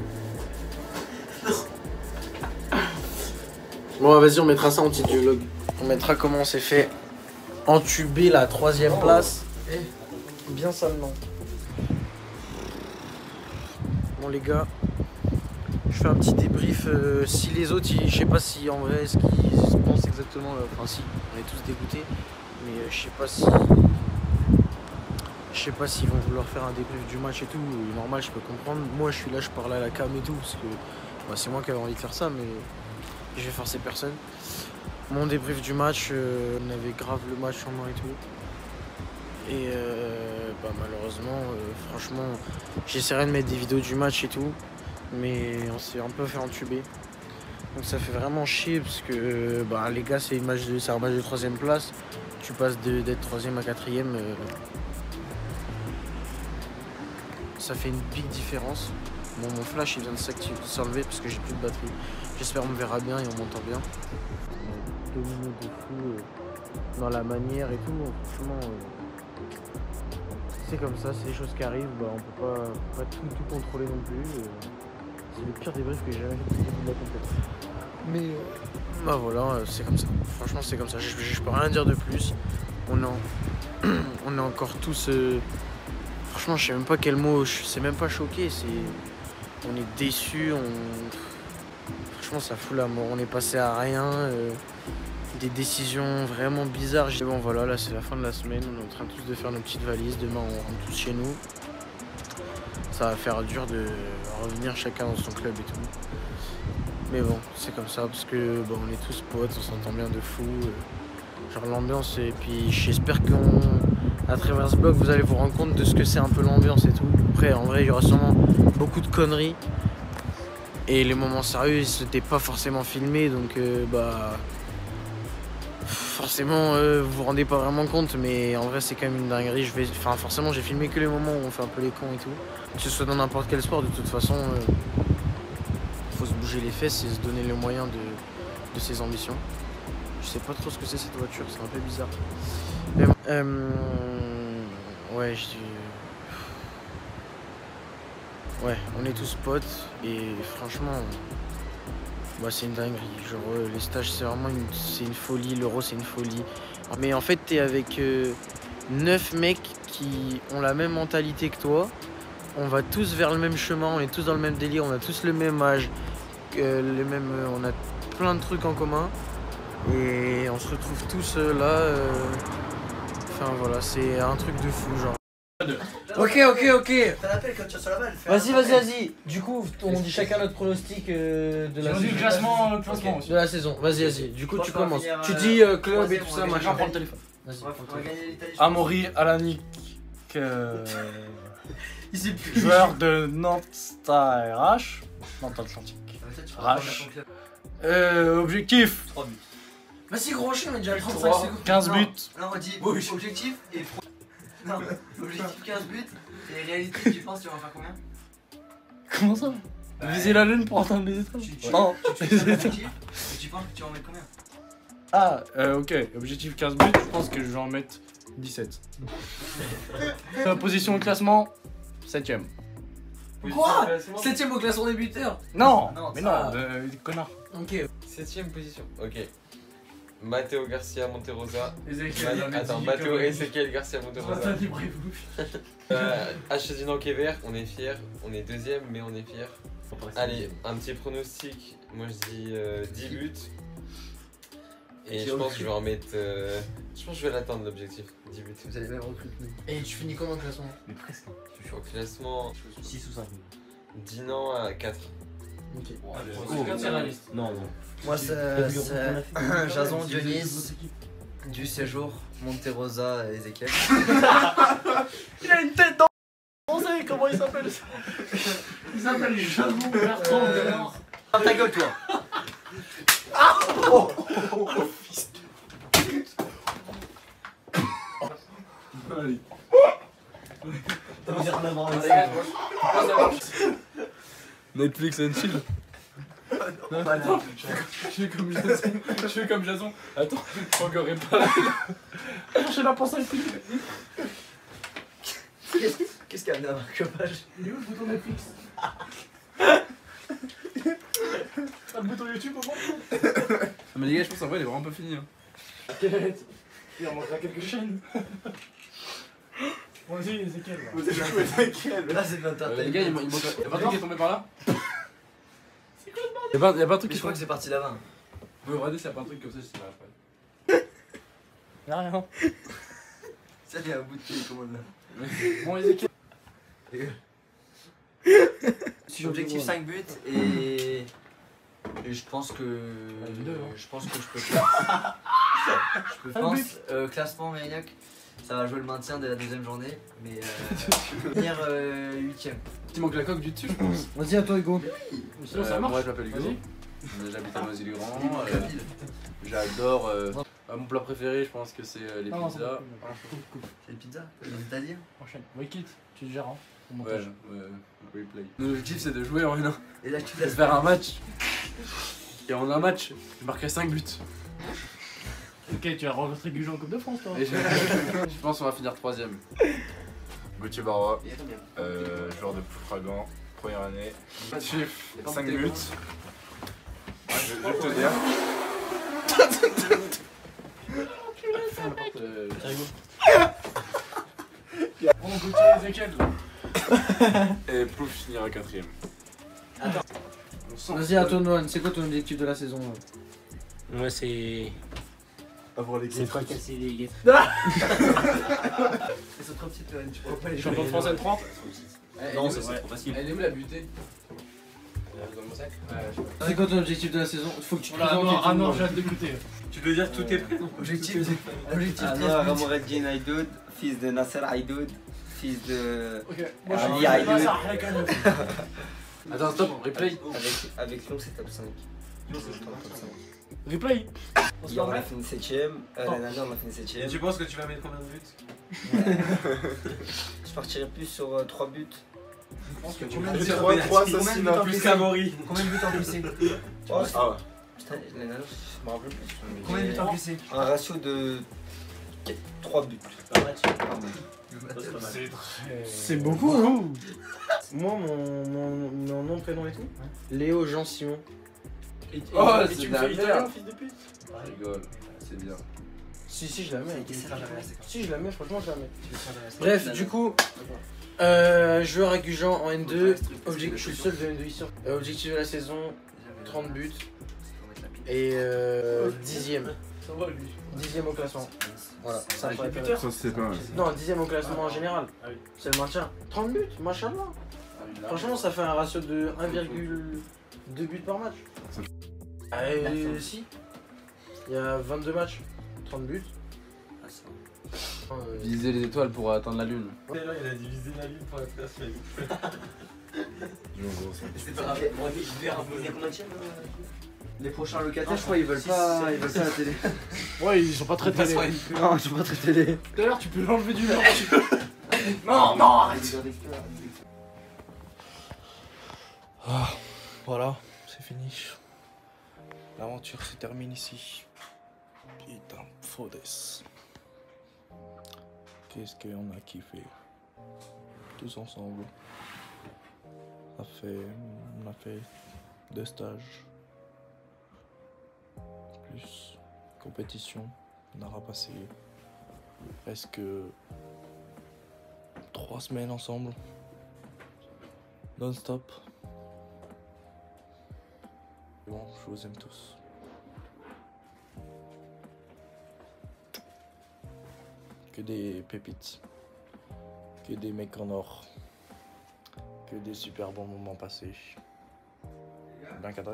Bon, vas-y, on mettra ça en titre du vlog. On mettra comment on s'est fait entuber la 3ème place. Bien salement. Bon, les gars, je fais un petit débrief. Si les autres, je sais pas si en vrai, ce qu'ils pensent exactement. Enfin, si, on est tous dégoûtés. Mais je sais pas si. Je sais pas s'ils vont vouloir faire un débrief du match et tout. Normal, je peux comprendre. Moi, je suis là, je parle à la cam et tout. Parce que bah, c'est moi qui avais envie de faire ça, mais je vais forcer personne. Mon débrief du match, on avait grave le match en main et tout. Et bah, malheureusement, franchement, j'essaierai de mettre des vidéos du match et tout. Mais on s'est un peu fait entuber. Donc ça fait vraiment chier parce que bah, les gars, c'est un match de 3ème place. Tu passes d'être 3ème à 4ème. Ça fait une big différence. Bon, mon flash il vient de s'enlever parce que j'ai plus de batterie. J'espère qu'on me verra bien et on m'entend bien. 2 minutes de fou dans la manière et tout. Franchement, c'est comme ça, c'est des choses qui arrivent. Bah, on peut pas tout contrôler non plus. C'est le pire débrief que j'ai jamais fait de la compétition. Mais bah voilà, c'est comme ça. Franchement, c'est comme ça. Je peux rien dire de plus. On est encore tous. Franchement, je sais même pas quel mot. Je sais même pas choqué. On est déçus. Franchement, ça fout la mort. On est passé à rien. Des décisions vraiment bizarres. Bon, voilà, là, c'est la fin de la semaine. On est en train tous de faire nos petites valises. Demain, on rentre tous chez nous. Ça va faire dur de revenir chacun dans son club et tout. Mais bon, c'est comme ça parce que bon, on est tous potes, on s'entend bien de fou. Genre l'ambiance, et puis j'espère qu'à travers ce blog, vous allez vous rendre compte de ce que c'est un peu l'ambiance et tout. Après, en vrai, il y aura sûrement beaucoup de conneries. Et les moments sérieux, c'était pas forcément filmé, donc bah... Forcément, vous vous rendez pas vraiment compte, mais en vrai, c'est quand même une dinguerie. Enfin, forcément, j'ai filmé que les moments où on fait un peu les cons et tout. Que ce soit dans n'importe quel sport, de toute façon, faut se bouger les fesses et se donner les moyens de ses ambitions. Je sais pas trop ce que c'est cette voiture, c'est un peu bizarre. Mais bon, ouais, ouais, on est tous potes et franchement, bah, c'est une dinguerie. Genre, les stages, c'est vraiment une folie. L'euro, c'est une folie. Mais en fait, t'es avec 9 mecs qui ont la même mentalité que toi. On va tous vers le même chemin, on est tous dans le même délire, on a tous le même âge, on a plein de trucs en commun. Et on se retrouve tous là. Enfin voilà, c'est un truc de fou, genre. Ok. T'as l'appel quand tu as sur la balle. Vas-y. Du coup, on dit chacun notre pronostic de la saison. Le classement aussi. De la saison. Vas-y. Du coup, tu commences. Tu dis club et tout ça, machin. Prends le téléphone. Vas-y. Amaury Alanik, joueur de Nantes RH. Nantes Atlantique. RH. Objectif. 3 buts. Vas-y, gros chien, on est déjà à 35 secondes. 15 buts. Non, on dit objectif et non, objectif 15 buts. Et réalité, tu penses tu vas en faire combien? Comment ça? Viser la lune pour entendre les étoiles? Non, tu penses que tu vas en mettre combien? Ah, ok, objectif 15 buts, je pense que je vais en mettre 17. Position au classement, 7ème. Quoi? 7ème au classement des buteurs? Non, mais non, connard. Ok. 7ème position, ok. Matteo Garcia Monterosa. Attends, Matteo Ezequiel Garcia Monterosa. HC Nankever, on est fiers. On est 2ème, mais on est fiers. Allez, un petit pronostic. Moi je dis 10 buts. Et je pense que je vais en mettre. Je pense que je vais l'atteindre l'objectif. 10 buts. Vous allez même recruter. Et tu finis comment au classement? Mais presque. Je suis au classement 6 ou 5. Dinan à 4. Ok. C'est réaliste. Non, non. Moi c'est Jason, Dionis, du séjour, Monterosa et Ezekiel. Il a une tête dans. Comment il s'appelle ça? Il s'appelle Jason Bertrand. Ferme ta gueule, toi. Ah oh, fils de pute. Allez. T'as envie de rien avoir avec ça. Netflix and chill. Non, attends, je fais comme Jason. Attends, encore réparé. J'ai la pensée plus. Qu'est-ce qu'il y a à marque page? Il est où le bouton Netflix? T'as le bouton YouTube au moins? Mais les gars, je pense en vrai, il est vraiment pas fini. Hein. Il en manquera quelques chaînes. Vas-y, Ezekiel. Vous avez joué Ezekiel. Là, c'est de l'entertainment. Les gars, il manque. Y'a pas un truc qui est tombé par là? C'est quoi le bordel? Y'a pas un truc qui Je crois que c'est parti là-bas. Vous pouvez regarder s'il y a pas un truc comme ça, je sais pas après. Y'a rien. Ça, il y a un bout de télécommande là. Bon, Ezekiel. Objectif 5 buts et je pense que je peux faire. Je pense classement Mérignac, ça va jouer le maintien dès la deuxième journée, mais finir 8ème. Il manque la coque du dessus, je pense. Vas-y, à toi, Hugo. Sinon, ça marche. Moi, je m'appelle Hugo. J'habite à Noisy-le-Grand. J'adore. Mon plat préféré, je pense que c'est les pizzas. C'est les pizzas? Les Italiens? Enchaîne. Wikit, tu le gères, hein. Ouais, replay. L'objectif c'est de jouer en N1. Et là tu de faire un match. Et en un match, je marquerai 5 buts. Ok, tu vas rencontrer Gujan en Coupe de France, toi. Et je pense qu'on va finir 3ème. Gauthier Barrois, joueur de Fragan, première année. 5 buts. Je vais te dire. Bon, Gauthier, Ezekiel. Et Plouf finira 4ème. Attends. Vas-y, à toi, Noan, c'est quoi ton objectif de la saison? Moi, c'est. Avoir les c'est pas casser les guettes. Ils sont trop petites, tu vois pas les Champion de France à 30. Non, ça c'est trop facile. Elle est où la butée? Dans mon sac? C'est quoi ton objectif de la saison? Faut que tu te Voilà, présentes. ah non, j'ai hâte d'écouter. Tu veux dire tout est prêt? Objectif Alors, Ramoreddin Aïdoud, fils de Nasser Aïdoud, fils de Ok, moi je Ali suis Aïdoud. Attends, stop, replay. Avec Lyon, c'est top 5. Replay. Hier, on a fini 7ème. L'année dernière, on a fini 7ème. Et tu penses que tu vas mettre combien de buts? Je partirais plus sur 3 buts. Je pense que tu mets 3, ça c'est un plus qu'Amaury. Combien de buts encaissés? Oh, ah putain, l'année dernière, je me rappelle plus. Combien de buts encaissés? Un ratio de 3 buts. Par match. C'est beaucoup, hein. Moi, mon nom, prénom et tout. Léo Jean Simon. Oh, Et c'est tu de me la fais italien, merde. fils de pute? Je rigole, c'est bien. Si, je la mets. Si, je la mets, franchement, je la mets. Bref, Bref, du coup, joueur à Gujan en N2. Je suis le seul de N2 ici. Objectif de la saison, 30 buts. Et 10ème. Ça va lui. 10ème au classement. Voilà, ça me paraît Ça c'est pas mal. Non, 10ème au classement en général. C'est le maintien. 30 buts, machallah. Franchement, ça fait un ratio de 1,2 buts par match. Si. Il y a 22 matchs, 30 buts. Viser les étoiles pour atteindre la lune. Là, il a divisé la lune pour la place. C'est pas grave. Les prochains locataires, je crois, ils veulent pas la télé. Ouais, ils sont pas très télé. Non, ils sont pas très télé. D'ailleurs, tu peux l'enlever du mur. Non, non, arrête. Voilà, c'est fini. L'aventure se termine ici. Putain, Fodes. Qu'est-ce qu'on a kiffé. Tous ensemble. On a fait 2 stages. Plus compétition. On a repassé presque 3 semaines ensemble. Non-stop. Bon, je vous aime tous. Que des pépites. Que des mecs en or. Que des super bons moments passés. Bien cadré.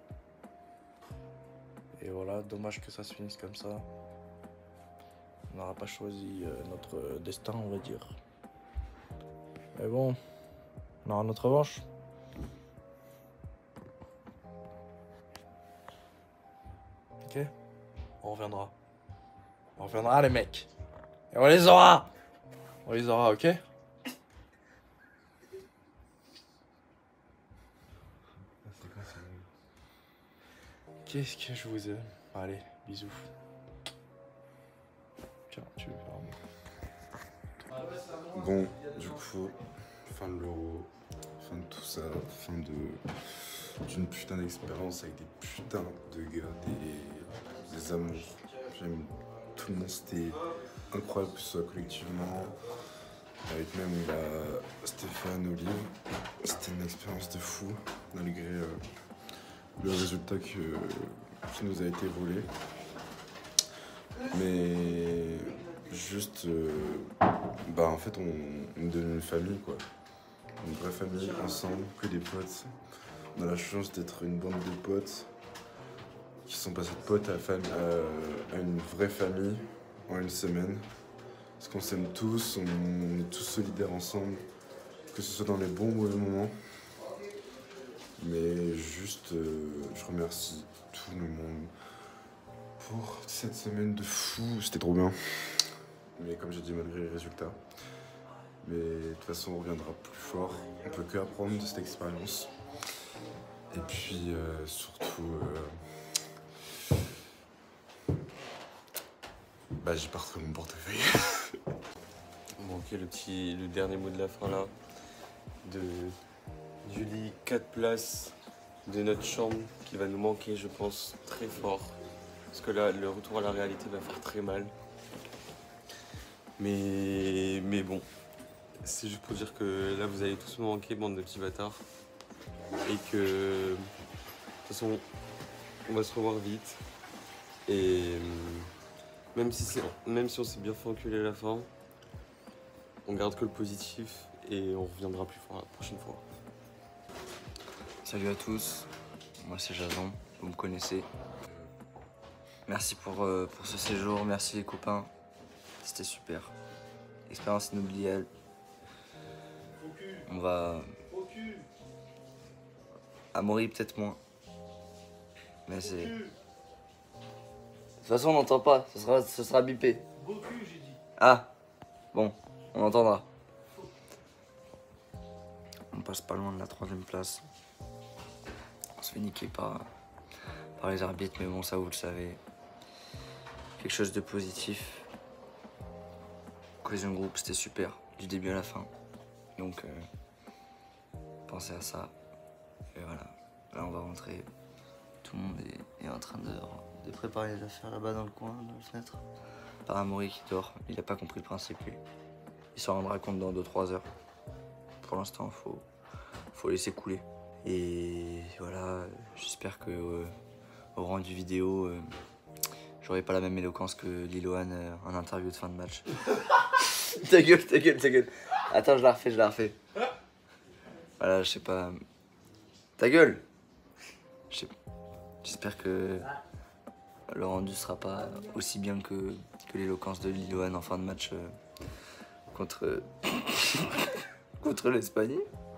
Et voilà, dommage que ça se finisse comme ça. On n'aura pas choisi notre destin, on va dire. Mais bon, on aura notre revanche. Ok, on reviendra. On reviendra les mecs. Et on les aura. On les aura, ok? Qu'est-ce que je vous aime. Allez, bisous. Tiens, tu veux faire un... Bon, du coup, fin de l'Euro, fin de tout ça, fin d'une putain d'expérience avec des putains de gars, des amours. J'aime tout le monde, c'était incroyable que ce soit collectivement. Avec même Stéphane, Olive, c'était une expérience de fou, malgré le résultat qui nous a été volé. Mais juste, en fait, on devient une famille, quoi. Une vraie famille, ensemble, que des potes. On a la chance d'être une bande de potes qui sont passés de potes à une vraie famille en une semaine. Parce qu'on s'aime tous, on est tous solidaires ensemble, que ce soit dans les bons ou mauvais moments. Mais juste, je remercie tout le monde pour cette semaine de fou. C'était trop bien. Mais comme j'ai dit, malgré les résultats. Mais de toute façon, on reviendra plus fort. On peut que apprendre de cette expérience. Et puis, surtout, j'ai pas retrouvé mon portefeuille. Bon, ok, le dernier mot de la fin là. Du lit 4 places de notre chambre qui va nous manquer, je pense, très fort. Parce que là, le retour à la réalité va faire très mal. Mais bon, c'est juste pour dire que là, vous allez tous me manquer, bande de petits bâtards. Et que, de toute façon, on va se revoir vite. Et même si on s'est bien fait enculer à la fin, on garde que le positif et on reviendra plus fort la prochaine fois. Salut à tous, moi c'est Jason, vous me connaissez. Merci pour ce séjour, merci les copains, c'était super. Expérience inoubliable. On va... à Maury peut-être moins. Mais c'est... De toute façon on n'entend pas, ce sera bipé. Ah, bon, on entendra. On passe pas loin de la 3e place. On se fait niquer par les arbitres, mais bon, ça vous le savez. Quelque chose de positif. Cohésion de groupe, c'était super, du début à la fin. Donc, pensez à ça. Et voilà, là on va rentrer. Tout le monde est en train de préparer les affaires là-bas dans le coin, dans la fenêtre. Par Amaury qui dort, il n'a pas compris le principe, lui. Il s'en rendra compte dans 2-3 heures. Pour l'instant, faut laisser couler. Et voilà, j'espère que au rendu vidéo, j'aurai pas la même éloquence que Liloan en interview de fin de match. Ta gueule, ta gueule, ta gueule. Attends, je la refais. Voilà, je sais pas. Ta gueule. J'espère que le rendu sera pas aussi bien que l'éloquence de Liloan en fin de match contre l'Espagne.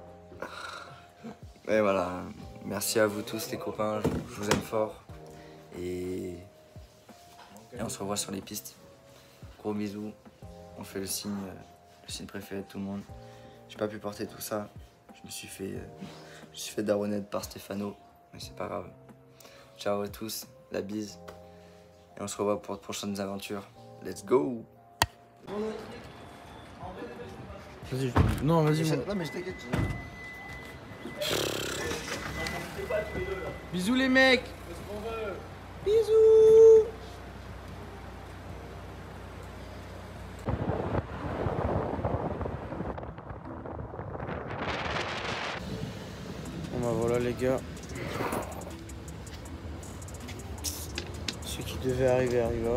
Et voilà, merci à vous tous les copains, je vous aime fort. Et on se revoit sur les pistes. Gros bisous, on fait le signe préféré de tout le monde. J'ai pas pu porter tout ça, je me suis fait daronner par Stéphano, mais c'est pas grave. Ciao à tous, la bise. Et on se revoit pour de prochaines aventures. Let's go! Vas-y, non, vas-y. Non, mais je t'inquiète. Bisous les mecs. Bisous. Bon bah voilà les gars. Ce qui devait arriver arriva.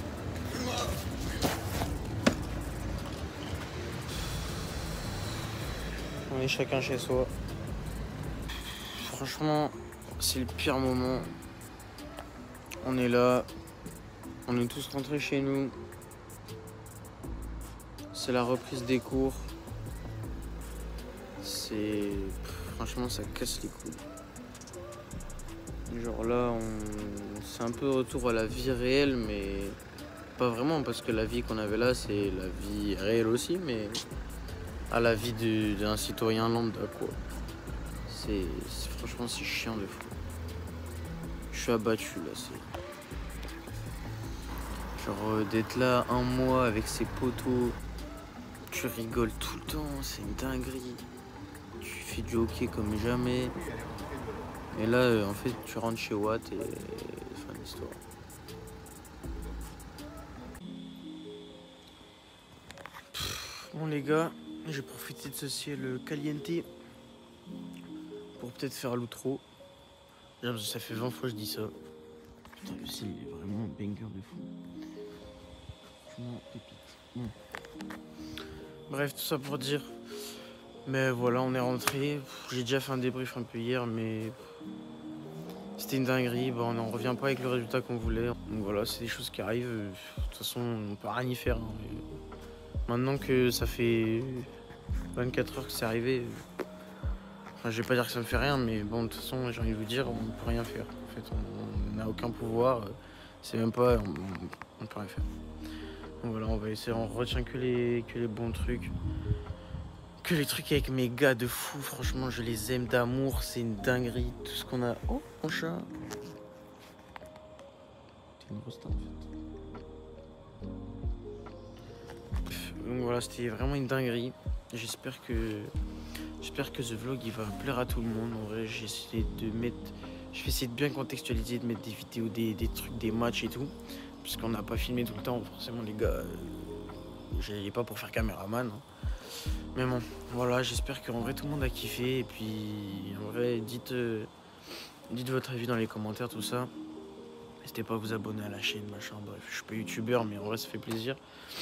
On est chacun chez soi. Franchement, c'est le pire moment. On est là. On est tous rentrés chez nous. C'est la reprise des cours. Franchement, ça casse les couilles. Genre là, c'est un peu retour à la vie réelle, mais pas vraiment, parce que la vie qu'on avait là, c'est la vie réelle aussi, mais à la vie d'un citoyen lambda, quoi. Franchement, c'est chiant de fou. Je suis abattu, là. Genre, d'être là un mois avec ses potos, tu rigoles tout le temps, c'est une dinguerie. Tu fais du hockey comme jamais. Et là, en fait, tu rentres chez Watt et fin d'histoire. Bon les gars, j'ai profité de ce ciel caliente pour peut-être faire l'outro. Ça fait 20 fois que je dis ça. Putain, le ciel il est vraiment un banger de fou. Franchement, pépite. Bon. Bref, tout ça pour dire. Mais voilà, on est rentré. J'ai déjà fait un débrief un peu hier, mais c'était une dinguerie. Bon, on n'en revient pas avec le résultat qu'on voulait. Donc voilà, c'est des choses qui arrivent. De toute façon, on peut rien y faire. Hein. Maintenant que ça fait 24 heures que c'est arrivé, enfin, je vais pas dire que ça me fait rien, mais bon, de toute façon, j'ai envie de vous dire, on ne peut rien faire. En fait, on n'a aucun pouvoir. C'est même pas, on peut rien faire. Donc voilà, on va essayer. On retient que les bons trucs. Que les trucs avec mes gars de fou, franchement, je les aime d'amour, c'est une dinguerie, tout ce qu'on a. Oh, mon chat. T'es une grosse tarte, en fait. Donc voilà, c'était vraiment une dinguerie. J'espère que ce vlog il va plaire à tout le monde. En vrai, je vais essayer de bien contextualiser, de mettre des vidéos, des trucs, des matchs et tout. Puisqu'on n'a pas filmé tout le temps, forcément les gars, je n'y ai pas pour faire caméraman. Hein. Mais bon, voilà, j'espère qu'en vrai tout le monde a kiffé. Et puis en vrai, dites votre avis dans les commentaires, tout ça. N'hésitez pas à vous abonner à la chaîne, machin, bref, je suis pas youtubeur, mais en vrai ça fait plaisir.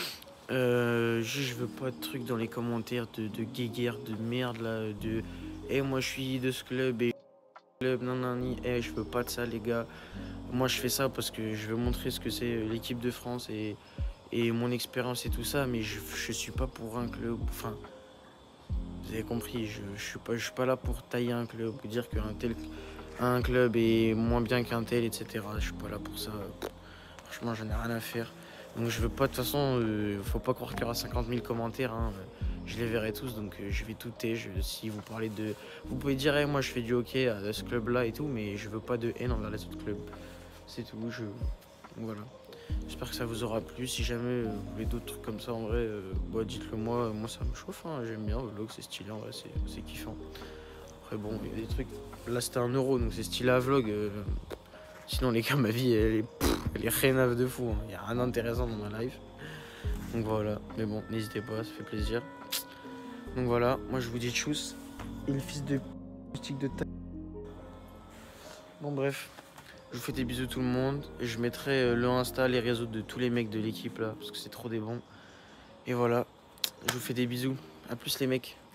Je veux pas de trucs dans les commentaires de guéguerre, de merde là, de moi je suis de ce club et club, nanani, je veux pas de ça les gars. Moi je fais ça parce que je veux montrer ce que c'est l'équipe de France et mon expérience et tout ça, mais je suis pas pour un club, enfin, vous avez compris, je suis pas là pour tailler un club, pour dire qu'un club est moins bien qu'un tel, etc. Je suis pas là pour ça, franchement j'en ai rien à faire. Donc je veux pas, de toute façon, faut pas croire qu'il y aura 50 000 commentaires, hein. Je les verrai tous, donc je vais tout taire. Si vous parlez de... Vous pouvez dire, hey, moi je fais du hockey à ce club-là et tout, mais je veux pas de haine envers les autres clubs. C'est tout, donc voilà. J'espère que ça vous aura plu. Si jamais vous voulez d'autres trucs comme ça, en vrai, dites-le moi. Moi ça me chauffe, hein. J'aime bien le vlog, c'est stylé, en vrai, c'est kiffant. Après bon, il y a des trucs... Là c'était 1 €, donc c'est stylé à vlog. Sinon les gars, ma vie, elle est rénave de fou. Il n'y a rien d'intéressant dans ma life. Donc voilà, mais bon, n'hésitez pas, ça fait plaisir. Donc voilà, moi je vous dis tchuss. Et le fils de stick de taille. Bon bref, je vous fais des bisous tout le monde. Je mettrai le Insta, les réseaux de tous les mecs de l'équipe là, parce que c'est trop des bons. Et voilà, je vous fais des bisous. A plus les mecs.